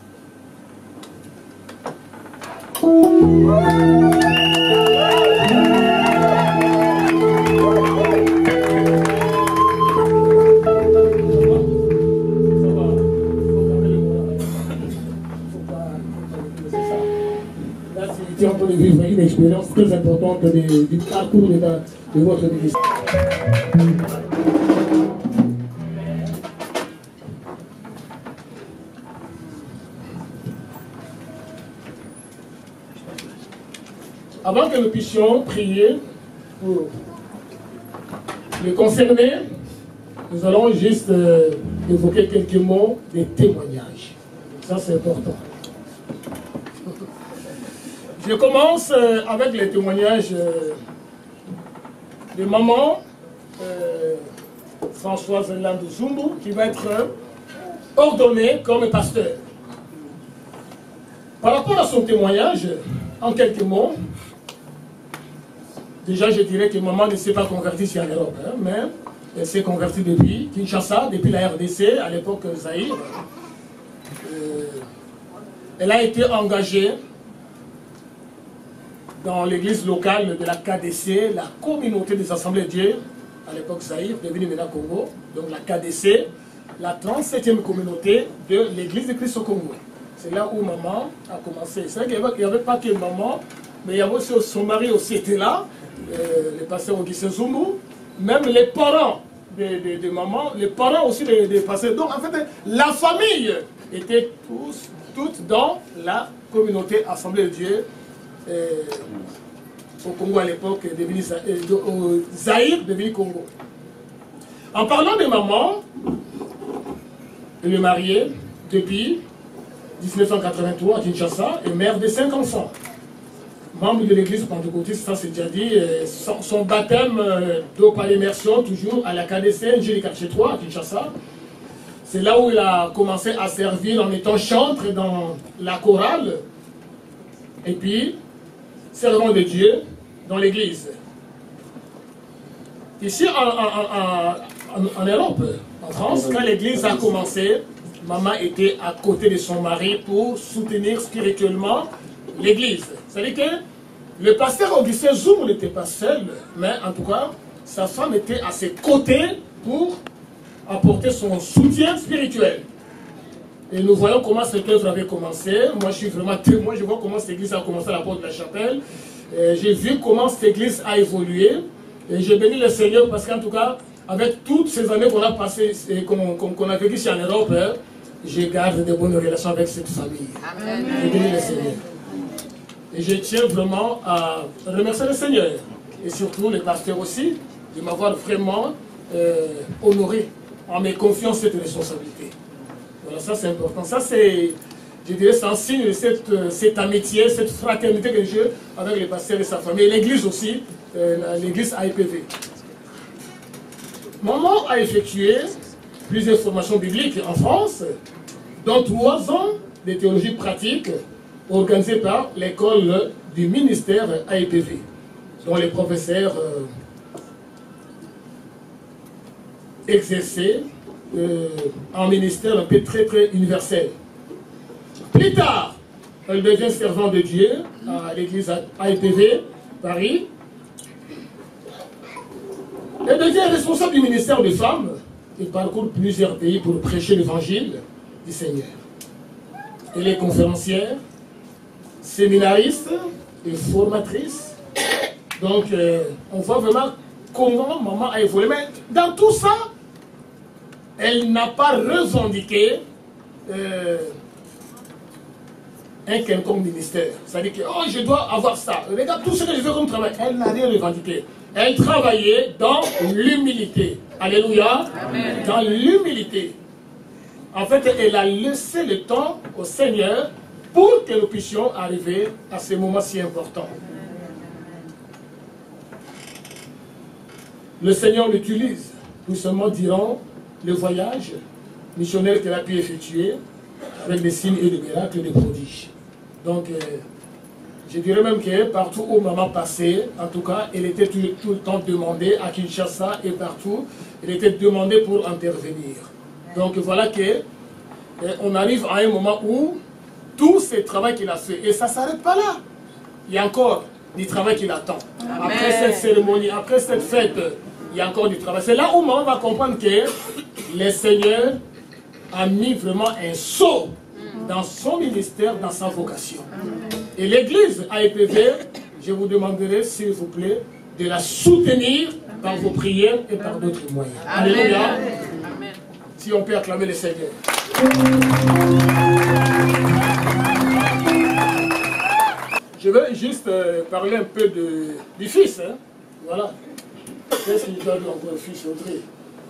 En train de vivre une expérience très importante de, du parcours de, de votre ministère. Avant que nous puissions prier pour les concernés, nous allons juste euh, évoquer quelques mots de témoignage. Ça, c'est important. Je commence euh, avec les témoignages euh, de maman euh, Françoise Landou-Zumbu, qui va être euh, ordonnée comme pasteur. Par rapport à son témoignage, en quelques mots, déjà je dirais que maman ne s'est pas convertie ici en Europe, hein, mais elle s'est convertie depuis Kinshasa, depuis la R D C, à l'époque Zaïre. Euh, elle a été engagée dans l'église locale de la K D C, la communauté des assemblées de Dieu, à l'époque Zaïre, devenue maintenant Congo, donc la K D C, la trente-septième communauté de l'église de Christ au Congo. C'est là où maman a commencé. C'est vrai qu'il n'y avait pas que maman, mais il y avait aussi son mari aussi était là, euh, le pasteur Augustin Zumbu, même les parents de, de, de maman, les parents aussi des de pasteurs. Donc en fait, la famille était tous, toutes dans la communauté assemblée de Dieu. Euh, au Congo à l'époque, euh, au Zaïre, devenu Congo. En parlant de maman, elle est mariée depuis mille neuf cent quatre-vingt-trois à Kinshasa et mère de cinq enfants. Membre de l'église pentecôtiste, ça c'est déjà dit, euh, son, son baptême euh, d'eau par l'immersion, toujours à la K D C, N G quatre chez trois à Kinshasa. C'est là où il a commencé à servir en étant chantre dans la chorale. Et puis, servant de Dieu dans l'église. Ici en, en, en, en Europe, en France, quand l'église a commencé, maman était à côté de son mari pour soutenir spirituellement l'église. C'est-à-dire que le pasteur Augustin Zumbu n'était pas seul, mais en tout cas, sa femme était à ses côtés pour apporter son soutien spirituel. Et nous voyons comment cette œuvre avait commencé. Moi, je suis vraiment témoin. Je vois comment cette église a commencé à la porte de la chapelle. J'ai vu comment cette église a évolué. Et je bénis le Seigneur parce qu'en tout cas, avec toutes ces années qu'on a passées et qu'on qu'on a vécues ici en Europe, hein, je garde de bonnes relations avec cette famille. Amen. Je bénis le Seigneur. Et je tiens vraiment à remercier le Seigneur et surtout les pasteurs aussi, de m'avoir vraiment euh, honoré en me confiant cette responsabilité. Voilà, ça c'est important. Ça c'est, je dirais, c'est un signe de cette, cette amitié, cette fraternité que j'ai avec les pasteurs et sa famille, et l'église aussi, euh, l'église A I P V. Maman a effectué plusieurs formations bibliques en France, dont trois ans de théologie pratique organisée par l'école du ministère A I P V, dont les professeurs euh, exerçaient euh, un ministère un peu très très universel. Plus tard, elle devient servante de Dieu à l'église A I P V, Paris. Elle devient responsable du ministère des femmes et parcourt plusieurs pays pour prêcher l'évangile du Seigneur. Elle est conférencière, séminariste et formatrice. Donc, euh, on voit vraiment comment maman a évolué. Mais dans tout ça, elle n'a pas revendiqué euh, un quelconque ministère. C'est-à-dire que oh, je dois avoir ça. Regarde tout ce que je veux comme travail. Elle n'a rien revendiqué. Elle travaillait dans l'humilité. Alléluia. Amen. Dans l'humilité. En fait, elle a laissé le temps au Seigneur pour que nous puissions arriver à ce moment si important. Le Seigneur l'utilise tout seulement durant le voyage missionnaire qu'elle a pu effectuer avec des signes et des miracles, des prodiges. Donc, euh, je dirais même que partout où maman passait, en tout cas, elle était tout, tout le temps demandée à Kinshasa et partout, elle était demandée pour intervenir. Donc voilà que euh, on arrive à un moment où tout ce travail qu'il a fait, et ça ne s'arrête pas là. Il y a encore du travail qui l'attend. Après cette cérémonie, après cette fête, il y a encore du travail. C'est là où maman va comprendre que le Seigneur a mis vraiment un sceau dans son ministère, dans sa vocation. Et l'église A I P V, je vous demanderai, s'il vous plaît, de la soutenir par vos prières et par d'autres moyens. Amen. Alléluia. Amen. Si on peut acclamer le Seigneur. Je vais juste euh, parler un peu de, du fils. Hein. Voilà. Qu'est-ce qu'il doit dire encore, fils Audrey?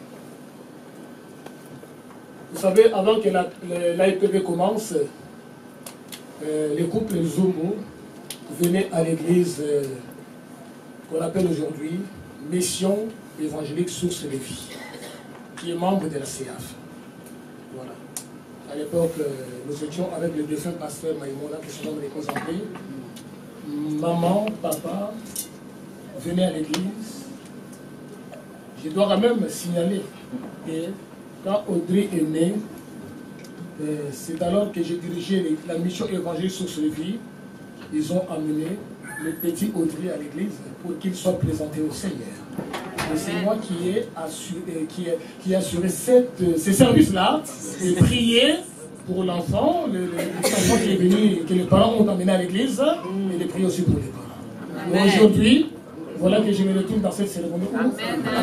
Vous savez, avant que l'A I P V commence, euh, les couples Zoumou venaient à l'église euh, qu'on appelle aujourd'hui Mission évangélique Source de Vie, qui est membre de la C A F. Voilà. À l'époque, euh, nous étions avec le défunt pasteur Maïmona, qui se nomme les causes en prix. Maman, papa venaient à l'église. Je dois quand même signaler que quand Audrey est née, euh, c'est alors que j'ai dirigé les, la mission évangélique Source de Vie. Ils ont amené le petit Audrey à l'église pour qu'il soit présenté au Seigneur. Et c'est moi qui ai assuré, qui ai, qui ai assuré cette, ces services-là, de prier pour l'enfant, l'enfant qui est venu, que les parents ont amené à l'église, et de prier aussi pour les parents. Aujourd'hui, voilà que je me retrouve dans cette cérémonie. Amen.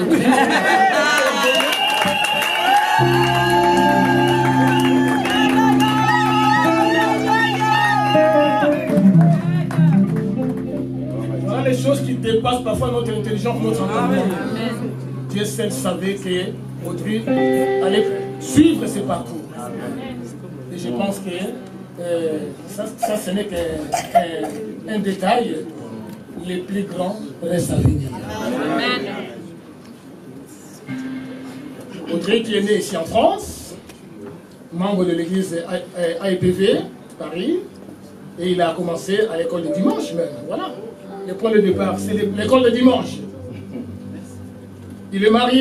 Voilà les choses qui dépassent parfois notre intelligence, notre entendement. Dieu seul savait qu'Audrey allait suivre ses parcours. Et je pense que euh, ça, ça, ce n'est qu'un un détail. Les plus grands restent à venir. Amen. Audrey qui est né ici en France, membre de l'église A I P V, Paris, et il a commencé à l'école de dimanche même. Voilà, le point de départ, c'est l'école de dimanche. Il est marié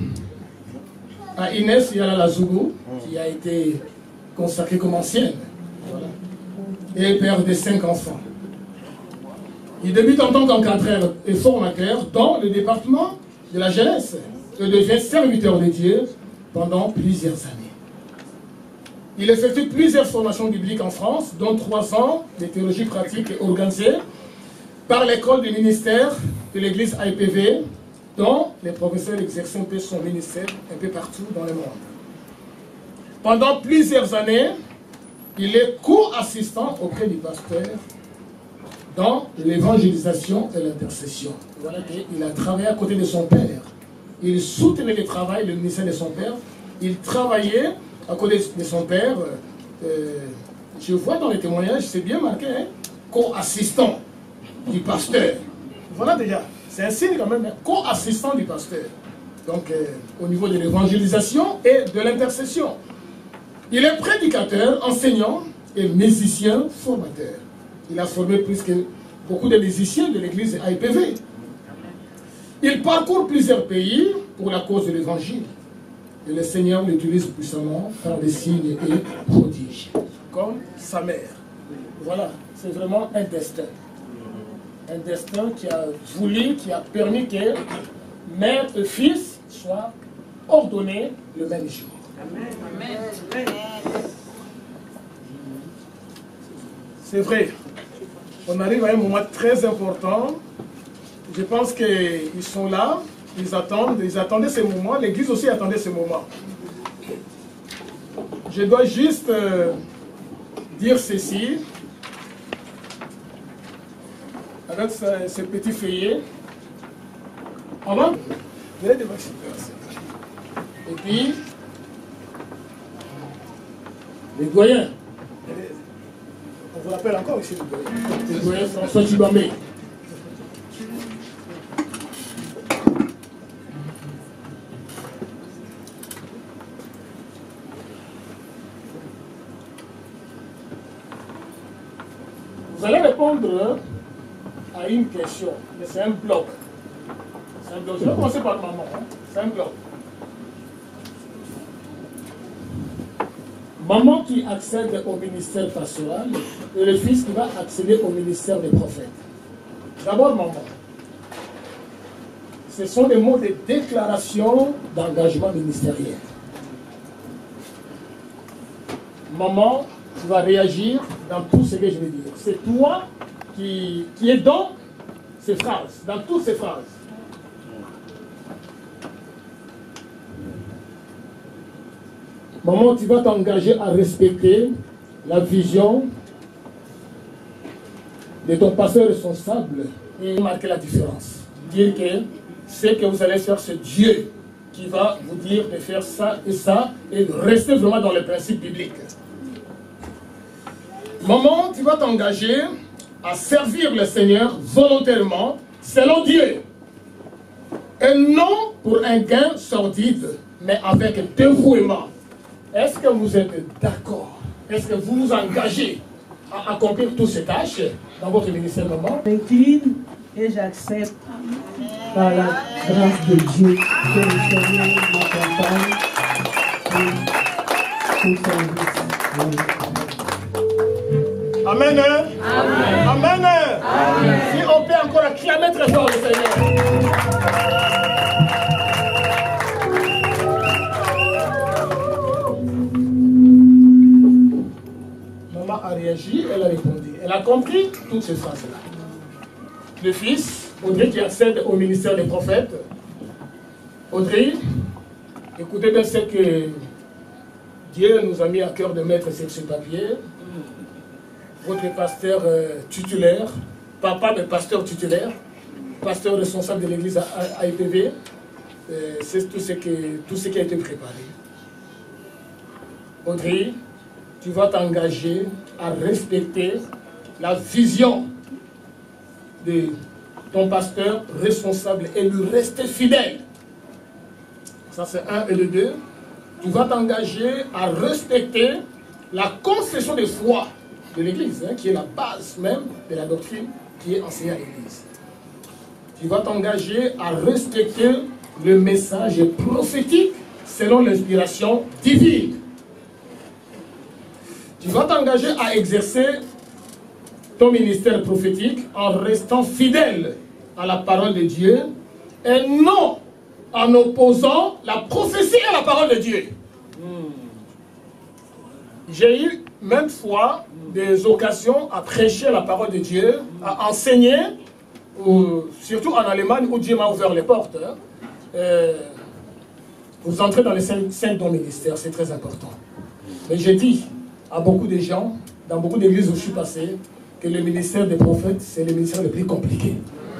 à Inès Yalala Zougou, qui a été consacrée comme ancienne. Voilà. Et père de cinq enfants. Il débute en tant qu'encadreur et formateur dans le département de la jeunesse et devient serviteur de Dieu pendant plusieurs années. Il effectue plusieurs formations bibliques en France, dont trois ans de théologie pratique organisée par l'école du ministère de l'église A I P V, dont les professeurs exercent un peu son ministère un peu partout dans le monde. Pendant plusieurs années, il est co-assistant auprès du pasteur dans l'évangélisation et l'intercession. Voilà qu'il a travaillé à côté de son père. Il soutenait le travail, le ministère de son père. Il travaillait à côté de son père. Euh, je vois dans les témoignages, c'est bien marqué, hein, co-assistant du pasteur. Voilà déjà, c'est un signe quand même, hein, co-assistant du pasteur. Donc, euh, au niveau de l'évangélisation et de l'intercession. Il est prédicateur, enseignant et musicien formateur. Il a formé plus que beaucoup de musiciens de l'église A I P V. Il parcourt plusieurs pays pour la cause de l'évangile. Et le Seigneur l'utilise puissamment par des signes et prodiges, comme sa mère. Voilà, c'est vraiment un destin. Un destin qui a voulu, qui a permis que mère et fils soient ordonnés le même jour. Amen. C'est vrai. On arrive à un moment très important. Je pense qu'ils sont là, ils attendent, ils attendaient ce moment. L'Église aussi attendait ce moment. Je dois juste euh, dire ceci. Avec ce, ce petit feuillet. Avant, venez devant et puis, les doyens. On vous rappelle encore ici les doyens. Les doyens François Chibamé. Vous allez répondre à une question, mais c'est un bloc. C'est un bloc. Je vais commencer par maman. Hein. C'est un bloc. Maman qui accède au ministère pastoral et le fils qui va accéder au ministère des prophètes. D'abord, maman. Ce sont des mots de déclaration d'engagement ministériel. Maman, tu vas réagir dans tout ce que je vais dire. C'est toi qui, qui es dans ces phrases, dans toutes ces phrases. Maman, tu vas t'engager à respecter la vision de ton pasteur responsable et marquer la différence. Dire que ce que vous allez faire, c'est Dieu qui va vous dire de faire ça et ça et de rester vraiment dans les principes bibliques. Maman, tu vas t'engager à servir le Seigneur volontairement selon Dieu. Et non pour un gain sordide, mais avec dévouement. Est-ce que vous êtes d'accord? Est-ce que vous vous engagez à accomplir toutes ces tâches dans votre ministère, maman? J'incline et j'accepte par la grâce de Dieu que le Seigneur m'accompagne pour tout service. Amen. Amen. Amen. Amen. Si on peut encore acclamer très fort le Seigneur. Maman a réagi, elle a répondu. Elle a compris toutes ces phrases-là. Le fils, Audrey, qui accède au ministère des prophètes. Audrey, écoutez bien ce que Dieu nous a mis à cœur de mettre sur ce papier. Votre pasteur euh, titulaire, papa mais pasteur titulaire, pasteur responsable de l'église A I P V, euh, c'est tout ce, que, tout ce qui a été préparé. Audrey, tu vas t'engager à respecter la vision de ton pasteur responsable et lui rester fidèle. Ça c'est un et le deux. Tu vas t'engager à respecter la confession de foi de l'Église, hein, qui est la base même de la doctrine qui est enseignée à l'Église. Tu vas t'engager à respecter le message prophétique selon l'inspiration divine. Tu vas t'engager à exercer ton ministère prophétique en restant fidèle à la parole de Dieu et non en opposant la prophétie à la parole de Dieu. J'ai eu maintes fois des occasions à prêcher la parole de Dieu, à enseigner, ou, surtout en Allemagne où Dieu m'a ouvert les portes. Hein. Euh, vous entrez dans les cinq dons ministères, c'est très important. Mais j'ai dit à beaucoup de gens, dans beaucoup d'églises où je suis passé, que le ministère des prophètes, c'est le ministère le plus compliqué.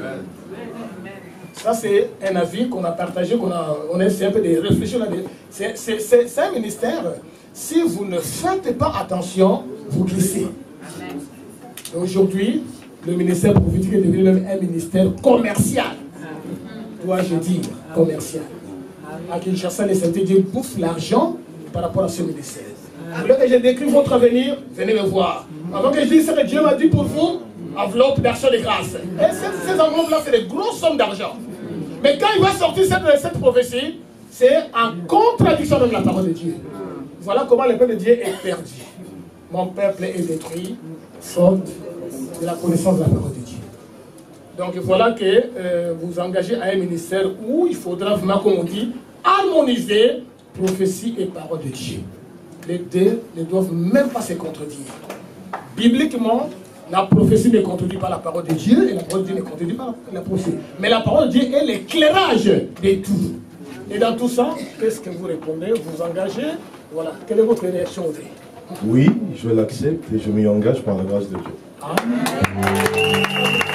Ça, c'est un avis qu'on a partagé, qu'on a, on a essayé un peu de réfléchir là-dessus. C'est un ministère, si vous ne faites pas attention, vous glissez. Aujourd'hui, le ministère prophétique est devenu même un ministère commercial. Dois-je dire, commercial. À Kinshasa, les saints Dieu bouffent l'argent par rapport à ce ministère. Alors que je décris votre avenir, venez me voir. Avant que je dise ce que Dieu m'a dit pour vous, enveloppe d'argent de grâce. Et ces, ces enveloppes-là, c'est des grosses sommes d'argent. Mais quand il va sortir cette, cette prophétie, c'est en contradiction avec la parole de Dieu. Voilà comment le peuple de Dieu est perdu. Mon peuple est détruit, faute de la connaissance de la parole de Dieu. Donc voilà que euh, vous engagez à un ministère où il faudra vraiment, comme on dit, harmoniser prophétie et parole de Dieu. Les deux ne doivent même pas se contredire. Bibliquement, la prophétie ne contredit pas la parole de Dieu et la parole de Dieu ne contredit pas la prophétie. Mais la parole de Dieu est l'éclairage de tout. Et dans tout ça, qu'est-ce que vous répondez? Vous engagez? Voilà. Quelle est votre réaction? Oui, je l'accepte et je m'y engage par la grâce de Dieu. Amen.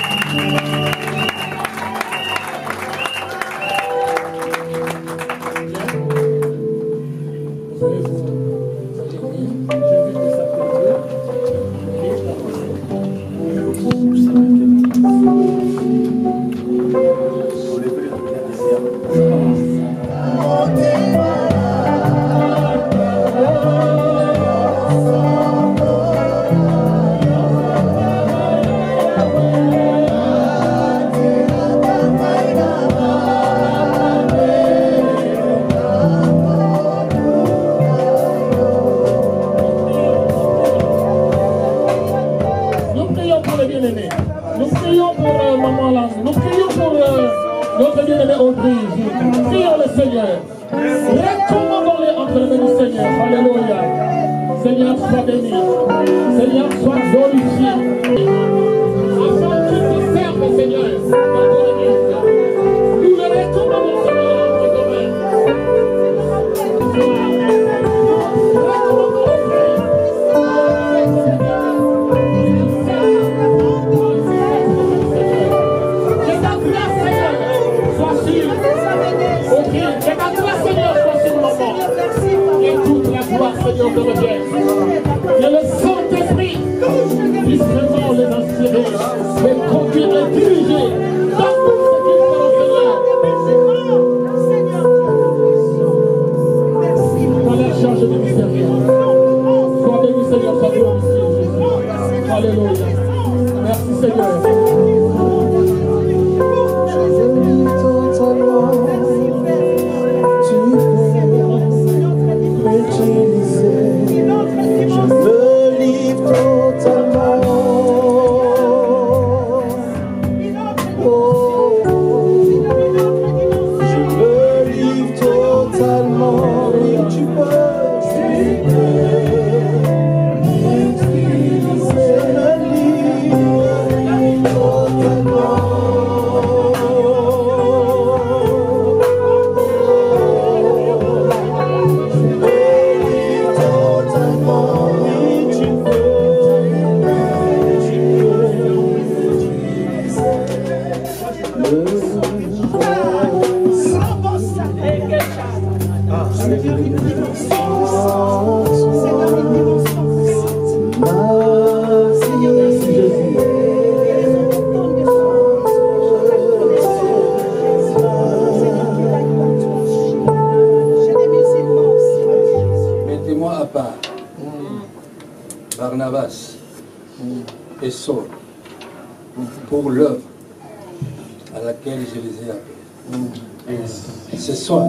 Et Saul pour l'œuvre à laquelle je les ai appelés. Ce soir,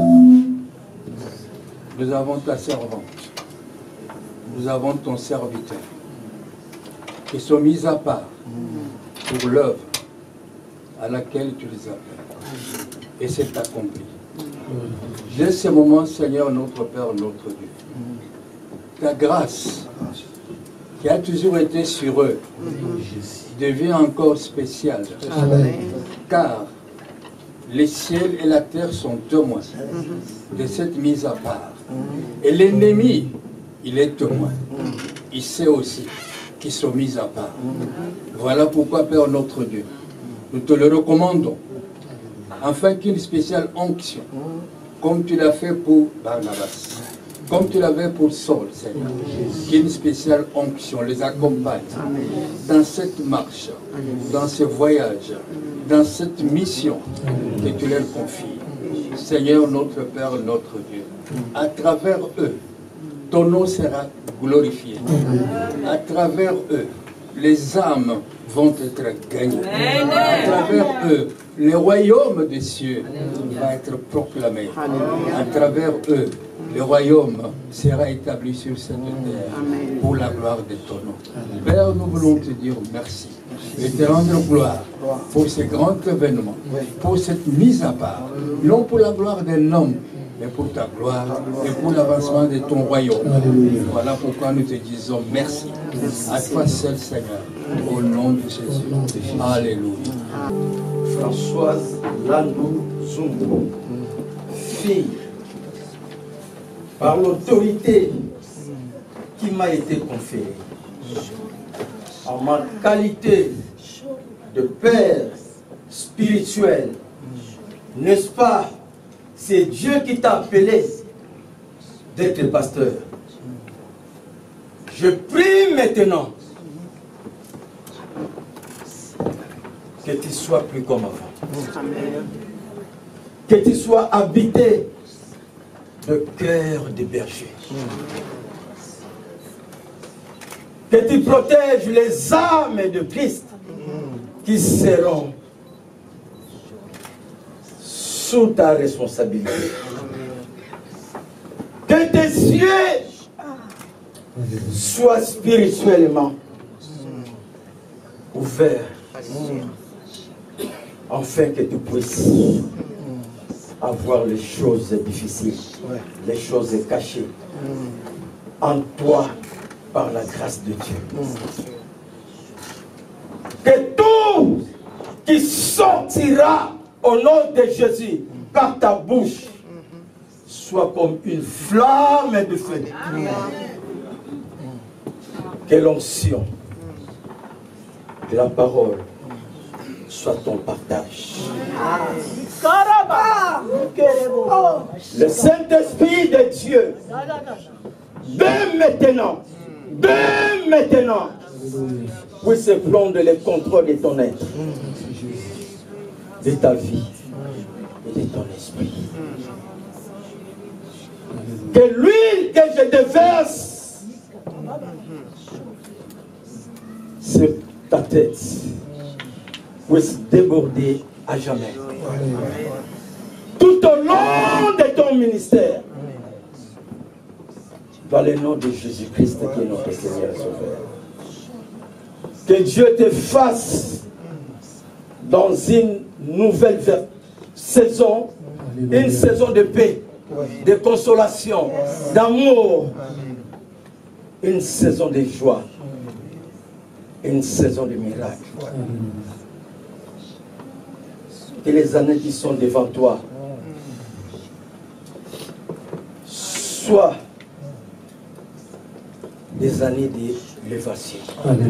nous avons ta servante, nous avons ton serviteur, qui sont mis à part pour l'œuvre à laquelle tu les appelles. Et c'est accompli. Dès ce moment, Seigneur, notre Père, notre Dieu, ta grâce qui a toujours été sur eux, devient encore spéciale. Amen. Car les ciels et la terre sont témoins de cette mise à part. Et l'ennemi, il est témoin. Il sait aussi qui sont mis à part. Voilà pourquoi, Père notre Dieu, nous te le recommandons, afin qu'une spéciale onction, comme tu l'as fait pour Barnabas, comme tu l'avais pour Saul, Seigneur, qu'une spéciale onction les accompagne dans cette marche, dans ce voyage, dans cette mission que tu leur confies. Seigneur, notre Père, notre Dieu, à travers eux, ton nom sera glorifié. À travers eux, les âmes vont être gagnées. À travers eux, le royaume des cieux va être proclamé. À travers eux, le royaume sera établi sur cette terre pour la gloire de ton nom. Père, nous voulons te dire merci et te rendre gloire pour ce grand événement, pour cette mise à part, non pour la gloire d'un homme, mais pour ta gloire et pour l'avancement de ton royaume. Voilà pourquoi nous te disons merci à toi seul, Seigneur, au nom de Jésus. Alléluia. Françoise Landou Zumbo, fille, par l'autorité qui m'a été conférée, en ma qualité de père spirituel, n'est-ce pas? C'est Dieu qui t'a appelé d'être pasteur. Je prie maintenant que tu sois plus comme avant. Que tu sois habité de cœur de berger. Que tu protèges les âmes de Christ qui seront sous ta responsabilité. Que tes yeux soient spirituellement ouverts, afin que tu puisses avoir les choses difficiles, les choses cachées en toi par la grâce de Dieu. Que tout qui sortira au nom de Jésus par ta bouche soit comme une flamme de feu. Que l'onction de la parole soit ton partage. Le Saint-Esprit de Dieu, dès maintenant, dès maintenant, puisse prendre le contrôle de ton être, de ta vie et de ton esprit. Que l'huile que je déverse sur ta tête puisse déborder à jamais. Tout au long de ton ministère, dans le nom de Jésus-Christ qui est notre Seigneur et Sauveur. Que Dieu te fasse dans une nouvelle saison, une saison de paix, de consolation, d'amour, une saison de joie, une saison de miracles. Que les années qui sont devant toi soient des années d'élévation.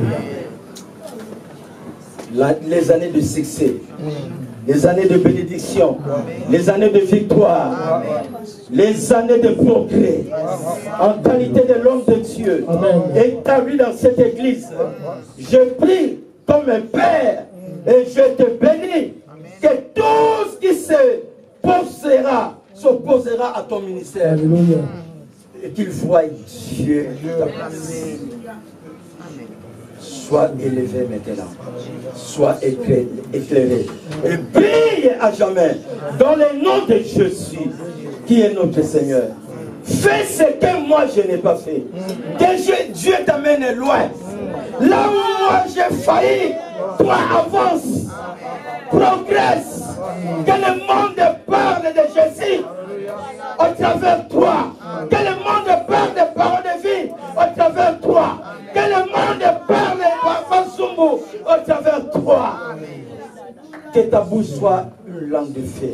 Les années de succès, les années de bénédiction, les années de victoire, les années de progrès, en qualité de l'homme de Dieu, établi dans cette église. Je prie comme un père et je te bénis que tout ce qui se posera, s'opposera à ton ministère. Et qu'il voie Dieu ta place. Sois élevé maintenant, sois éclairé, éclairé et brille à jamais dans le nom de Jésus qui est notre Seigneur. Fais ce que moi je n'ai pas fait. Que Dieu t'amène loin. Là où moi j'ai failli, toi avance, progresse. Que le monde parle de Jésus au travers de toi. Que le monde parle de paroles de vie au travers de toi. Que le monde parle de Bazumbu au travers de toi. Que ta bouche soit une langue de feu.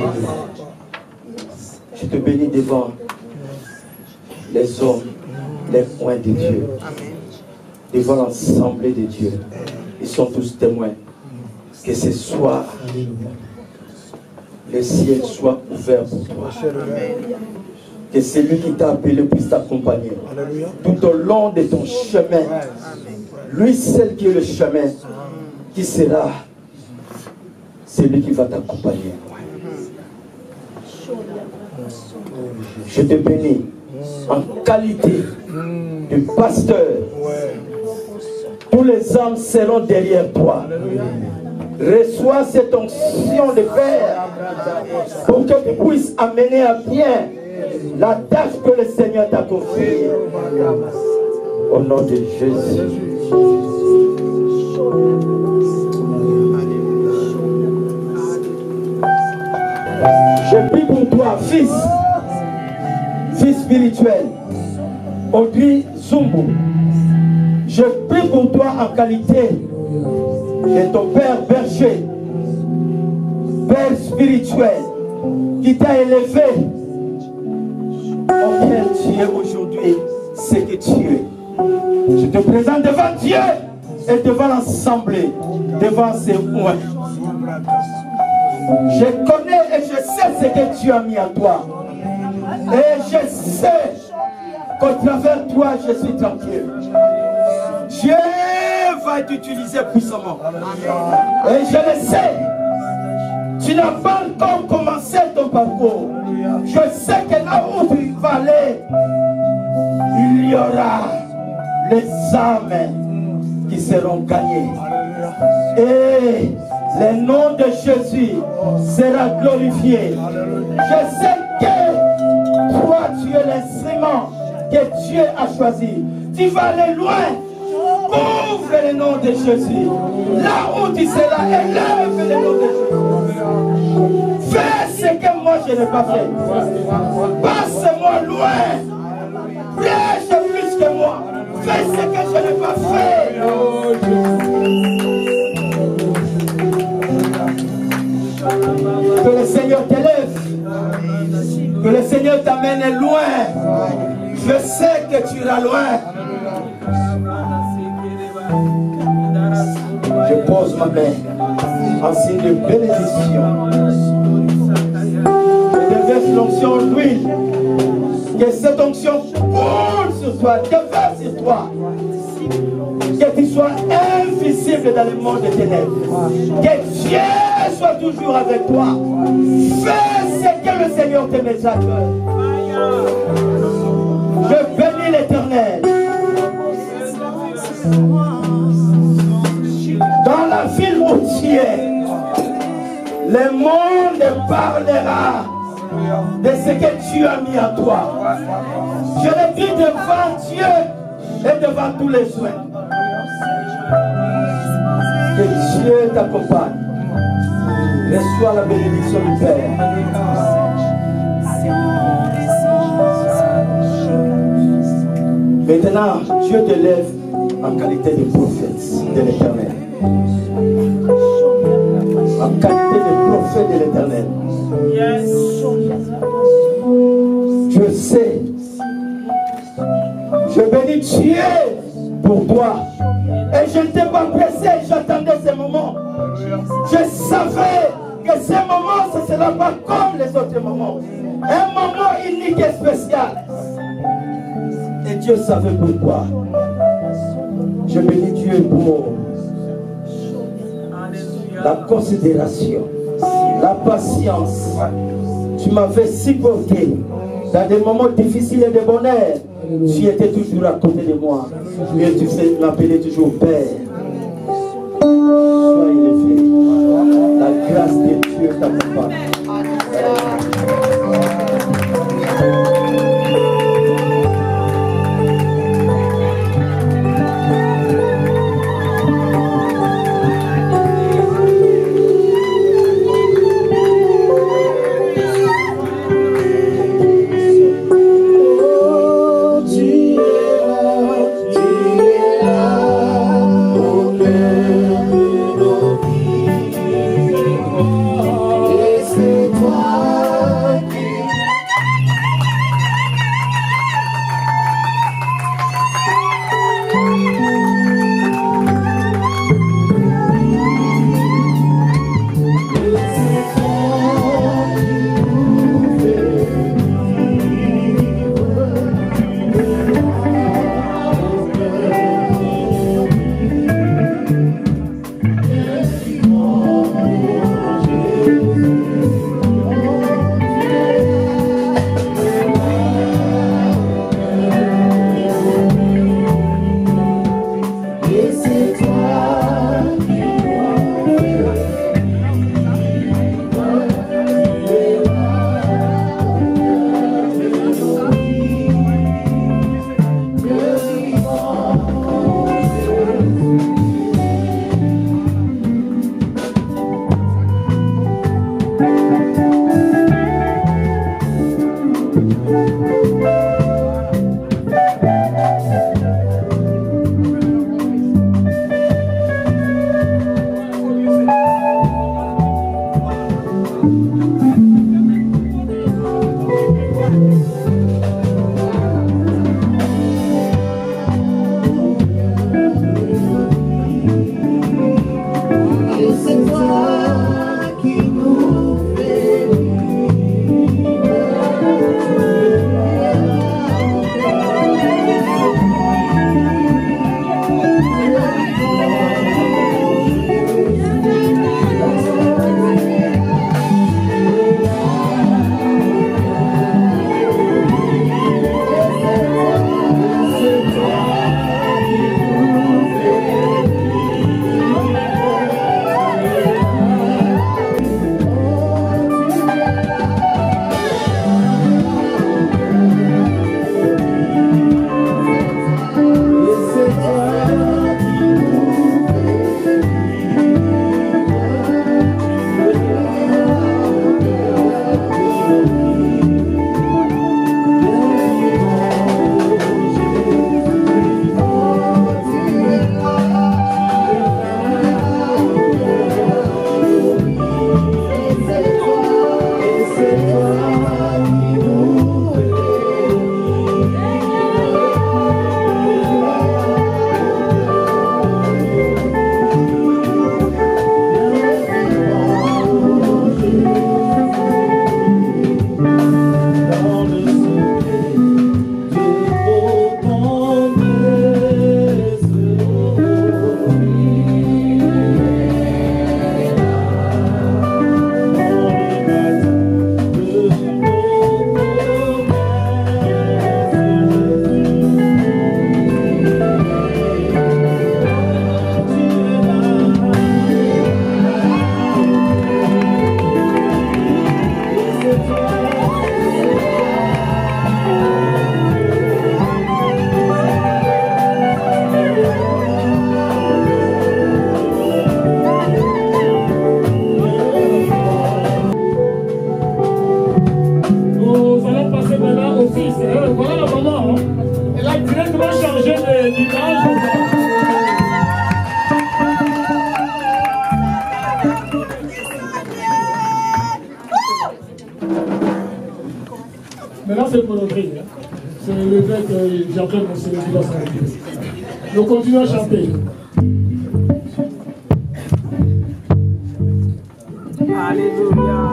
Je te bénis devant les hommes, les points de Dieu. devant l'assemblée de Dieu. Ils sont tous témoins que ce soir, le ciel soit ouvert pour toi. Que celui qui t'a appelé puisse t'accompagner tout au long de ton chemin. Lui seul qui est le chemin, qui sera celui qui va t'accompagner. Je te bénis en qualité de pasteur. Tous les hommes seront derrière toi. Reçois cette onction de Père pour que tu puisses amener à bien la tâche que le Seigneur t'a confiée. Au nom de Jésus. Je prie pour toi, fils, fils spirituel, Audrey Zumbu. Je prie pour toi en qualité de ton père berger, père spirituel, qui t'a élevé. Auquel tu es aujourd'hui, c'est que tu es. Je te présente devant Dieu et devant l'assemblée, devant ces oins. Je connais et je sais ce que tu as mis en toi. Et je sais qu'au travers de toi, je suis tranquille. Dieu va t'utiliser puissamment. Et je le sais. Tu n'as pas encore commencé ton parcours. Je sais que là où tu vas aller, il y aura les âmes qui seront gagnées. Et le nom de Jésus sera glorifié. Je sais que toi, tu es l'instrument que Dieu a choisi. Tu vas aller loin. Ouvre le nom de Jésus. Là où tu seras, élève le nom de Jésus. Fais ce que moi je n'ai pas fait. Passe-moi loin. Prêche plus que moi. Fais ce que je n'ai pas fait. Que le Seigneur t'élève. Que le Seigneur t'amène loin. Je sais que tu iras loin. Je pose ma main en signe de bénédiction. Je déverse l'onction d'huile. Que cette onction coule sur toi, déverse sur toi. Que tu sois invisible dans le monde des ténèbres. Que Dieu soit toujours avec toi. Fais ce que le Seigneur te met à cœur. Je bénis l'Éternel. Dans la ville où tu es, le monde parlera de ce que tu as mis en toi. Je le dis devant Dieu et devant tous les soins. Que Dieu t'accompagne. Reçois la bénédiction du Père. Maintenant, Dieu te lève en qualité de prophète de l'Éternel. En qualité de prophète de l'Éternel. Je sais. Je bénis Dieu pour toi. Et je ne t'ai pas pressé, j'attendais ce moment. Je savais que ce moment, ce ne sera pas comme les autres moments. Un moment unique et spécial. Et Dieu savait pourquoi. Je bénis Dieu pour la considération, la patience. Tu m'avais supporté dans des moments difficiles et de bonheur. Tu étais toujours à côté de moi. Et tu m'appelais toujours Père. Sois élevé. La grâce de Dieu t'accompagne. C'est toi. Euh, voilà la maman. Hein. Elle a directement changé d'image. Maintenant, c'est le monoprix. Hein. C'est le fait que j'entends mon série qui va s'arrêter. Nous continuons à chanter. Alléluia.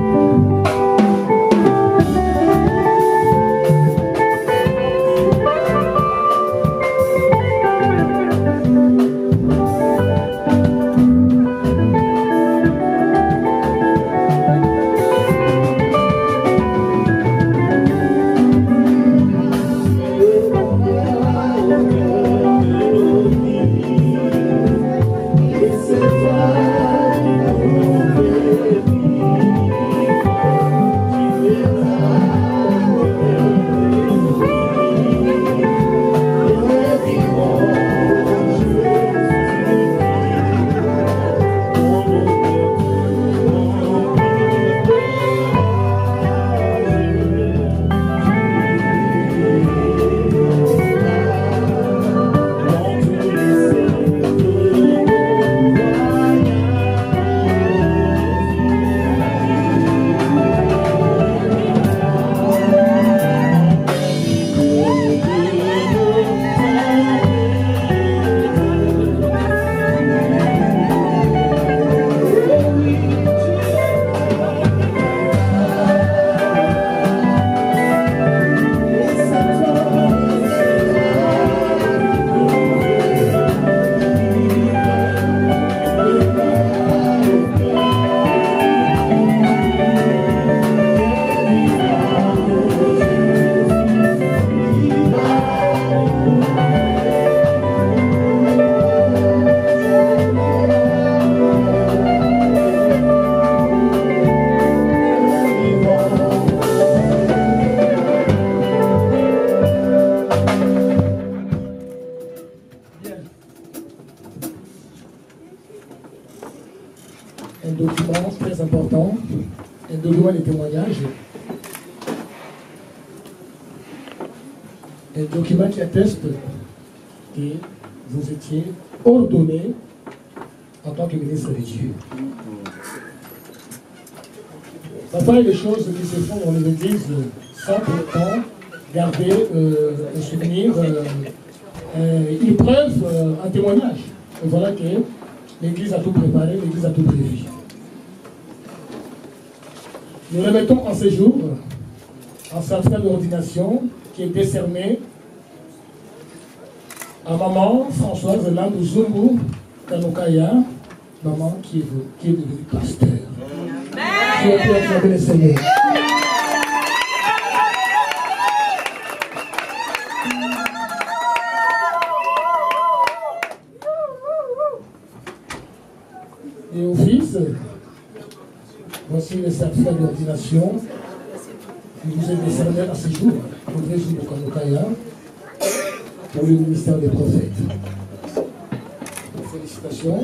Un document très important, un document de témoignage, un document qui atteste que vous étiez ordonné en tant que ministre de Dieu. Parfois, il y a des choses qui se font dans les églises sans pour autant garder euh, un souvenir, euh, euh, une preuve, euh, un témoignage. Et voilà que l'Église a tout préparé, l'Église a tout prévu. Nous remettons en ce jour un certificat d'ordination qui est décerné à maman Françoise Landou Zungu Kanokaya, maman qui est, qui est devenue pasteur. Je vais acclamer le Seigneur. Et au fils, voici le certificat d'ordination qui vous est décerné à ce jour, au vrai jour de Kanokaya, pour le ministère des prophètes. Félicitations.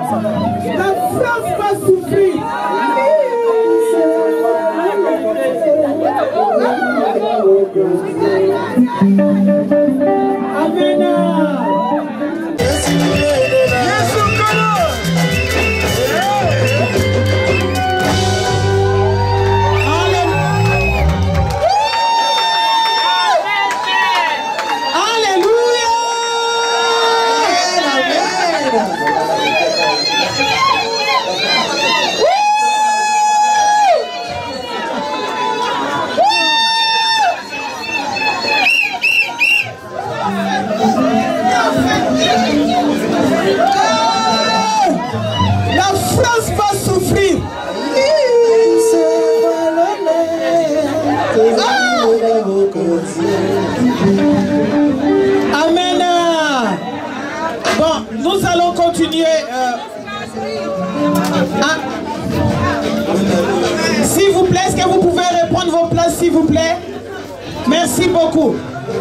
La France va souffrir. Amen. Amen. Bon, nous allons continuer. Euh... Ah. S'il vous plaît, est-ce que vous pouvez reprendre vos places, s'il vous plaît? Merci beaucoup.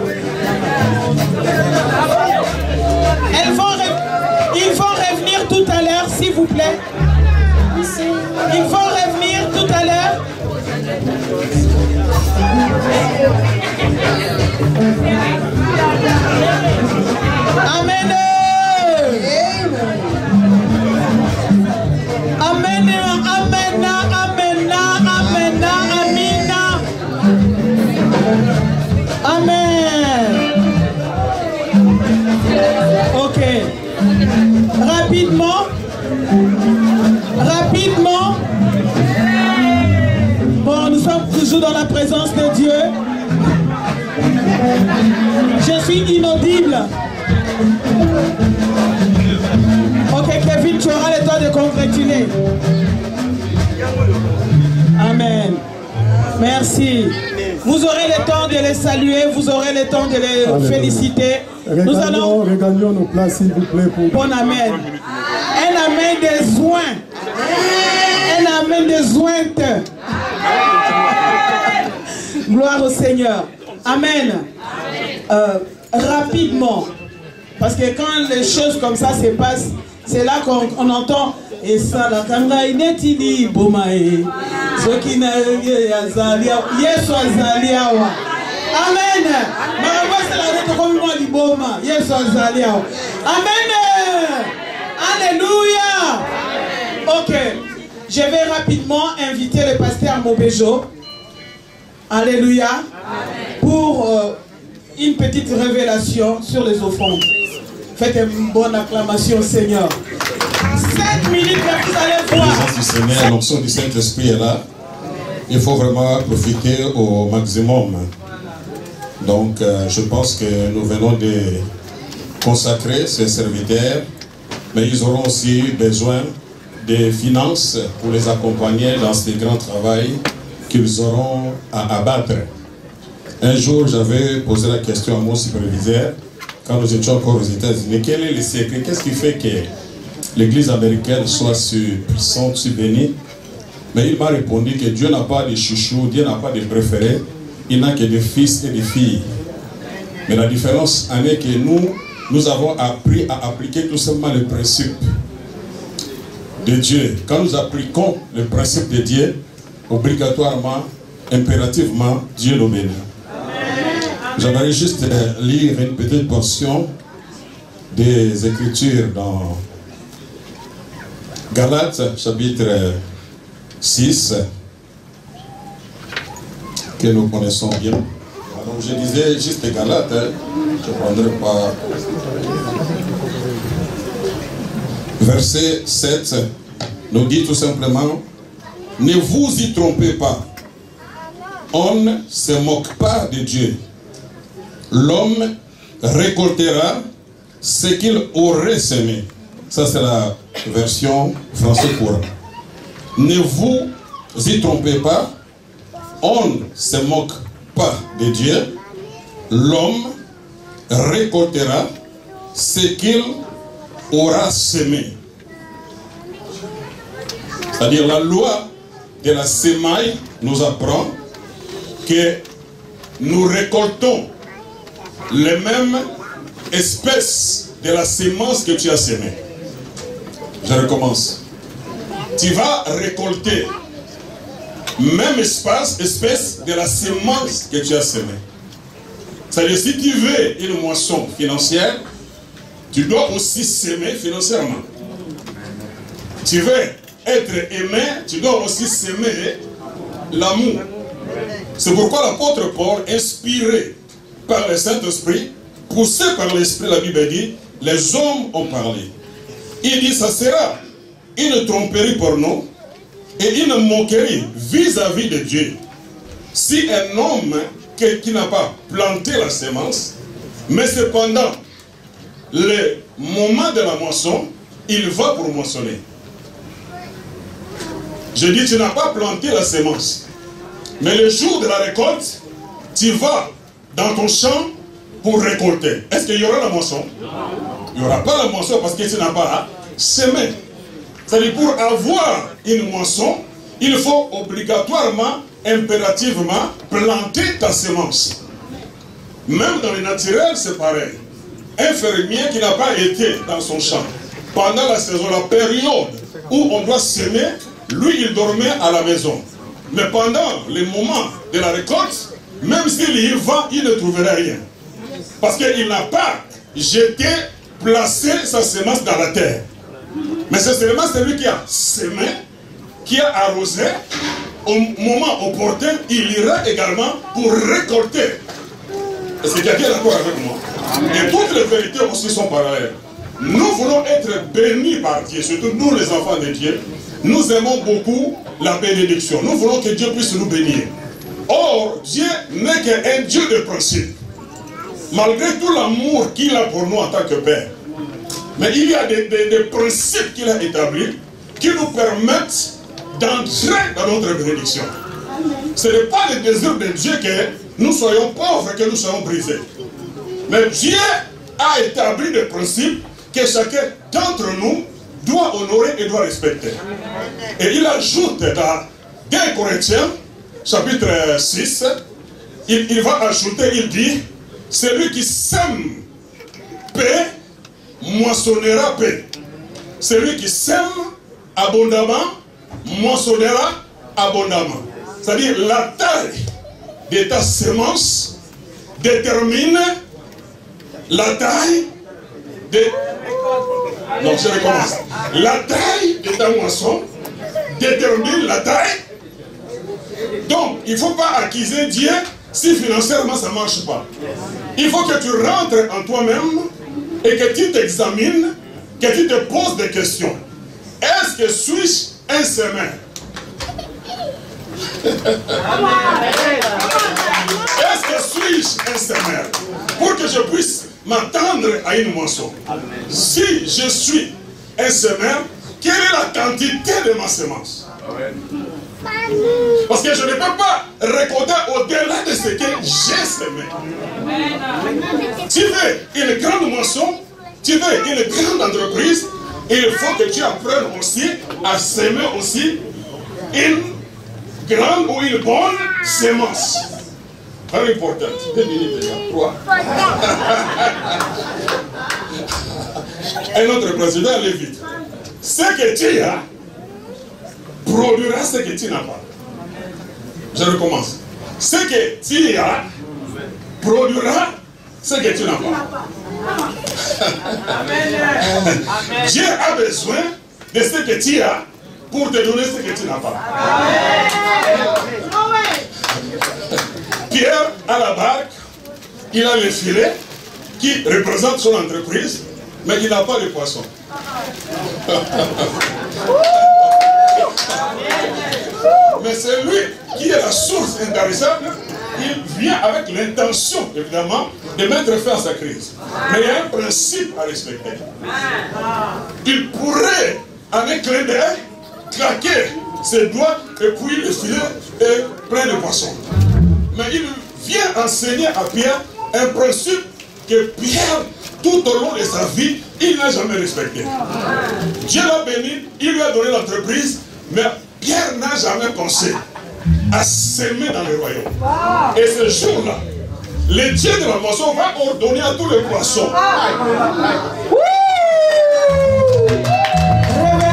Elles vont re... Ils vont revenir tout à l'heure, s'il vous plaît. Ils vont revenir tout à l'heure. Amen. Amen. Amen. Amen. Amen. Amina. Amen. Ok. Rapidement. Rapidement. Bon, nous sommes toujours dans la présence de Dieu. Je suis inaudible. Ok, Kevin, tu auras le temps de congratuler. Amen. Merci. Vous aurez le temps de les saluer, vous aurez le temps de les Amen. Féliciter. Regagnons, nous allons regagnons nos places, s'il vous plaît. Pour... Bon amen. Un amen des soins. Un amen des soins. Gloire au Seigneur. Amen. Euh, rapidement. Parce que quand les choses comme ça se passent, c'est là qu'on on entend et ça la kanga inetini bomae. Ce qui n'a yazalia, Yesu azalia wa. Amen. Maraba c'est la route comme moi di boma. Yesu azalia wa. Amen. Alléluia. Ok. Je vais rapidement inviter le pasteur Mobejo. Alléluia. Amen. Pour euh, une petite révélation sur les offrandes. Faites une bonne acclamation au Seigneur. Sept minutes, vous allez voir. La présence du Seigneur, l'onction du Saint-Esprit est là. Il faut vraiment profiter au maximum. Donc, euh, je pense que nous venons de consacrer ces serviteurs, mais ils auront aussi besoin des finances pour les accompagner dans ce grand travail qu'ils auront à abattre. Un jour, j'avais posé la question à mon superviseur, quand nous étions encore aux États-Unis, quel est le secret? Qu'est-ce qui fait que l'Église américaine soit si puissante, si bénie? Mais il m'a répondu que Dieu n'a pas de chouchou, Dieu n'a pas de préféré, il n'a que des fils et des filles. Mais la différence en est que nous, nous avons appris à appliquer tout simplement le principe de Dieu. Quand nous appliquons le principe de Dieu, obligatoirement, impérativement, Dieu nous bénit. J'aimerais juste lire une petite portion des Écritures dans Galates, chapitre six, que nous connaissons bien. Alors, je disais juste Galates, hein, je ne prendrai pas. Verset sept nous dit tout simplement: ne vous y trompez pas, on ne se moque pas de Dieu. L'homme récoltera ce qu'il aurait semé. Ça, c'est la version français courant. Ne vous y trompez pas, on ne se moque pas de Dieu. L'homme récoltera ce qu'il aura semé. C'est-à-dire, la loi de la semaille nous apprend que nous récoltons les mêmes espèces de la sémence que tu as semée. Je recommence. Tu vas récolter même espace, espèce de la semence que tu as semée. C'est-à-dire, si tu veux une moisson financière, tu dois aussi s'aimer financièrement. Tu veux être aimé, tu dois aussi s'aimer l'amour. C'est pourquoi l'apôtre Paul, inspiré par le Saint-Esprit, poussé par l'Esprit, la Bible dit, les hommes ont parlé. Il dit, ça sera une tromperie pour nous et une moquerie vis-à-vis de Dieu. Si un homme qui, qui n'a pas planté la semence, mais cependant, le moment de la moisson, il va pour moissonner. Je dis, tu n'as pas planté la semence, mais le jour de la récolte, tu vas dans ton champ pour récolter. Est-ce qu'il y aura la moisson? Il n'y aura pas la moisson parce que tu n'as pas semé. C'est-à-dire, pour avoir une moisson, il faut obligatoirement, impérativement, planter ta semence. Même dans le naturel, c'est pareil. Un fermier qui n'a pas été dans son champ pendant la saison, la période où on doit semer, lui, il dormait à la maison. Mais pendant le moment de la récolte, même s'il y va, il ne trouverait rien. Parce qu'il n'a pas jeté, placé sa semence dans la terre. Mais c'est seulement celui qui a semé, qui a arrosé, au moment opportun, il ira également pour récolter. Est-ce que quelqu'un est d'accord avec moi? Et toutes les vérités aussi sont parallèles. Nous voulons être bénis par Dieu, surtout nous les enfants de Dieu. Nous aimons beaucoup la bénédiction. Nous voulons que Dieu puisse nous bénir. Or, Dieu n'est qu'un Dieu de principe. Malgré tout l'amour qu'il a pour nous en tant que Père. Mais il y a des, des, des principes qu'il a établis qui nous permettent d'entrer dans notre bénédiction. Ce n'est pas le désir de Dieu que nous soyons pauvres, que nous soyons brisés. Mais Dieu a établi des principes que chacun d'entre nous doit honorer et doit respecter. Et il ajoute dans deux Corinthiens, chapitre six, il, il va ajouter, il dit, celui qui sème paix, moissonnera paix. Celui qui sème abondamment, moissonnera abondamment. C'est-à-dire la taille de ta semence détermine la taille de... Non, je recommence. La taille de ta moisson détermine la taille. Donc, il ne faut pas accuser Dieu si financièrement ça ne marche pas. Il faut que tu rentres en toi-même et que tu t'examines, que tu te poses des questions. Est-ce que suis-je un semeur? Est-ce que suis-je un semeur? Pour que je puisse m'attendre à une moisson. Si je suis un semeur, quelle est la quantité de ma semence? Parce que je ne peux pas récolter au-delà de ce que j'ai semé. Tu veux une grande moisson, tu veux une grande entreprise, il faut que tu apprennes aussi à semer aussi une grande ou une bonne semence. Très important. Deux minutes déjà. Trois. Un autre président, allez vite. Ce que tu as produira ce que tu n'as pas. Je recommence. Ce que tu as produira ce que tu n'as pas. Dieu a besoin de ce que tu as pour te donner ce que tu n'as pas. Pierre a la barque, il a le filet qui représente son entreprise, mais il n'a pas de poisson. Mais c'est lui qui est la source intarissable. Il vient avec l'intention, évidemment, de mettre fin à sa crise. Mais il y a un principe à respecter. Il pourrait, en un clin d'œil, claquer ses doigts et puis le filet est plein de poissons. Mais il vient enseigner à Pierre un principe que Pierre, tout au long de sa vie, il n'a jamais respecté. Dieu l'a béni, il lui a donné l'entreprise, mais Pierre n'a jamais pensé à s'aimer dans le royaume. Et ce jour-là, le Dieu de la moisson va ordonner à tous les poissons.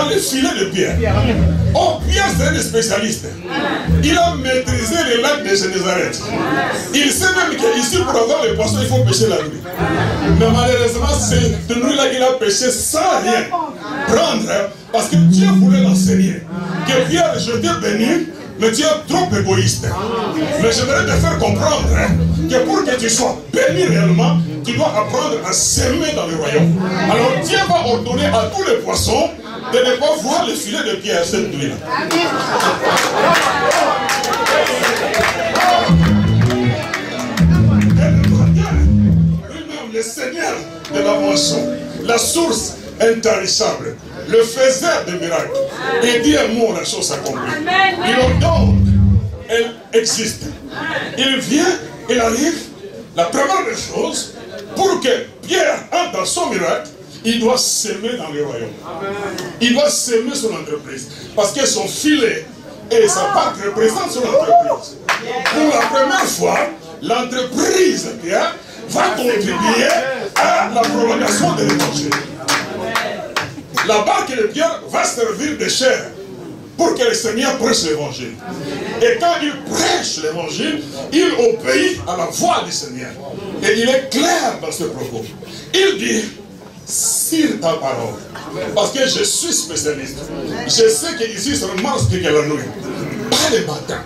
les filets de Pierre. Oh, Pierre, c'est un spécialiste. Il a maîtrisé les lacs de Génézareth. Il sait même qu'ici, pour avoir les poissons, il faut pêcher la nuit. Mais malheureusement, c'est de nuit-là qu'il a pêché sans rien prendre, parce que Dieu voulait l'enseigner. Que Pierre, je t'ai béni, mais tu es trop égoïste. Mais j'aimerais te faire comprendre que pour que tu sois béni réellement, tu dois apprendre à s'aimer dans le royaume. Alors Dieu va ordonner à tous les poissons de ne pas voir le filet de Pierre cette nuit-là. Lui-même, le Seigneur de la moisson, la source intarissable, le faiseur de miracles, il dit un mot, la chose s'accomplit. Il ordonne, elle existe. Il vient, il arrive. La première des choses, pour que Pierre entre dans son miracle, il doit s'aimer dans le royaume. Il doit s'aimer son entreprise. Parce que son filet et sa barque représentent son entreprise. Pour la première fois, l'entreprise de Pierre va contribuer à la prolongation de l'évangile. La barque de Pierre va servir de chair pour que le Seigneur prêche l'évangile. Et quand il prêche l'évangile, il obéit à la voix du Seigneur. Et il est clair dans ce propos. Il dit, sur ta parole, parce que je suis spécialiste, je sais qu'ici ça ne marche que la nuit, pas le matin.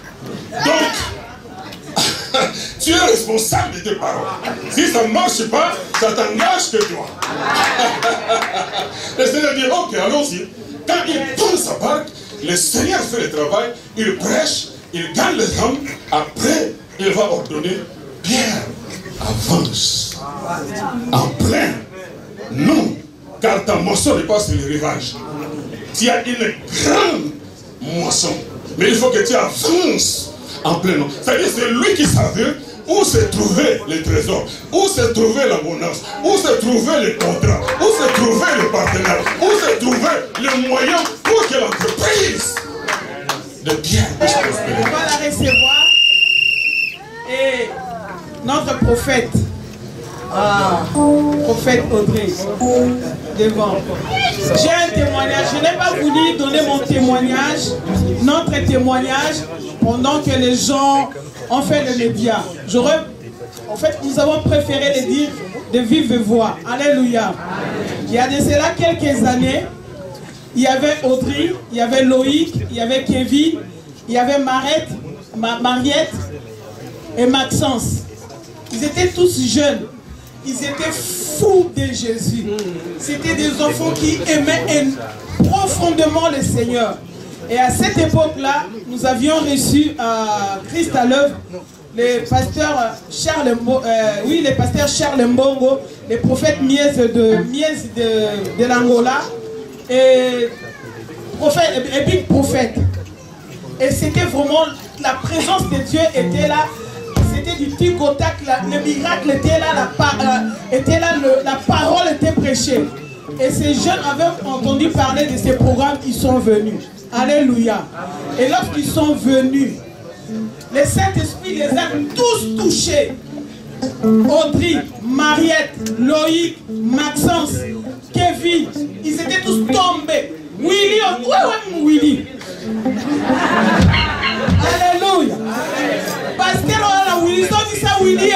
Donc, tu es responsable de tes paroles. Si ça ne marche pas, ça t'engage que toi. Le Seigneur dit, ok, allons-y. Quand il tourne sa barque, le Seigneur fait le travail, il prêche, il gagne les hommes, après il va ordonner, Pierre, avance, en plein. Non, car ta moisson n'est pas sur le rivage. Tu as une grande moisson, mais il faut que tu avances en plein nom. C'est-à-dire c'est lui qui savait où se trouvait le trésor, où se trouvait l'abondance, où se trouvait le contrat, où se trouvait le partenaire, où se trouvait le moyen pour que l'entreprise de Pierre puisse prospérer. On va la recevoir. Et notre prophète, ah, prophète Audrey, devant. J'ai un témoignage. Je n'ai pas voulu donner mon témoignage, notre témoignage, pendant que les gens ont fait le média. J'aurais, en fait, nous avons préféré le dire de vive voix. Alléluia. Il y a de cela quelques années, il y avait Audrey, il y avait Loïc, il y avait Kevin, il y avait Mariette, Ma Mariette et Maxence. Ils étaient tous jeunes. Ils étaient fous de Jésus. C'était des enfants qui aimaient profondément le Seigneur. Et à cette époque-là, nous avions reçu à Christ à l'œuvre le pasteur Charles, euh, oui, le pasteur Charles Mbongo, le prophète Mies de, Mies de, de l'Angola, et prophète, et big prophète. Et c'était vraiment, la présence de Dieu était là. C'était du tic au tac, le miracle était là, la, par, euh, était là le, la parole était prêchée. Et ces jeunes avaient entendu parler de ces programmes, ils sont venus. Alléluia. Et lorsqu'ils sont venus, le Saint-Esprit les a tous touchés. Audrey, Mariette, Loïc, Maxence, Kevin, ils étaient tous tombés. Willy, ouais, ouais, Willy. Alléluia. Pasteur, on a Willy, ils dit ça, Willy.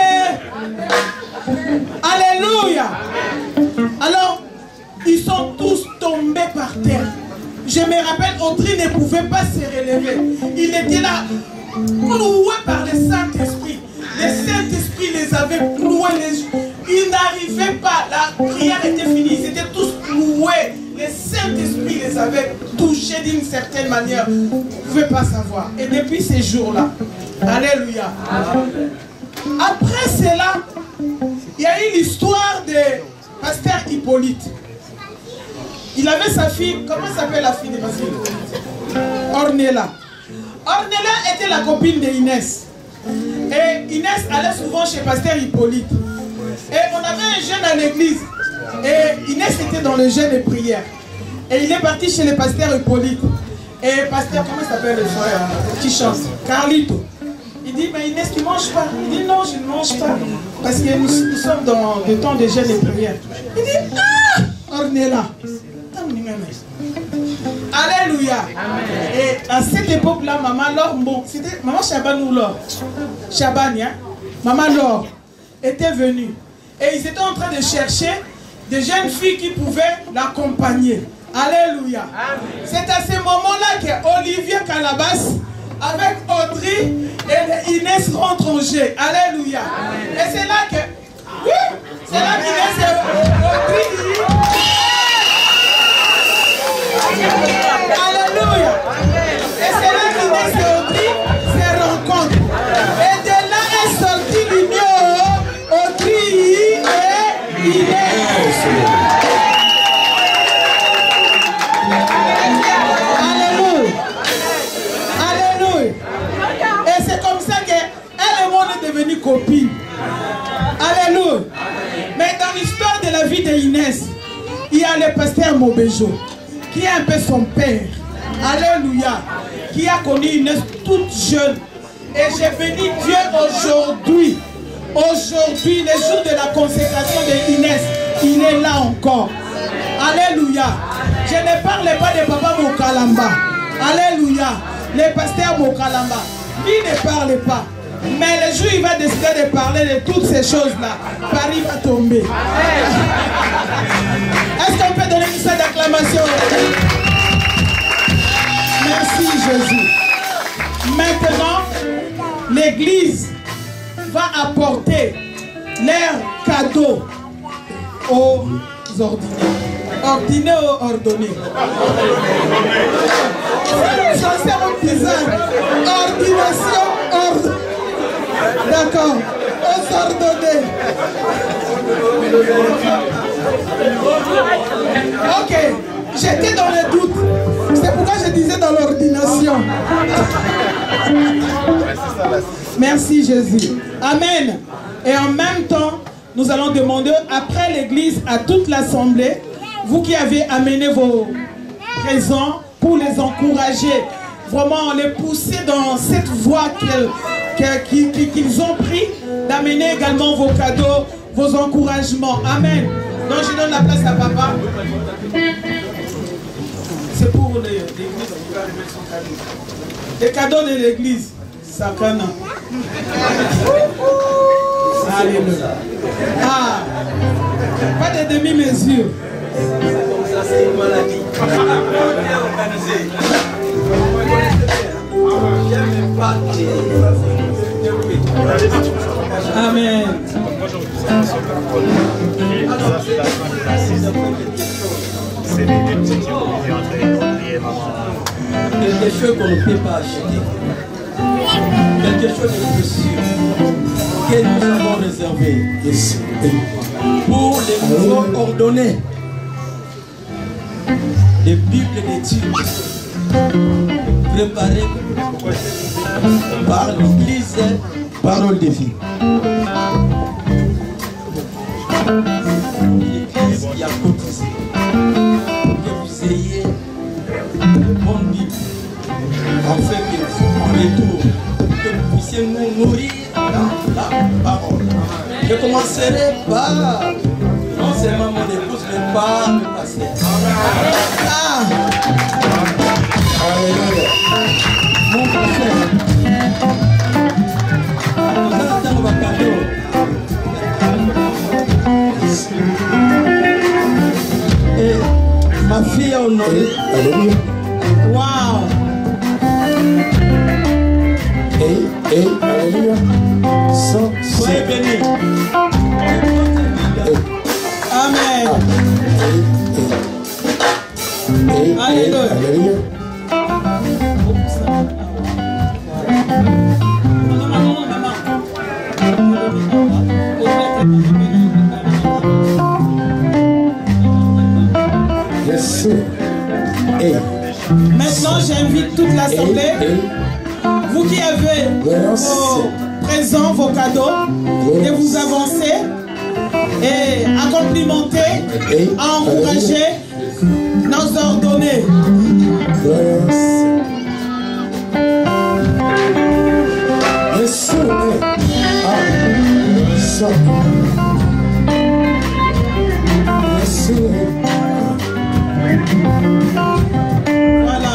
Alléluia. Alors, ils sont tous tombés par terre. Je me rappelle, Audrey ne pouvait pas se relever. Il était là, cloué par le Saint-Esprit. Le Saint-Esprit les avait cloués. Les... Ils n'arrivaient pas. La prière était finie. Ils étaient tous cloués. Le Saint-Esprit les avait touchés d'une certaine manière. Vous ne pouvez pas savoir. Et depuis ces jours-là, alléluia. Après cela, il y a eu l'histoire de pasteur Hippolyte. Il avait sa fille, comment s'appelle la fille de ma fille? Ornella. Ornella était la copine d'Inès. Et Inès allait souvent chez pasteur Hippolyte. Et on avait un jeûne à l'église. Et Inès était dans le jeûne de prière. Et il est parti chez le pasteur Hippolyte. Et pasteur, comment s'appelle le frère qui chante? Carlito. Il dit, mais Inès, tu ne manges pas? Il dit, non, je ne mange pas. Parce que nous, nous sommes dans le temps de jeûne de prière. Il dit, ah, Ornella. Alléluia. Et à cette époque-là, maman Laure, bon, c'était maman Chaban ou Laure Chaban, hein? Maman Laure était venue. Et ils étaient en train de chercher des jeunes filles qui pouvaient l'accompagner. Alléluia. C'est à ce moment-là que Olivier Calabas, avec Audrey et Inès rentrent en jeu. Alléluia. Et c'est là que... Oui, c'est là qu'Inès et Audrey... Alléluia. Et c'est là qu'Inès et Audrey se rencontrent. Et de là est sortie l'union Audrey et Inès. Alléluia. Alléluia. Et c'est comme ça qu'elle et le monde est devenu copine. Alléluia. Mais dans l'histoire de la vie d'Inès, il y a le pasteur Mobejo, qui est un peu son père. Alléluia. Qui a connu Inès toute jeune. Et j'ai béni Dieu aujourd'hui. Aujourd'hui, le jour de la consécration de Inès, il est là encore. Alléluia. Je ne parle pas de Papa Mokalamba. Alléluia. Le pasteur Mokalamba. Il ne parle pas. Mais le jour où il va décider de parler de toutes ces choses-là, Paris va tomber. Est-ce qu'on peut donner une salle d'acclamation? Merci Jésus. Maintenant, l'Église va apporter leurs cadeaux aux ordinaires. Ordonné ou ordonné? Ça c'est mon design. Ordination, ordre. D'accord. Aux ordonnés. Ok. J'étais dans le doute. C'est pourquoi je disais dans l'ordination. Merci Jésus. Amen. Et en même temps, nous allons demander après l'église à toute l'assemblée, vous qui avez amené vos présents pour les encourager, vraiment les pousser dans cette voie qu'ils qu'ils ont pris, d'amener également vos cadeaux, vos encouragements. Amen. Donc je donne la place à papa. C'est pour l'église, il va remettre son cadeau. Les cadeaux de l'église, Sakana. Alléluia. Ah, pas de demi-mesure. Ça, c'est une maladie. Amen. C'est des petites qui ont prier, maman. Quelque chose qu'on ne peut pas acheter. Quelque chose de précieux que nous avons réservé pour les nouveaux ordonnés. Les Bibles d'études préparées par l'Église Parole de vie. L'Église qui a cotisé pour que vous ayez une bonne Bible, afin que vous, en retour, que vous puissiez nous nourrir dans la parole. Je commencerai par, non seulement mon épouse, mais par le pasteur. Ah! Alléluia. Mon pasteur. Nous allons dans le cadeau. Et ma fille a honoré. Alléluia. Wow. Et, et, alléluia. Soyez bénis. Amen. Et, et, alléluia. Alléluia. Yes. Et. Maintenant, j'invite toute l'assemblée, vous qui avez vos présents, vos cadeaux, de vous avancer et à complimenter, à encourager nos ordonnés. Yes. Ah. Yes. Voilà.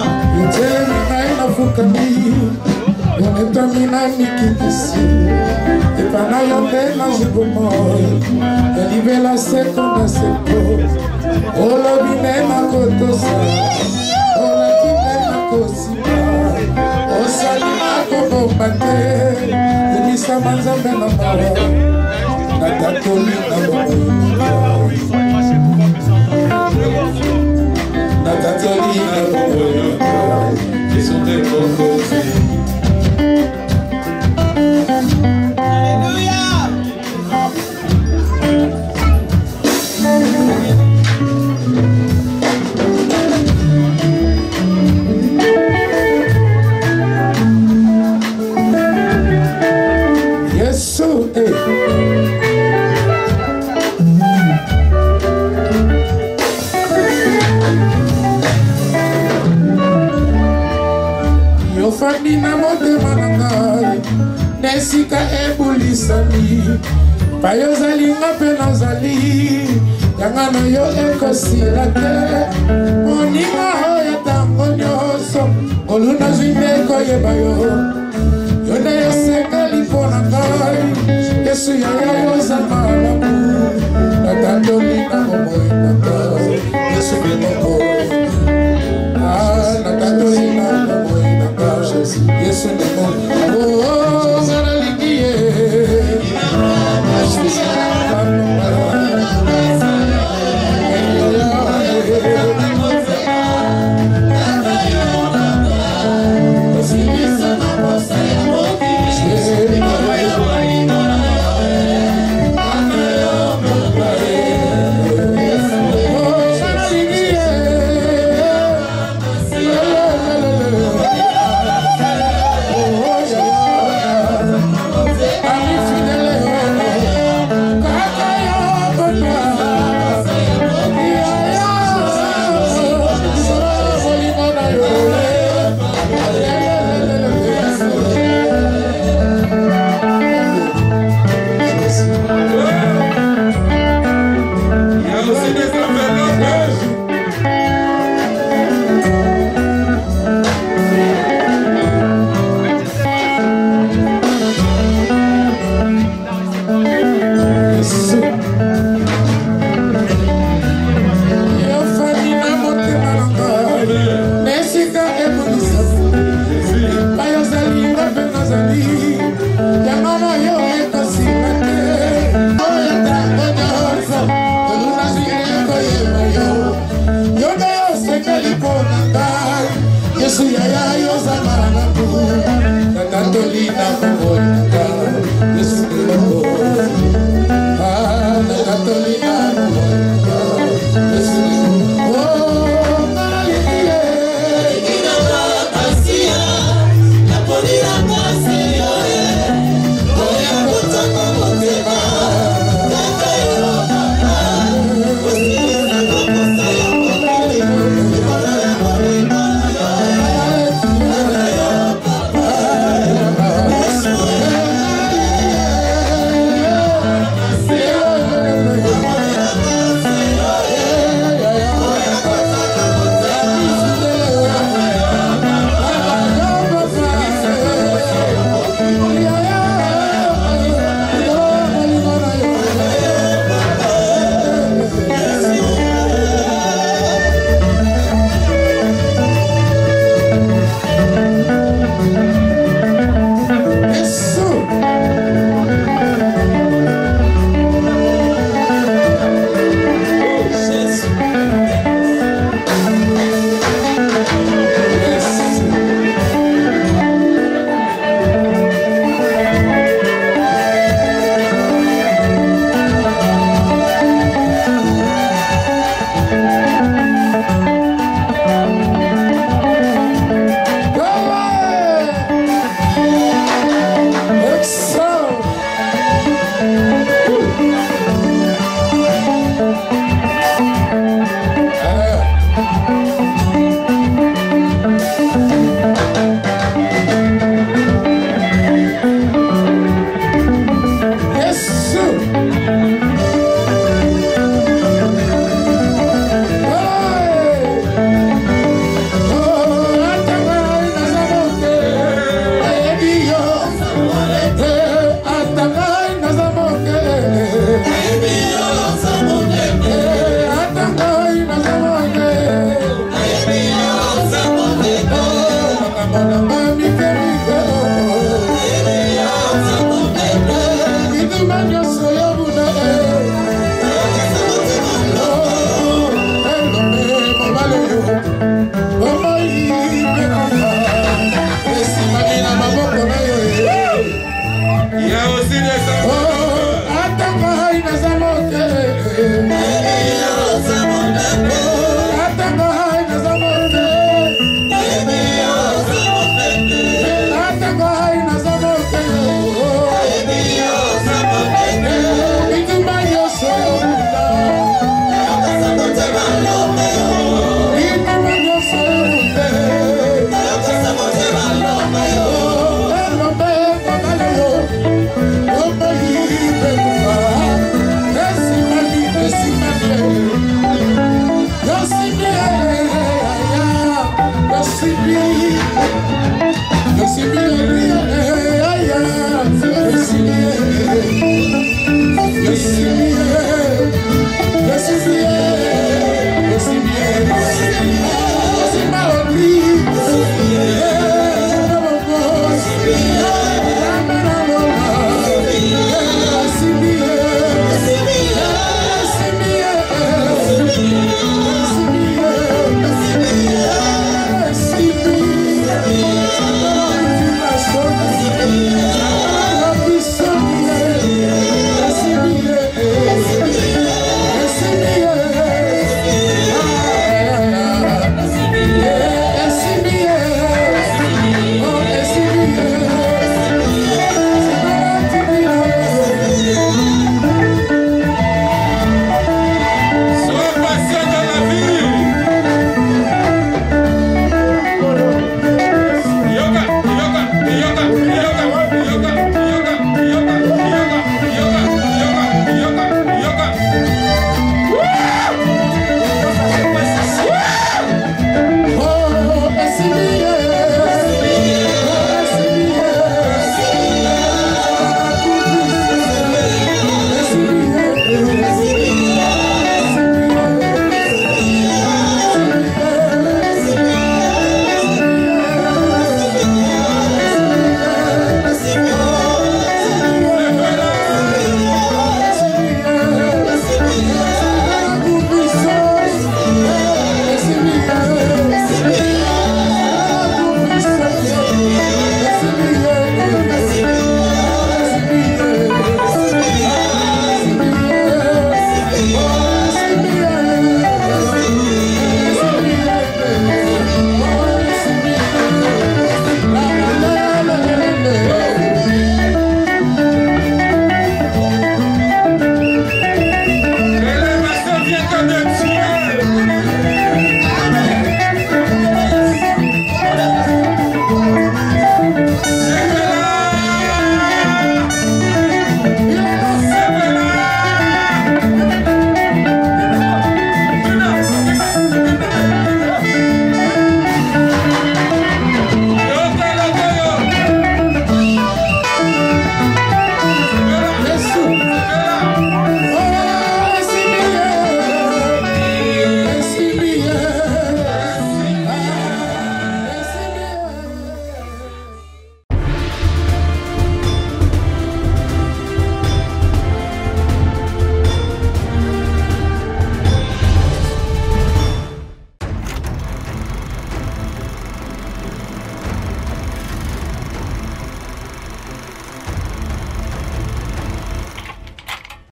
Nesika ebulisami Payozalinga penazali Yanga na yo ekosila te Moninga oya tango nyoso Oluna zwimeko yebayo Yona yoseka lipona ngai Yesu yaya yoza malamu Natatolina momoina ngai Yesu menoko Ah, natatolina momoina ngai Yesu menoko Oh, zaralikie